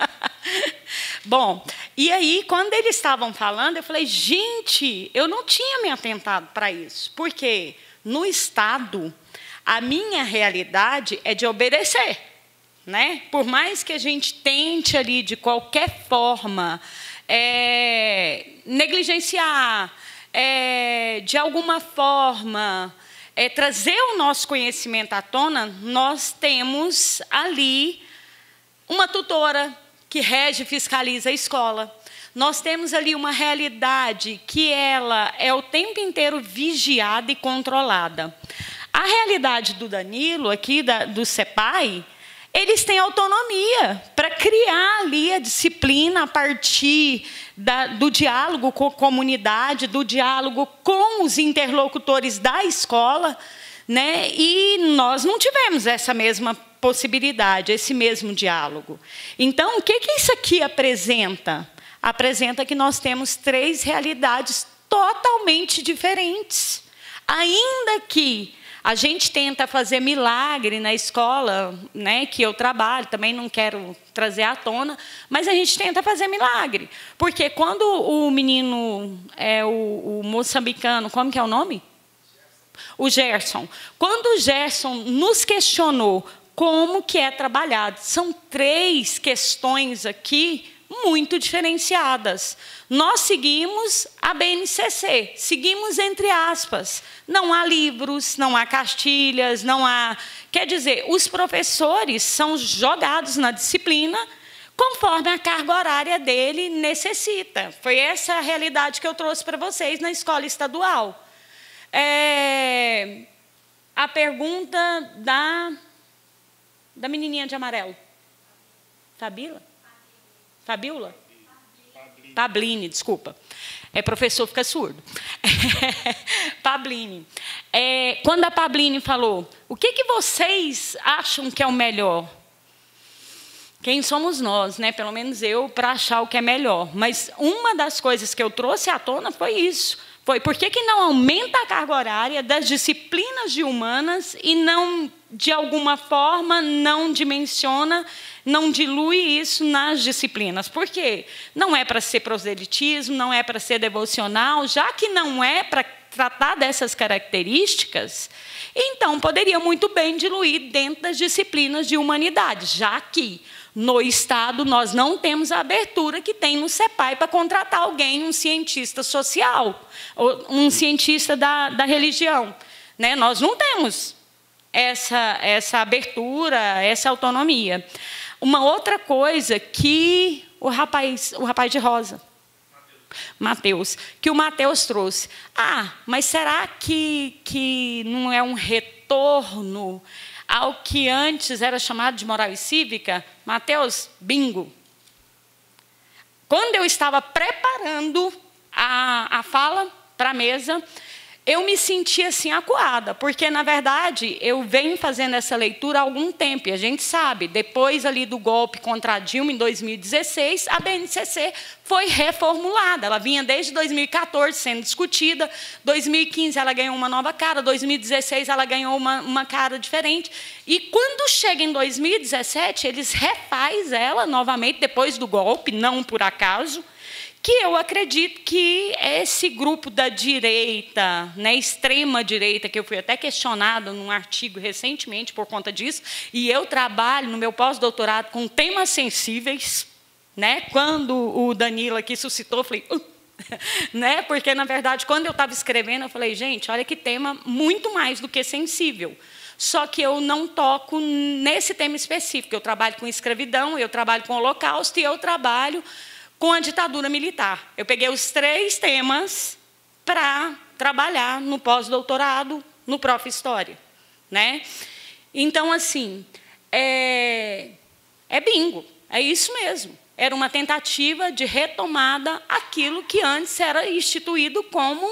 S3: Bom, e aí, quando eles estavam falando, eu falei, gente, eu não tinha me atentado para isso, porque no Estado, a minha realidade é de obedecer, né? Por mais que a gente tente ali, de qualquer forma, é, negligenciar, é, de alguma forma, é, trazer o nosso conhecimento à tona, nós temos ali uma tutora que rege e fiscaliza a escola. Nós temos ali uma realidade que ela é o tempo inteiro vigiada e controlada. A realidade do Danilo, aqui da, do CEPAI, eles têm autonomia para criar ali a disciplina a partir da, do diálogo com a comunidade, do diálogo com os interlocutores da escola, né? E nós não tivemos essa mesma possibilidade, esse mesmo diálogo. Então, o que, que isso aqui apresenta? Apresenta que nós temos três realidades totalmente diferentes. Ainda que a gente tenta fazer milagre na escola, né, que eu trabalho, também não quero trazer à tona, mas a gente tenta fazer milagre. Porque quando o menino, é, o, o moçambicano, como que é o nome? O Gerson. Quando o Gerson nos questionou como que é trabalhado, são três questões aqui muito diferenciadas. Nós seguimos a B N C C, seguimos entre aspas. Não há livros, não há cartilhas, não há... Quer dizer, os professores são jogados na disciplina conforme a carga horária dele necessita. Foi essa a realidade que eu trouxe para vocês na escola estadual. É... A pergunta da, da menininha de amarelo. Fabíola? Fabíola? Pabline, desculpa. É, professor fica surdo. Pabline. É, quando a Pabline falou, o que, que vocês acham que é o melhor? Quem somos nós, né? Pelo menos eu, para achar o que é melhor. Mas uma das coisas que eu trouxe à tona foi isso. Foi por que, que não aumenta a carga horária das disciplinas de humanas e não, de alguma forma, não dimensiona, não dilui isso nas disciplinas? Por quê? Não é para ser proselitismo, não é para ser devocional, já que não é para tratar dessas características, então poderia muito bem diluir dentro das disciplinas de humanidade, já que no Estado nós não temos a abertura que tem no CEPAI para contratar alguém, um cientista social, um cientista da, da religião, né? Nós não temos essa, essa abertura, essa autonomia. Uma outra coisa que o rapaz, o rapaz de rosa, Mateus, que o Mateus trouxe. Ah, mas será que, que não é um retorno ao que antes era chamado de moral e cívica? Mateus, bingo. Quando eu estava preparando a, a fala para a mesa, eu me senti assim acuada, porque, na verdade, eu venho fazendo essa leitura há algum tempo, e a gente sabe, depois ali do golpe contra a Dilma, em dois mil e dezesseis, a B N C C foi reformulada. Ela vinha desde dois mil e quatorze sendo discutida, dois mil e quinze ela ganhou uma nova cara, dois mil e dezesseis ela ganhou uma, uma cara diferente, e quando chega em dois mil e dezessete, eles refazem ela novamente, depois do golpe, não por acaso, que eu acredito que esse grupo da direita, né, extrema-direita, que eu fui até questionada num artigo recentemente por conta disso, e eu trabalho no meu pós-doutorado com temas sensíveis, né, quando o Danilo aqui suscitou, eu falei... Uh, né, porque, na verdade, quando eu estava escrevendo, eu falei, gente, olha que tema muito mais do que sensível. Só que eu não toco nesse tema específico. Eu trabalho com escravidão, eu trabalho com holocausto e eu trabalho com a ditadura militar. Eu peguei os três temas para trabalhar no pós-doutorado, no Prof. História, né? Então, assim, é, é bingo, é isso mesmo. Era uma tentativa de retomada aquilo que antes era instituído como...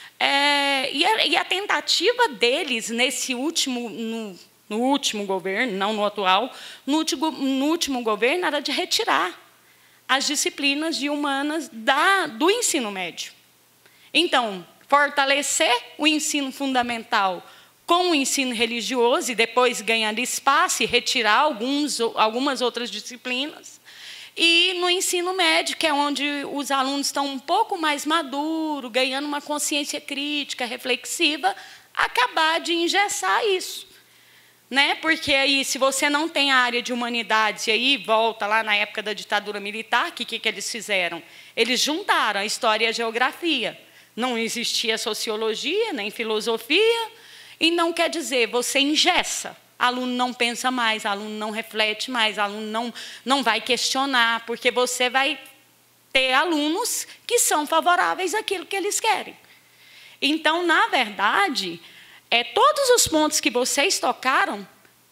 S3: É, e, a, e a tentativa deles, nesse último... No, no último governo, não no atual, no último, no último governo, era de retirar as disciplinas de humanas da, do ensino médio. Então, fortalecer o ensino fundamental com o ensino religioso e depois ganhar espaço e retirar alguns, algumas outras disciplinas. E no ensino médio, que é onde os alunos estão um pouco mais maduros, ganhando uma consciência crítica, reflexiva, acabar de engessar isso. Né? Porque aí, se você não tem a área de humanidades, e aí volta lá na época da ditadura militar, o que, que, que eles fizeram? Eles juntaram a história e a geografia. Não existia sociologia, nem filosofia, e não quer dizer, você engessa. Aluno não pensa mais, aluno não reflete mais, aluno não, não vai questionar, porque você vai ter alunos que são favoráveis àquilo que eles querem. Então, na verdade... É, todos os pontos que vocês tocaram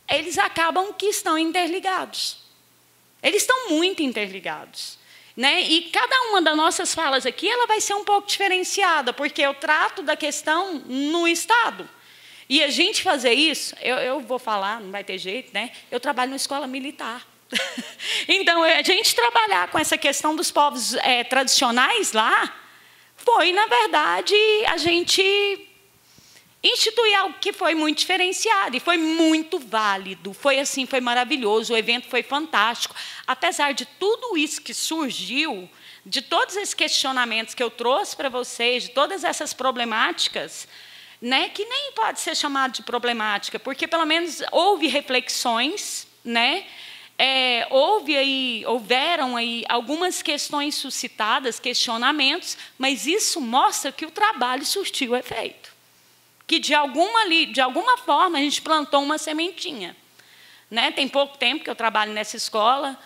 S3: eles acabam que estão interligados. Eles estão muito interligados. Né? E cada uma das nossas falas aqui ela vai ser um pouco diferenciada, porque eu trato da questão no Estado. E a gente fazer isso, eu, eu vou falar, não vai ter jeito, né? Eu trabalho numa escola militar. Então, a gente trabalhar com essa questão dos povos é, tradicionais lá, foi, na verdade, a gente instituir algo que foi muito diferenciado, e foi muito válido, foi assim, foi maravilhoso, o evento foi fantástico. Apesar de tudo isso que surgiu, de todos esses questionamentos que eu trouxe para vocês, de todas essas problemáticas, né, que nem pode ser chamado de problemática, porque, pelo menos, houve reflexões, né, é, houve aí, houveram aí algumas questões suscitadas, questionamentos, mas isso mostra que o trabalho surtiu efeito. Que, de alguma, de alguma forma, a gente plantou uma sementinha. Né? Tem pouco tempo que eu trabalho nessa escola,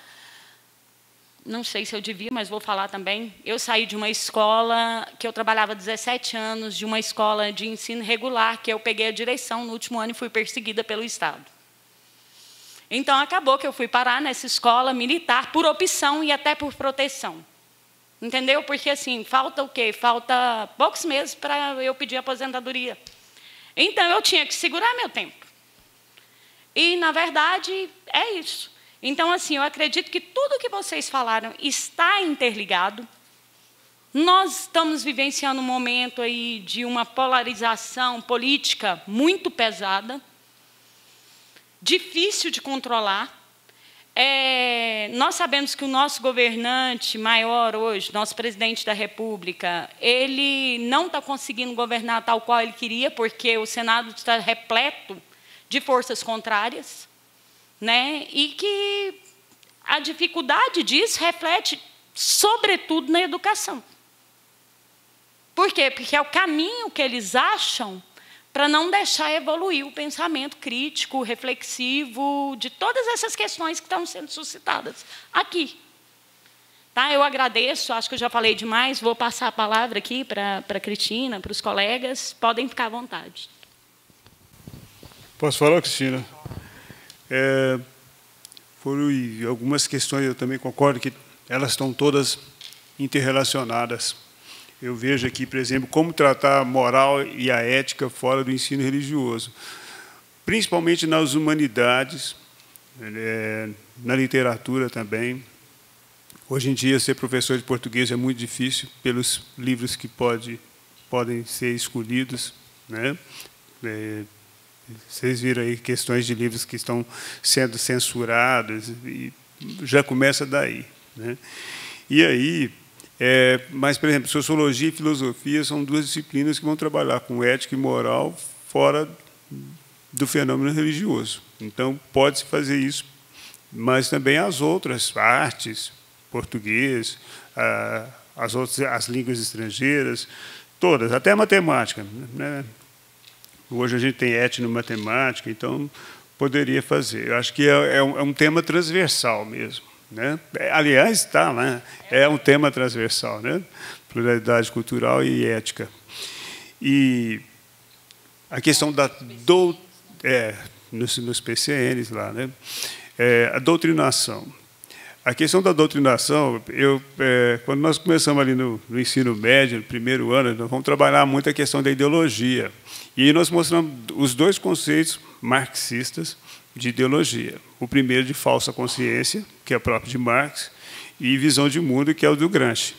S3: não sei se eu devia, mas vou falar também. Eu saí de uma escola que eu trabalhava há dezessete anos, de uma escola de ensino regular, que eu peguei a direção no último ano e fui perseguida pelo Estado. Então, acabou que eu fui parar nessa escola militar por opção e até por proteção. Entendeu? Porque, assim, falta o quê? Falta poucos meses para eu pedir aposentadoria. Então, eu tinha que segurar meu tempo. E, na verdade, é isso. Então, assim, eu acredito que tudo que vocês falaram está interligado. Nós estamos vivenciando um momento aí de uma polarização política muito pesada, difícil de controlar. É, nós sabemos que o nosso governante maior hoje, nosso presidente da República, ele não está conseguindo governar tal qual ele queria, porque o Senado está repleto de forças contrárias, né? E que a dificuldade disso reflete, sobretudo, na educação. Por quê? Porque é o caminho que eles acham para não deixar evoluir o pensamento crítico, reflexivo, de todas essas questões que estão sendo suscitadas aqui. Tá? Eu agradeço, acho que eu já falei demais, vou passar a palavra aqui para a Cristina, para os colegas, podem ficar à vontade.
S6: Posso falar, Cristina? É, foram algumas questões, eu também concordo que elas estão todas interrelacionadas. Eu vejo aqui, por exemplo, como tratar a moral e a ética fora do ensino religioso, principalmente nas humanidades, é, na literatura também. Hoje em dia, ser professor de português é muito difícil, pelos livros que pode, podem ser escolhidos. Né? É, vocês viram aí questões de livros que estão sendo censurados, e já começa daí. Né? E aí... É, mas, por exemplo, sociologia e filosofia são duas disciplinas que vão trabalhar com ética e moral fora do fenômeno religioso. Então, pode-se fazer isso, mas também as outras artes, português, as, outras, as línguas estrangeiras, todas, até a matemática. Né? Hoje a gente tem etnomatemática, então poderia fazer. Eu acho que é, é, um, é um tema transversal mesmo. Né? Aliás, está, né? É um tema transversal, né? Pluralidade cultural e ética. E a questão da do, é, nos, nos P C Ns lá, né? É, a doutrinação. A questão da doutrinação, eu, é, quando nós começamos ali no, no ensino médio, no primeiro ano, nós vamos trabalhar muito a questão da ideologia. E aí nós mostramos os dois conceitos marxistas de ideologia. O primeiro de falsa consciência, que é próprio de Marx, e visão de mundo, que é o do Gramsci.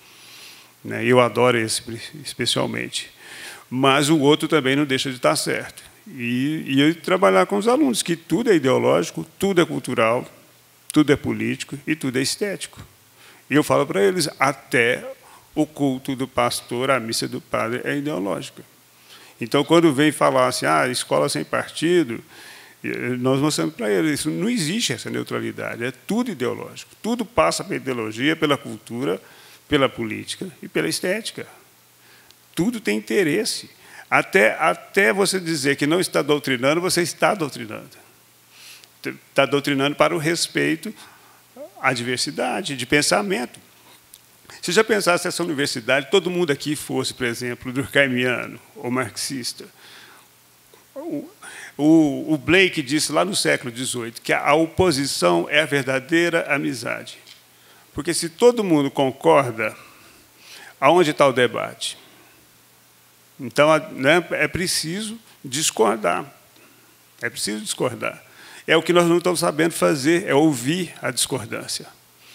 S6: Eu adoro esse, especialmente. Mas o outro também não deixa de estar certo. E, e eu trabalhar com os alunos, que tudo é ideológico, tudo é cultural, tudo é político e tudo é estético. E eu falo para eles, até o culto do pastor, a missa do padre, é ideológica. Então, quando vem falar assim, ah, escola sem partido, nós mostramos para eles, isso não existe essa neutralidade, é tudo ideológico. Tudo passa pela ideologia, pela cultura, pela política e pela estética. Tudo tem interesse. Até, até você dizer que não está doutrinando, você está doutrinando. Está doutrinando para o respeito à diversidade de pensamento. Se já pensasse essa universidade, todo mundo aqui fosse, por exemplo, durkheimiano ou marxista, O, o Blake disse lá no século dezoito que a oposição é a verdadeira amizade. Porque se todo mundo concorda, aonde está o debate? Então, né, é preciso discordar. É preciso discordar. É o que nós não estamos sabendo fazer, é ouvir a discordância.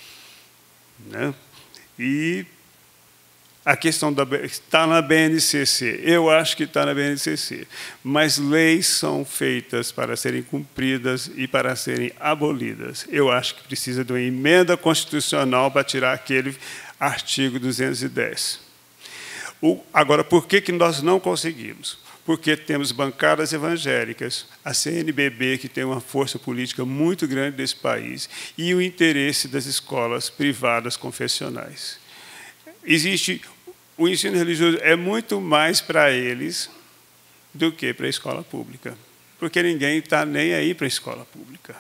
S6: Né? E a questão da está na B N C C. Eu acho que está na B N C C. Mas leis são feitas para serem cumpridas e para serem abolidas. Eu acho que precisa de uma emenda constitucional para tirar aquele artigo duzentos e dez. O, agora, por que, que nós não conseguimos? Porque temos bancadas evangélicas, a C N B B, que tem uma força política muito grande desse país, e o interesse das escolas privadas confessionais. Existe o ensino religioso é muito mais para eles do que para a escola pública, porque ninguém está nem aí para a escola pública.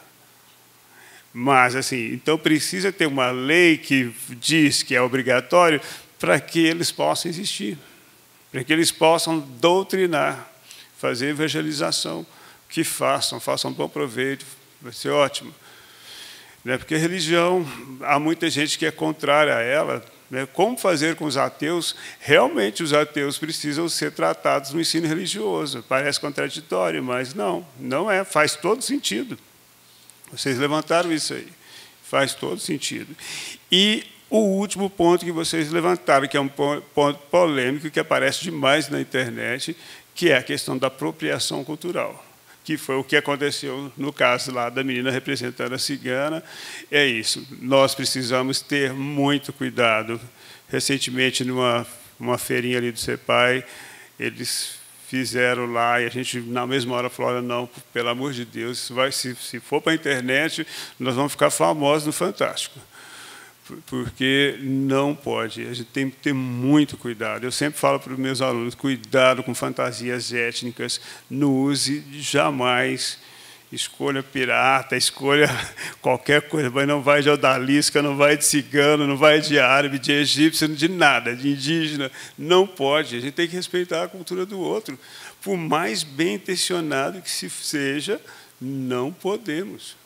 S6: Mas, assim, então precisa ter uma lei que diz que é obrigatório para que eles possam existir, para que eles possam doutrinar, fazer evangelização, que façam, façam bom proveito, vai ser ótimo. Porque a religião, há muita gente que é contrária a ela. Como fazer com os ateus? Realmente, os ateus precisam ser tratados no ensino religioso. Parece contraditório, mas não, não é, faz todo sentido. Vocês levantaram isso aí, faz todo sentido. E o último ponto que vocês levantaram, que é um ponto polêmico, que aparece demais na internet, que é a questão da apropriação cultural, que foi o que aconteceu no caso lá da menina representando a cigana. É isso, nós precisamos ter muito cuidado. Recentemente, numa uma feirinha ali do CEPAI, eles fizeram lá, e a gente, na mesma hora, falou, olha, não, pelo amor de Deus, isso vai, se, se for para a internet, nós vamos ficar famosos no Fantástico. Porque não pode, a gente tem que ter muito cuidado. Eu sempre falo para os meus alunos, cuidado com fantasias étnicas, não use jamais, escolha pirata, escolha qualquer coisa, mas não vai de odalisca, não vai de cigano, não vai de árabe, de egípcio, de nada, de indígena, não pode. A gente tem que respeitar a cultura do outro. Por mais bem intencionado que se seja, não podemos.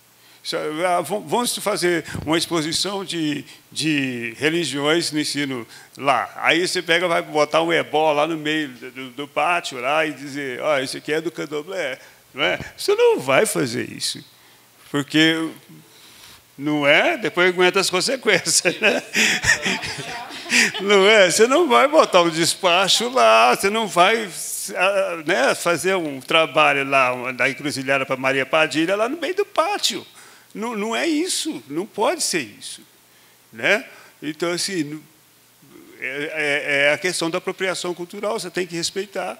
S6: Vamos fazer uma exposição de, de religiões no ensino lá. Aí você pega, vai botar um ebó lá no meio do, do pátio lá e dizer, ó, oh, isso aqui é do candomblé. Não é? Você não vai fazer isso, porque não é, depois aguenta as consequências. Né? Não é? Você não vai botar um despacho lá, você não vai, né, fazer um trabalho lá da encruzilhada para Maria Padilha lá no meio do pátio. Não, não é isso, não pode ser isso. Né? Então, assim, é, é a questão da apropriação cultural, você tem que respeitar.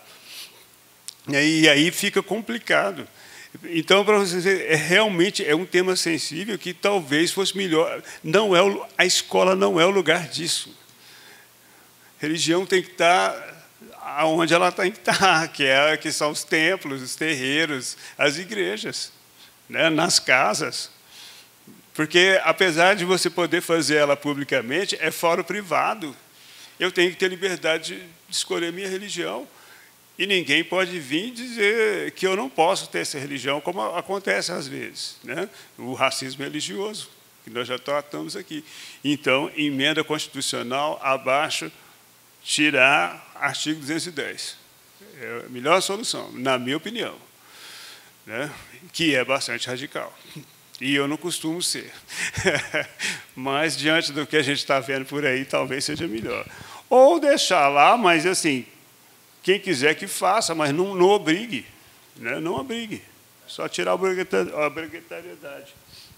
S6: E aí fica complicado. Então, para vocês verem, é, realmente é um tema sensível que talvez fosse melhor. Não é o, a escola não é o lugar disso. Religião tem que estar onde ela tem que estar, que, é, que são os templos, os terreiros, as igrejas, né? Nas casas. Porque, apesar de você poder fazer ela publicamente, é fórum privado. Eu tenho que ter liberdade de escolher minha religião. E ninguém pode vir dizer que eu não posso ter essa religião, como acontece às vezes. Né? O racismo religioso, que nós já tratamos aqui. Então, emenda constitucional, abaixo, tirar artigo duzentos e dez. É a melhor solução, na minha opinião. Né? Que é bastante radical. E eu não costumo ser. Mas, diante do que a gente está vendo por aí, talvez seja melhor. Ou deixar lá, mas, assim, quem quiser que faça, mas não, não obrigue. Né? Não obrigue. Só tirar a obrigatoriedade.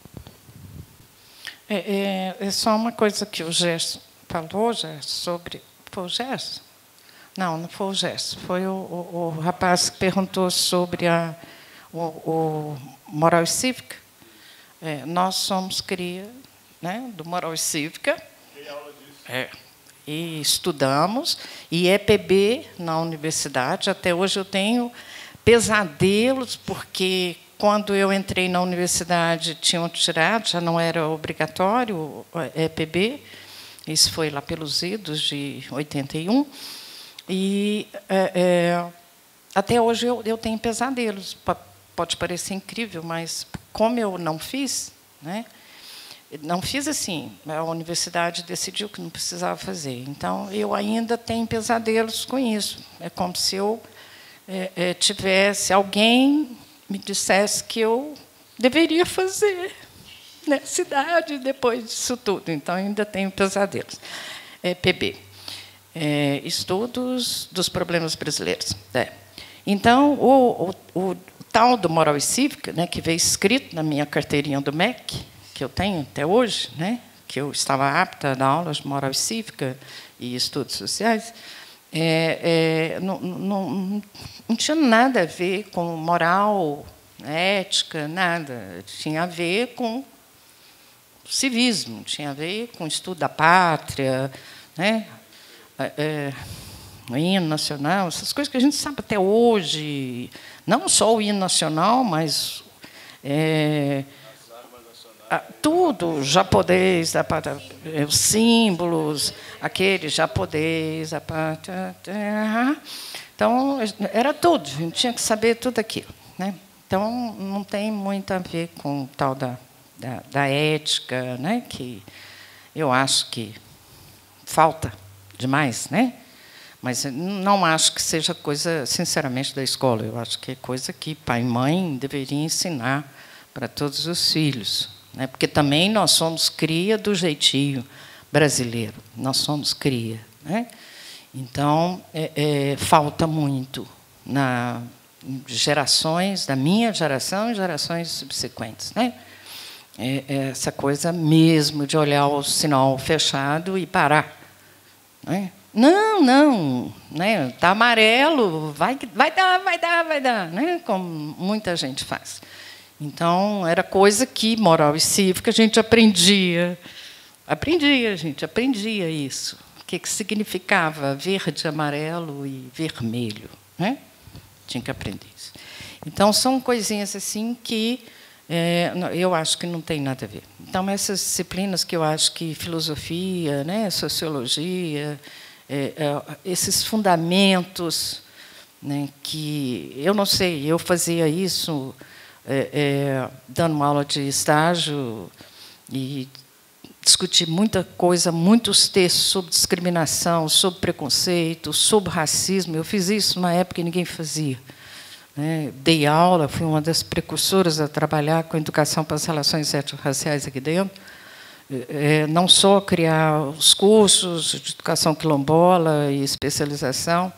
S1: É, é, é só uma coisa que o Gerson falou, Gerson, sobre... Foi o Gerson? Não, não foi o Gerson. Foi o, o, o rapaz que perguntou sobre a, o, o moral e cívica. É, nós somos cria, né, do Moral e Cívica.
S6: Tem aula disso.
S1: É, e estudamos, e E P B na universidade. Até hoje eu tenho pesadelos, porque quando eu entrei na universidade tinham tirado, já não era obrigatório o E P B. Isso foi lá pelos idos de oitenta e um. E é, é, até hoje eu, eu tenho pesadelos. Pode parecer incrível, mas como eu não fiz, né? Não fiz assim, a universidade decidiu que não precisava fazer. Então, eu ainda tenho pesadelos com isso. É como se eu é, é, tivesse, alguém me dissesse que eu deveria fazer nessa idade, depois disso tudo. Então, ainda tenho pesadelos. É, P B, é, Estudos dos Problemas Brasileiros. É. Então, o, o, o tal do Moral e Cívica, né, que veio escrito na minha carteirinha do M E C, que eu tenho até hoje, né, que eu estava apta a dar aulas de moral e cívica e estudos sociais, é, é, não, não, não tinha nada a ver com moral, ética, nada. Tinha a ver com civismo, tinha a ver com o estudo da pátria, né, é, o hino nacional, essas coisas que a gente sabe até hoje, não só o hino nacional, mas... É, tudo japonês, a pátria, os símbolos, aquele japonês, a pátria. Então, era tudo, a gente tinha que saber tudo aquilo, né? Então, não tem muito a ver com o tal da, da, da ética, né? Que eu acho que falta demais, né? Mas não acho que seja coisa, sinceramente, da escola. Eu acho que é coisa que pai e mãe deveriam ensinar para todos os filhos. Né? Porque também nós somos cria do jeitinho brasileiro, nós somos cria. Né? Então, é, é, falta muito na gerações, da minha geração e gerações subsequentes. Né? É, é essa coisa mesmo de olhar o sinal fechado e parar. Né? Não, não, né? Está amarelo, vai, vai dar, vai dar, vai dar, né? Como muita gente faz. Então, era coisa que, moral e cívica, a gente aprendia. Aprendia, a gente aprendia isso. O que, que significava verde, amarelo e vermelho. Né? Tinha que aprender isso. Então, são coisinhas assim que é, eu acho que não tem nada a ver. Então, essas disciplinas que eu acho que filosofia, né, sociologia, é, é, esses fundamentos, né, que eu não sei, eu fazia isso... É, é, dando uma aula de estágio e discuti muita coisa, muitos textos sobre discriminação, sobre preconceito, sobre racismo. Eu fiz isso na época que ninguém fazia. Né? Dei aula, fui uma das precursoras a trabalhar com educação para as relações étnico-raciais aqui dentro. É, não só criar os cursos de educação quilombola e especialização.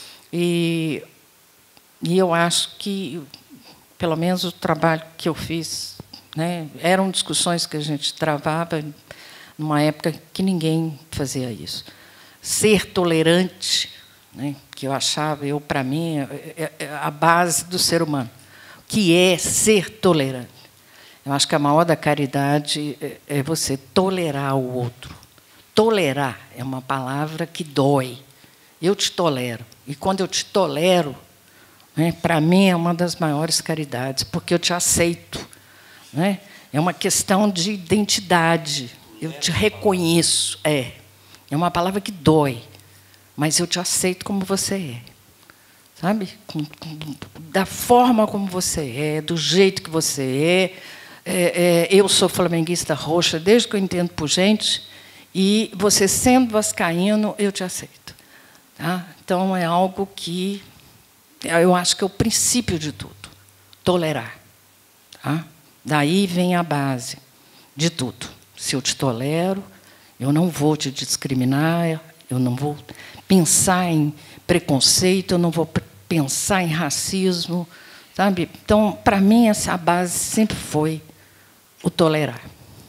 S1: E, e eu acho que... pelo menos o trabalho que eu fiz, né, eram discussões que a gente travava numa época que ninguém fazia isso. Ser tolerante, né, que eu achava, eu para mim, é, é a base do ser humano. O que é ser tolerante? Eu acho que a maior da caridade é você tolerar o outro. Tolerar é uma palavra que dói. Eu te tolero. E quando eu te tolero, né, para mim é uma das maiores caridades, porque eu te aceito. Né? É uma questão de identidade. Eu te reconheço. É, é uma palavra que dói, mas eu te aceito como você é. Sabe? Com, com, da forma como você é, do jeito que você é. É, é. Eu sou flamenguista roxa desde que eu entendo por gente, e você sendo vascaíno, eu te aceito. Tá? Então, é algo que... eu acho que é o princípio de tudo, tolerar. Tá? Daí vem a base de tudo. Se eu te tolero, eu não vou te discriminar, eu não vou pensar em preconceito, eu não vou pensar em racismo. Sabe? Então, para mim, essa base sempre foi o tolerar.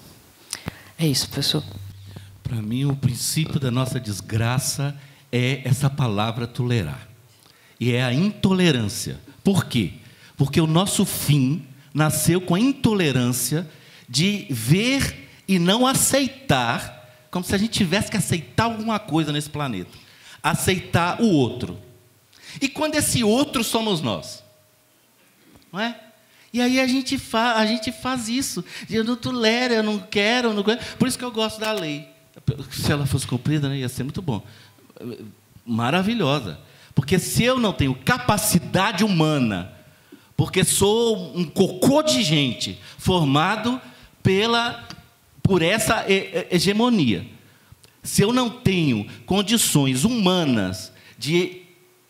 S1: É isso, professor.
S11: Para mim, o princípio da nossa desgraça é essa palavra tolerar. E é a intolerância. Por quê? Porque o nosso fim nasceu com a intolerância de ver e não aceitar, como se a gente tivesse que aceitar alguma coisa nesse planeta. Aceitar o outro. E quando esse outro somos nós? Não é? E aí a gente, fa a gente faz isso. Eu não tolero, eu não quero, eu não quero. Por isso que eu gosto da lei. Se ela fosse cumprida, né, ia ser muito bom. Maravilhosa. Porque se eu não tenho capacidade humana, porque sou um cocô de gente formado pela, por essa hegemonia, se eu não tenho condições humanas de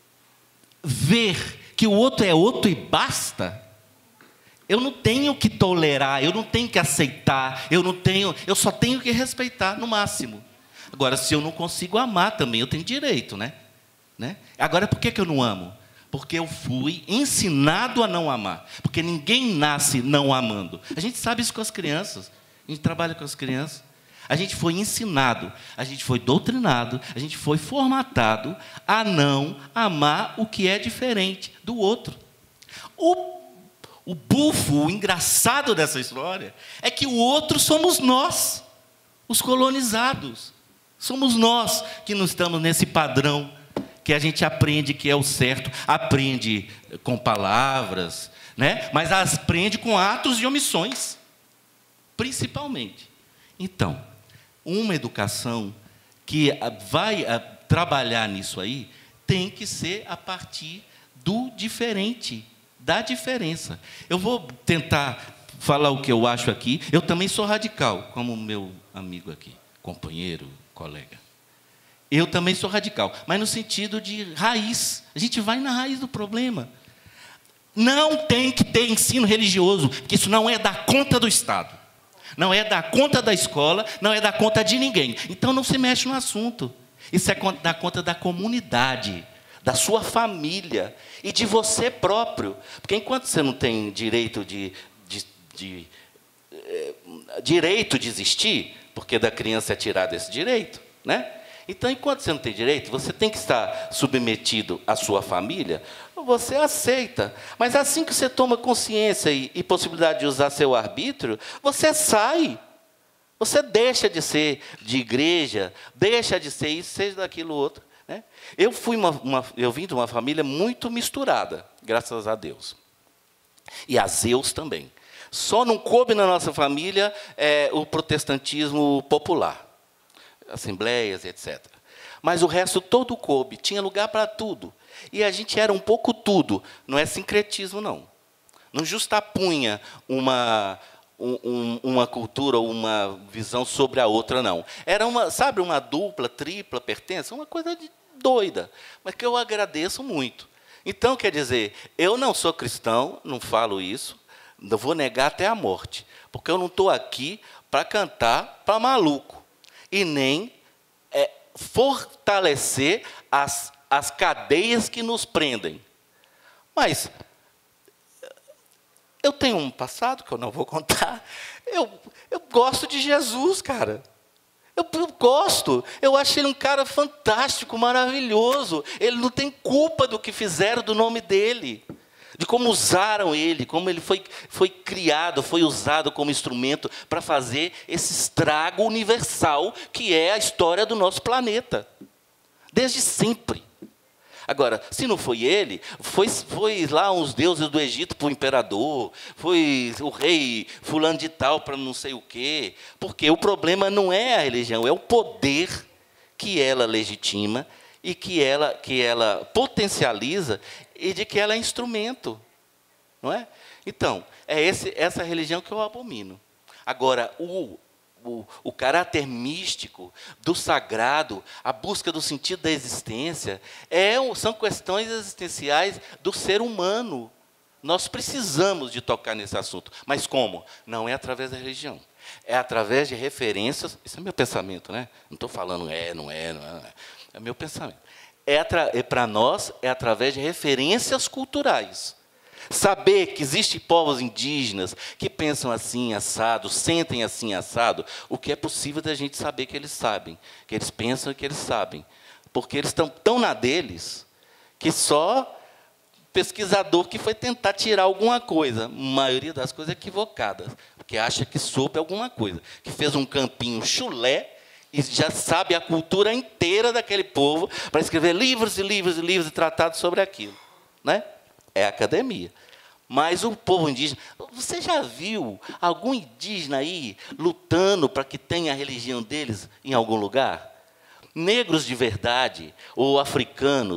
S11: ver que o outro é outro e basta, eu não tenho que tolerar, eu não tenho que aceitar, eu não tenho, eu só tenho que respeitar no máximo. Agora, se eu não consigo amar também, eu tenho direito, né? né? Agora, por que que eu não amo? Porque eu fui ensinado a não amar. Porque ninguém nasce não amando. A gente sabe isso com as crianças. A gente trabalha com as crianças. A gente foi ensinado, a gente foi doutrinado, a gente foi formatado a não amar o que é diferente do outro. O O bufo, o engraçado dessa história, é que o outro somos nós, os colonizados. Somos nós que não estamos nesse padrão que a gente aprende que é o certo, aprende com palavras, né? Mas aprende com atos e omissões, principalmente. Então, uma educação que vai trabalhar nisso aí tem que ser a partir do diferente, da diferença. Eu vou tentar falar o que eu acho aqui. Eu também sou radical, como o meu amigo aqui, companheiro, colega. Eu também sou radical, mas no sentido de raiz. A gente vai na raiz do problema. Não tem que ter ensino religioso, porque isso não é da conta do Estado. Não é da conta da escola, não é da conta de ninguém. Então não se mexe no assunto. Isso é da conta da comunidade, da sua família e de você próprio. Porque enquanto você não tem direito de, de, de eh, direito de existir, porque da criança é tirado esse direito, né? Então, enquanto você não tem direito, você tem que estar submetido à sua família, você aceita. Mas assim que você toma consciência e, e possibilidade de usar seu arbítrio, você sai. Você deixa de ser de igreja, deixa de ser isso, seja daquilo outro. Né? Eu, fui uma, uma, eu vim de uma família muito misturada, graças a Deus. E a Zeus também. Só não coube na nossa família é, o protestantismo popular. Assembleias, etcétera. Mas o resto todo coube, tinha lugar para tudo. E a gente era um pouco tudo, não é sincretismo, não. Não justapunha uma, um, uma cultura ou uma visão sobre a outra, não. Era uma, sabe, uma dupla, tripla pertença, uma coisa de doida, mas que eu agradeço muito. Então, quer dizer, eu não sou cristão, não falo isso, não vou negar até a morte, porque eu não estou aqui para cantar para maluco. E nem é, fortalecer as, as cadeias que nos prendem. Mas eu tenho um passado que eu não vou contar. Eu, eu gosto de Jesus, cara. Eu, eu gosto. Eu acho ele um cara fantástico, maravilhoso. Ele não tem culpa do que fizeram do nome dele. De como usaram ele, como ele foi, foi criado, foi usado como instrumento para fazer esse estrago universal que é a história do nosso planeta. Desde sempre. Agora, se não foi ele, foi, foi lá uns deuses do Egito para o imperador, foi o rei fulano de tal para não sei o quê. Porque o problema não é a religião, é o poder que ela legitima e que ela, que ela potencializa e de que ela é instrumento, não é? Então, é esse, essa religião que eu abomino. Agora, o, o, o caráter místico do sagrado, a busca do sentido da existência, é, são questões existenciais do ser humano. Nós precisamos de tocar nesse assunto. Mas como? Não é através da religião. É através de referências. Isso é meu pensamento, né? Não estou falando é, não é, não é. É meu pensamento. É, é para nós, é através de referências culturais. Saber que existem povos indígenas que pensam assim, assado, sentem assim, assado, o que é possível da gente saber que eles sabem, que eles pensam que eles sabem. Porque eles estão tão na deles que só pesquisador que foi tentar tirar alguma coisa, a maioria das coisas equivocadas, porque acha que soube alguma coisa, que fez um campinho chulé, e já sabe a cultura inteira daquele povo para escrever livros e livros e livros e tratados sobre aquilo. Né? É a academia. Mas o povo indígena... Você já viu algum indígena aí lutando para que tenha a religião deles em algum lugar? Negros de verdade, ou africanos,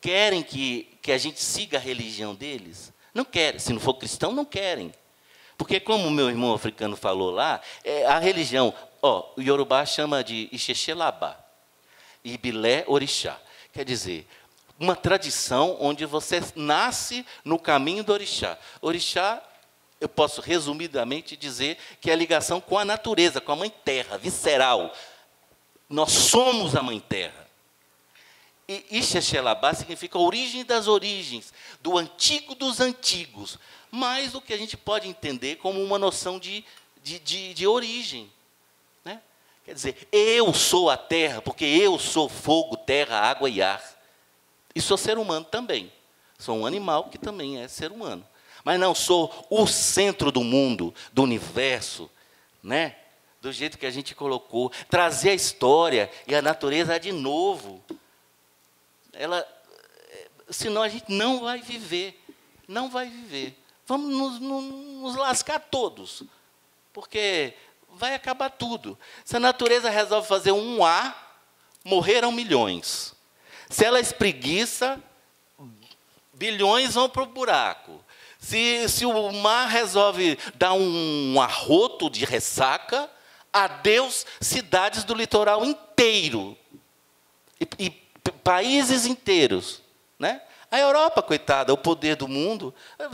S5: querem que, que a gente siga a religião deles? Não querem. Se não for cristão, não querem. Porque, como o meu irmão africano falou lá, é, a religião, ó, o Yorubá chama de Ixexelabá, e Bilé Orixá. Quer dizer, uma tradição onde você nasce no caminho do Orixá. Orixá, eu posso resumidamente dizer que é a ligação com a natureza, com a Mãe Terra, visceral. Nós somos a Mãe Terra. E Ixexelabá significa origem das origens, do antigo dos antigos. Mais do que a gente pode entender como uma noção de, de, de, de origem. Né? Quer dizer, eu sou a terra, porque eu sou fogo, terra, água e ar. E sou ser humano também. Sou um animal que também é ser humano. Mas não sou o centro do mundo, do universo, né? Do jeito que a gente colocou. Trazer a história e a natureza de novo. Ela, senão a gente não vai viver. Não vai viver. Vamos nos, nos, nos lascar todos. Porque vai acabar tudo. Se a natureza resolve fazer um A, morreram milhões. Se ela espreguiça, bilhões vão para o buraco. Se, se o mar resolve dar um arroto de ressaca, adeus cidades do litoral inteiro. E, e países inteiros. Né? A Europa, coitada, o poder do mundo, é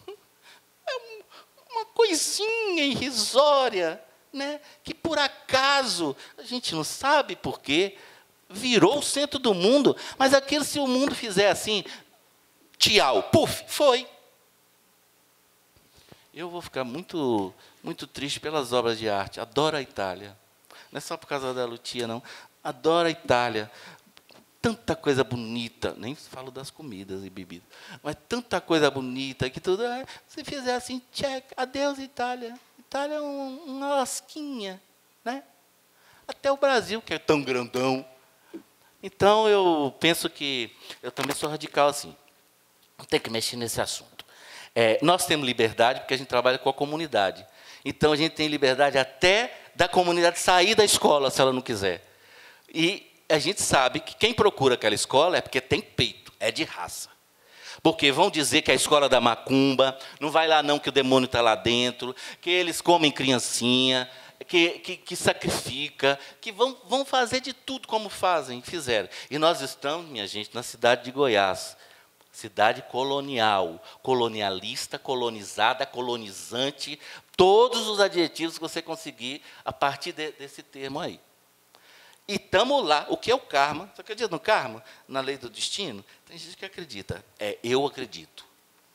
S5: uma coisinha irrisória, né? Que, por acaso, a gente não sabe por quê, virou o centro do mundo, mas aquilo, se o mundo fizer assim, tchau, puf, foi. Eu vou ficar muito, muito triste pelas obras de arte. Adoro a Itália. Não é só por causa da Lucia, não. Adoro a Itália. Tanta coisa bonita, nem falo das comidas e bebidas, mas tanta coisa bonita que tudo, se fizer assim, check, adeus Itália. Itália é um, uma lasquinha, né? Até o Brasil, que é tão grandão. Então, eu penso que, eu também sou radical assim, não tem que mexer nesse assunto. É, nós temos liberdade porque a gente trabalha com a comunidade. Então, a gente tem liberdade até da comunidade sair da escola, se ela não quiser. E a gente sabe que quem procura aquela escola é porque tem peito, é de raça. Porque vão dizer que é a escola da macumba, não vai lá não que o demônio está lá dentro, que eles comem criancinha, que, que, que sacrifica, que vão, vão fazer de tudo como fazem, fizeram. E nós estamos, minha gente, na cidade de Goiás, cidade colonial, colonialista, colonizada, colonizante, todos os adjetivos que você conseguir a partir de, desse termo aí. E estamos lá. O que é o karma? Você acredita no karma? Na lei do destino? Tem gente que acredita. É, eu acredito.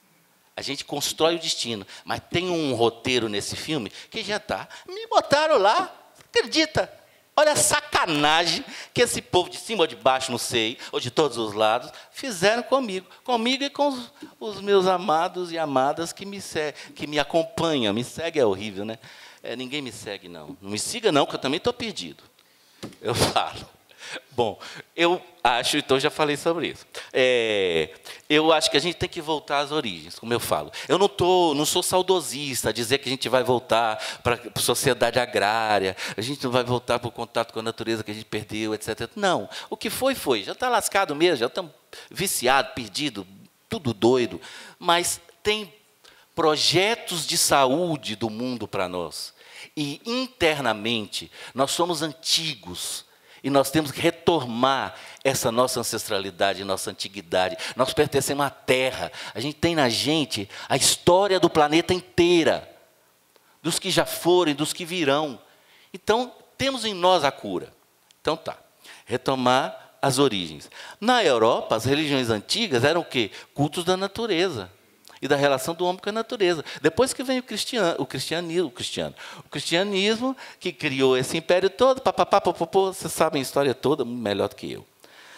S5: A gente constrói o destino. Mas tem um roteiro nesse filme que já está. Me botaram lá. Acredita? Olha a sacanagem que esse povo de cima ou de baixo, não sei, ou de todos os lados, fizeram comigo. Comigo e com os, os meus amados e amadas que me, que me acompanham. Me segue é horrível, né? É, ninguém me segue, não. Não me siga, não, que eu também estou perdido. Eu falo. Bom, eu acho, então já falei sobre isso. É, eu acho que a gente tem que voltar às origens, como eu falo. Eu não, tô, não sou saudosista, dizer que a gente vai voltar para a sociedade agrária, a gente não vai voltar para o contato com a natureza que a gente perdeu, etcétera. Não, o que foi, foi. Já está lascado mesmo, já estamos viciados, perdidos, tudo doido. Mas tem projetos de saúde do mundo para nós. E, internamente, nós somos antigos e nós temos que retomar essa nossa ancestralidade, nossa antiguidade. Nós pertencemos à Terra. A gente tem na gente a história do planeta inteira, dos que já foram e dos que virão. Então, temos em nós a cura. Então, tá. Retomar as origens. Na Europa, as religiões antigas eram o quê? Cultos da natureza. E da relação do homem com a natureza. Depois que vem o, cristiano, o, cristianismo, o, cristiano, o cristianismo, que criou esse império todo, papapá, popopô, vocês sabem a história toda, melhor do que eu.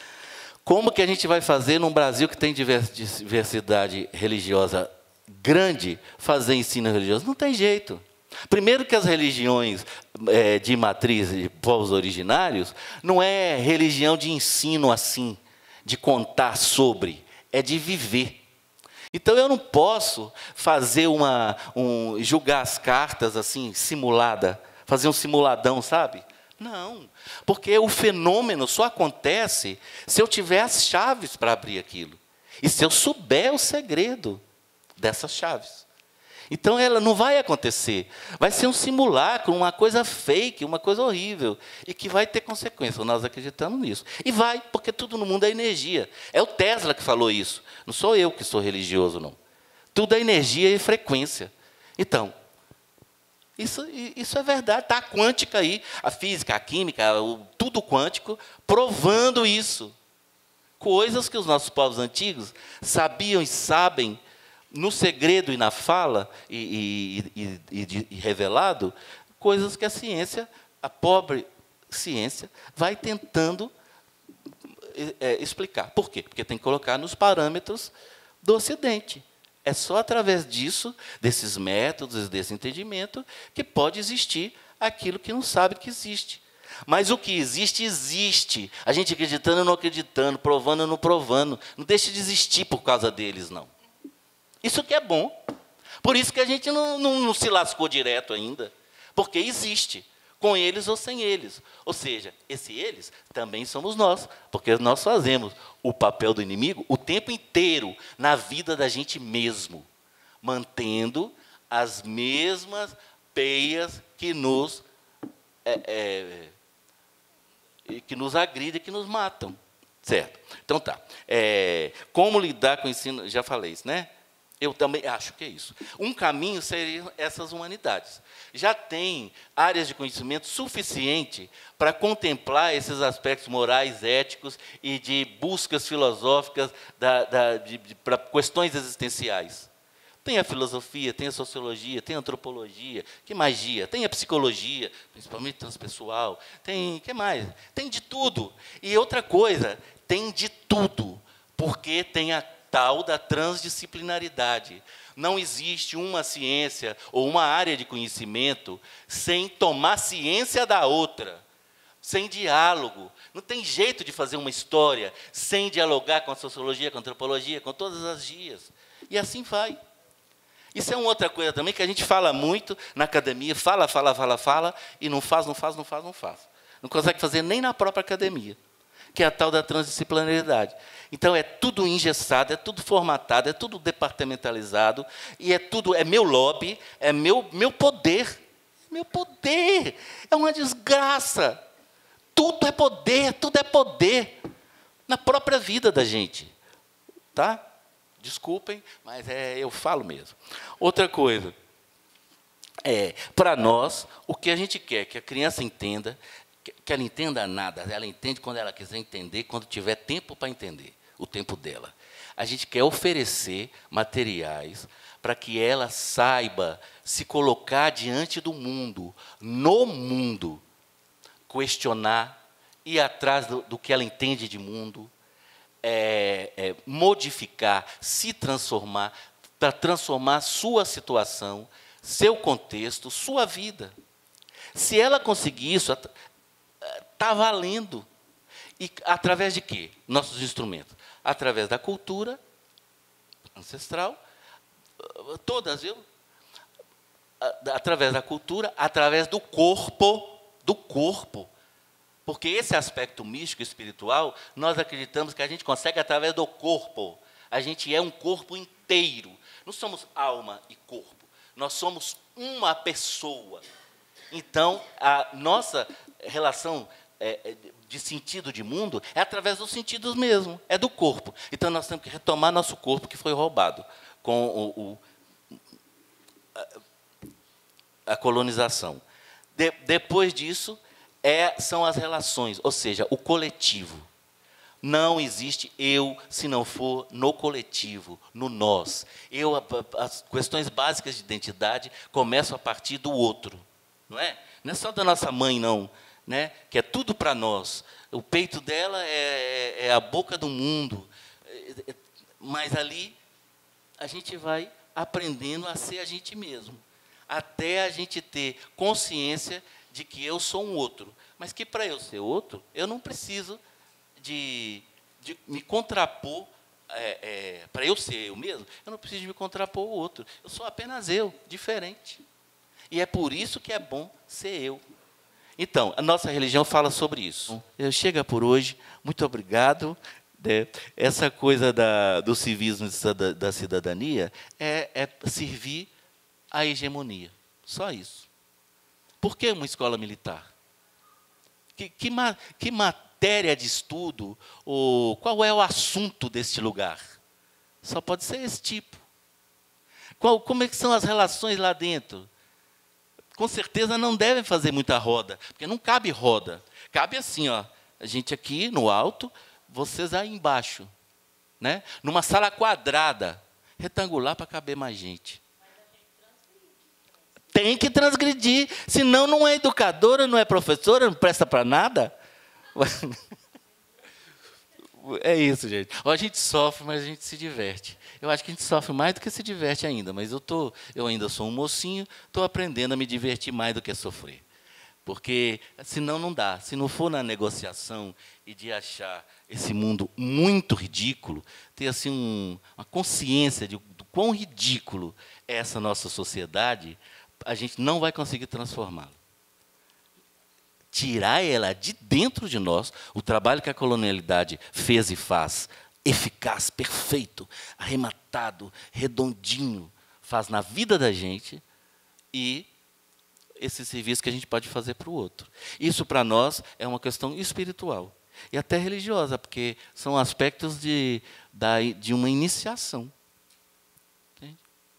S5: Como que a gente vai fazer, num Brasil que tem diversidade religiosa grande, fazer ensino religioso? Não tem jeito. Primeiro que as religiões é, de matriz de povos originários, não é religião de ensino assim, de contar sobre, é de viver. Então, eu não posso fazer uma, um, julgar as cartas assim, simulada, fazer um simuladão, sabe? Não, porque o fenômeno só acontece se eu tiver as chaves para abrir aquilo. E se eu souber o segredo dessas chaves. Então, ela não vai acontecer. Vai ser um simulacro, uma coisa fake, uma coisa horrível. E que vai ter consequências. Nós acreditamos nisso. E vai, porque tudo no mundo é energia. É o Tesla que falou isso. Não sou eu que sou religioso, não. Tudo é energia e frequência. Então, isso, isso é verdade. Está a quântica aí, a física, a química, o, tudo quântico, provando isso. Coisas que os nossos povos antigos sabiam e sabem, no segredo e na fala, e, e, e, e, e revelado, coisas que a ciência, a pobre ciência, vai tentando é, explicar. Por quê? Porque tem que colocar nos parâmetros do Ocidente. É só através disso, desses métodos, desse entendimento, que pode existir aquilo que não sabe que existe. Mas o que existe, existe. A gente acreditando ou não acreditando, provando ou não provando. Não deixe de existir por causa deles, não. Isso que é bom. Por isso que a gente não, não, não se lascou direto ainda. Porque existe, com eles ou sem eles. Ou seja, esse eles também somos nós. Porque nós fazemos o papel do inimigo o tempo inteiro na vida da gente mesmo. Mantendo as mesmas peias que nos... É, é, que nos agridem, que nos matam. Certo? Então, tá. É, como lidar com o ensino... Já falei isso, né? Eu também acho que é isso. Um caminho seriam essas humanidades. Já tem áreas de conhecimento suficiente para contemplar esses aspectos morais, éticos e de buscas filosóficas da, da, de, de, para questões existenciais. Tem a filosofia, tem a sociologia, tem a antropologia, que magia, tem a psicologia, principalmente transpessoal, tem, que mais? Tem de tudo. E outra coisa, tem de tudo, porque tem a tal da transdisciplinaridade. Não existe uma ciência ou uma área de conhecimento sem tomar ciência da outra, sem diálogo. Não tem jeito de fazer uma história sem dialogar com a sociologia, com a antropologia, com todas as gias. E assim vai. Isso é uma outra coisa também que a gente fala muito na academia, fala, fala, fala, fala, e não faz, não faz, não faz, não faz. Não consegue fazer nem na própria academia, que é a tal da transdisciplinaridade. Então, é tudo engessado, é tudo formatado, é tudo departamentalizado, e é tudo, é meu lobby, é meu, meu poder. Meu poder! É uma desgraça. Tudo é poder, tudo é poder. Na própria vida da gente. Tá? Desculpem, mas é, eu falo mesmo. Outra coisa, é, para nós, o que a gente quer que a criança entenda, que, que ela entenda nada, ela entende quando ela quiser entender, quando tiver tempo para entender, o tempo dela. A gente quer oferecer materiais para que ela saiba se colocar diante do mundo, no mundo, questionar, ir atrás do, do que ela entende de mundo, É, é, modificar, se transformar, para transformar sua situação, seu contexto, sua vida. Se ela conseguir isso, está valendo. E através de quê? Nossos instrumentos. Através da cultura ancestral, todas, viu? Através da cultura, através do corpo, do corpo. Porque esse aspecto místico, espiritual, nós acreditamos que a gente consegue através do corpo. A gente é um corpo inteiro. Não somos alma e corpo. Nós somos uma pessoa. Então, a nossa relação é, de sentido de mundo é através dos sentidos mesmo, é do corpo. Então, nós temos que retomar nosso corpo que foi roubado com o, o, a, a colonização. De, depois disso... É, são as relações, ou seja, o coletivo. Não existe eu se não for no coletivo, no nós. Eu, as questões básicas de identidade começam a partir do outro. Não é, não é só da nossa mãe, não, né? Que é tudo para nós. O peito dela é, é a boca do mundo. Mas ali a gente vai aprendendo a ser a gente mesmo. Até a gente ter consciência de que eu sou um outro, mas que para eu ser outro, eu não preciso de, de me contrapor, é, é, para eu ser eu mesmo, eu não preciso de me contrapor ao outro, eu sou apenas eu, diferente. E é por isso que é bom ser eu. Então, a nossa religião fala sobre isso. Eu chego por hoje, muito obrigado. Né? Essa coisa da, do civismo da cidadania é, é servir à hegemonia. Só isso. Por que uma escola militar? Que, que, que matéria de estudo, ou qual é o assunto deste lugar? Só pode ser esse tipo. Qual, como é que são as relações lá dentro? Com certeza não devem fazer muita roda, porque não cabe roda. Cabe assim, ó, a gente aqui no alto, vocês aí embaixo, né? Numa sala quadrada, retangular para caber mais gente. Tem que transgredir, senão não é educadora, não é professora, não presta para nada. É isso, gente. A gente sofre, mas a gente se diverte. Eu acho que a gente sofre mais do que se diverte ainda, mas eu, tô, eu ainda sou um mocinho, estou aprendendo a me divertir mais do que sofrer. Porque senão não dá. Se não for na negociação e de achar esse mundo muito ridículo, ter assim, um, uma consciência de, do quão ridículo é essa nossa sociedade, a gente não vai conseguir transformá-la. Tirar ela de dentro de nós, o trabalho que a colonialidade fez e faz, eficaz, perfeito, arrematado, redondinho, faz na vida da gente, e esse serviço que a gente pode fazer para o outro. Isso, para nós, é uma questão espiritual e até religiosa, porque são aspectos de, de uma iniciação. Entende?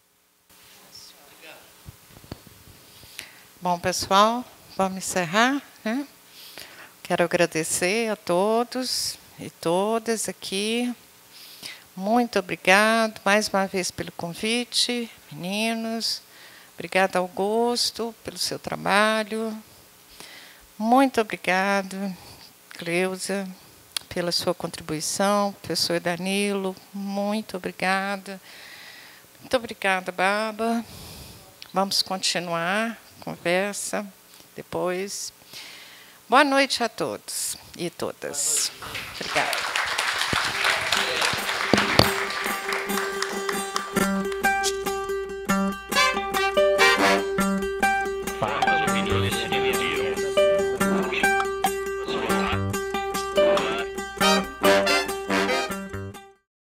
S1: Bom, pessoal, vamos encerrar, né? Quero agradecer a todos e todas aqui. Muito obrigado mais uma vez pelo convite, meninos. Obrigada, Augusto, pelo seu trabalho. Muito obrigado, Cleusa, pela sua contribuição. Professor Danilo, muito obrigada. Muito obrigada, Baba. Vamos continuar a conversa depois. Boa noite a todos e todas. Obrigada.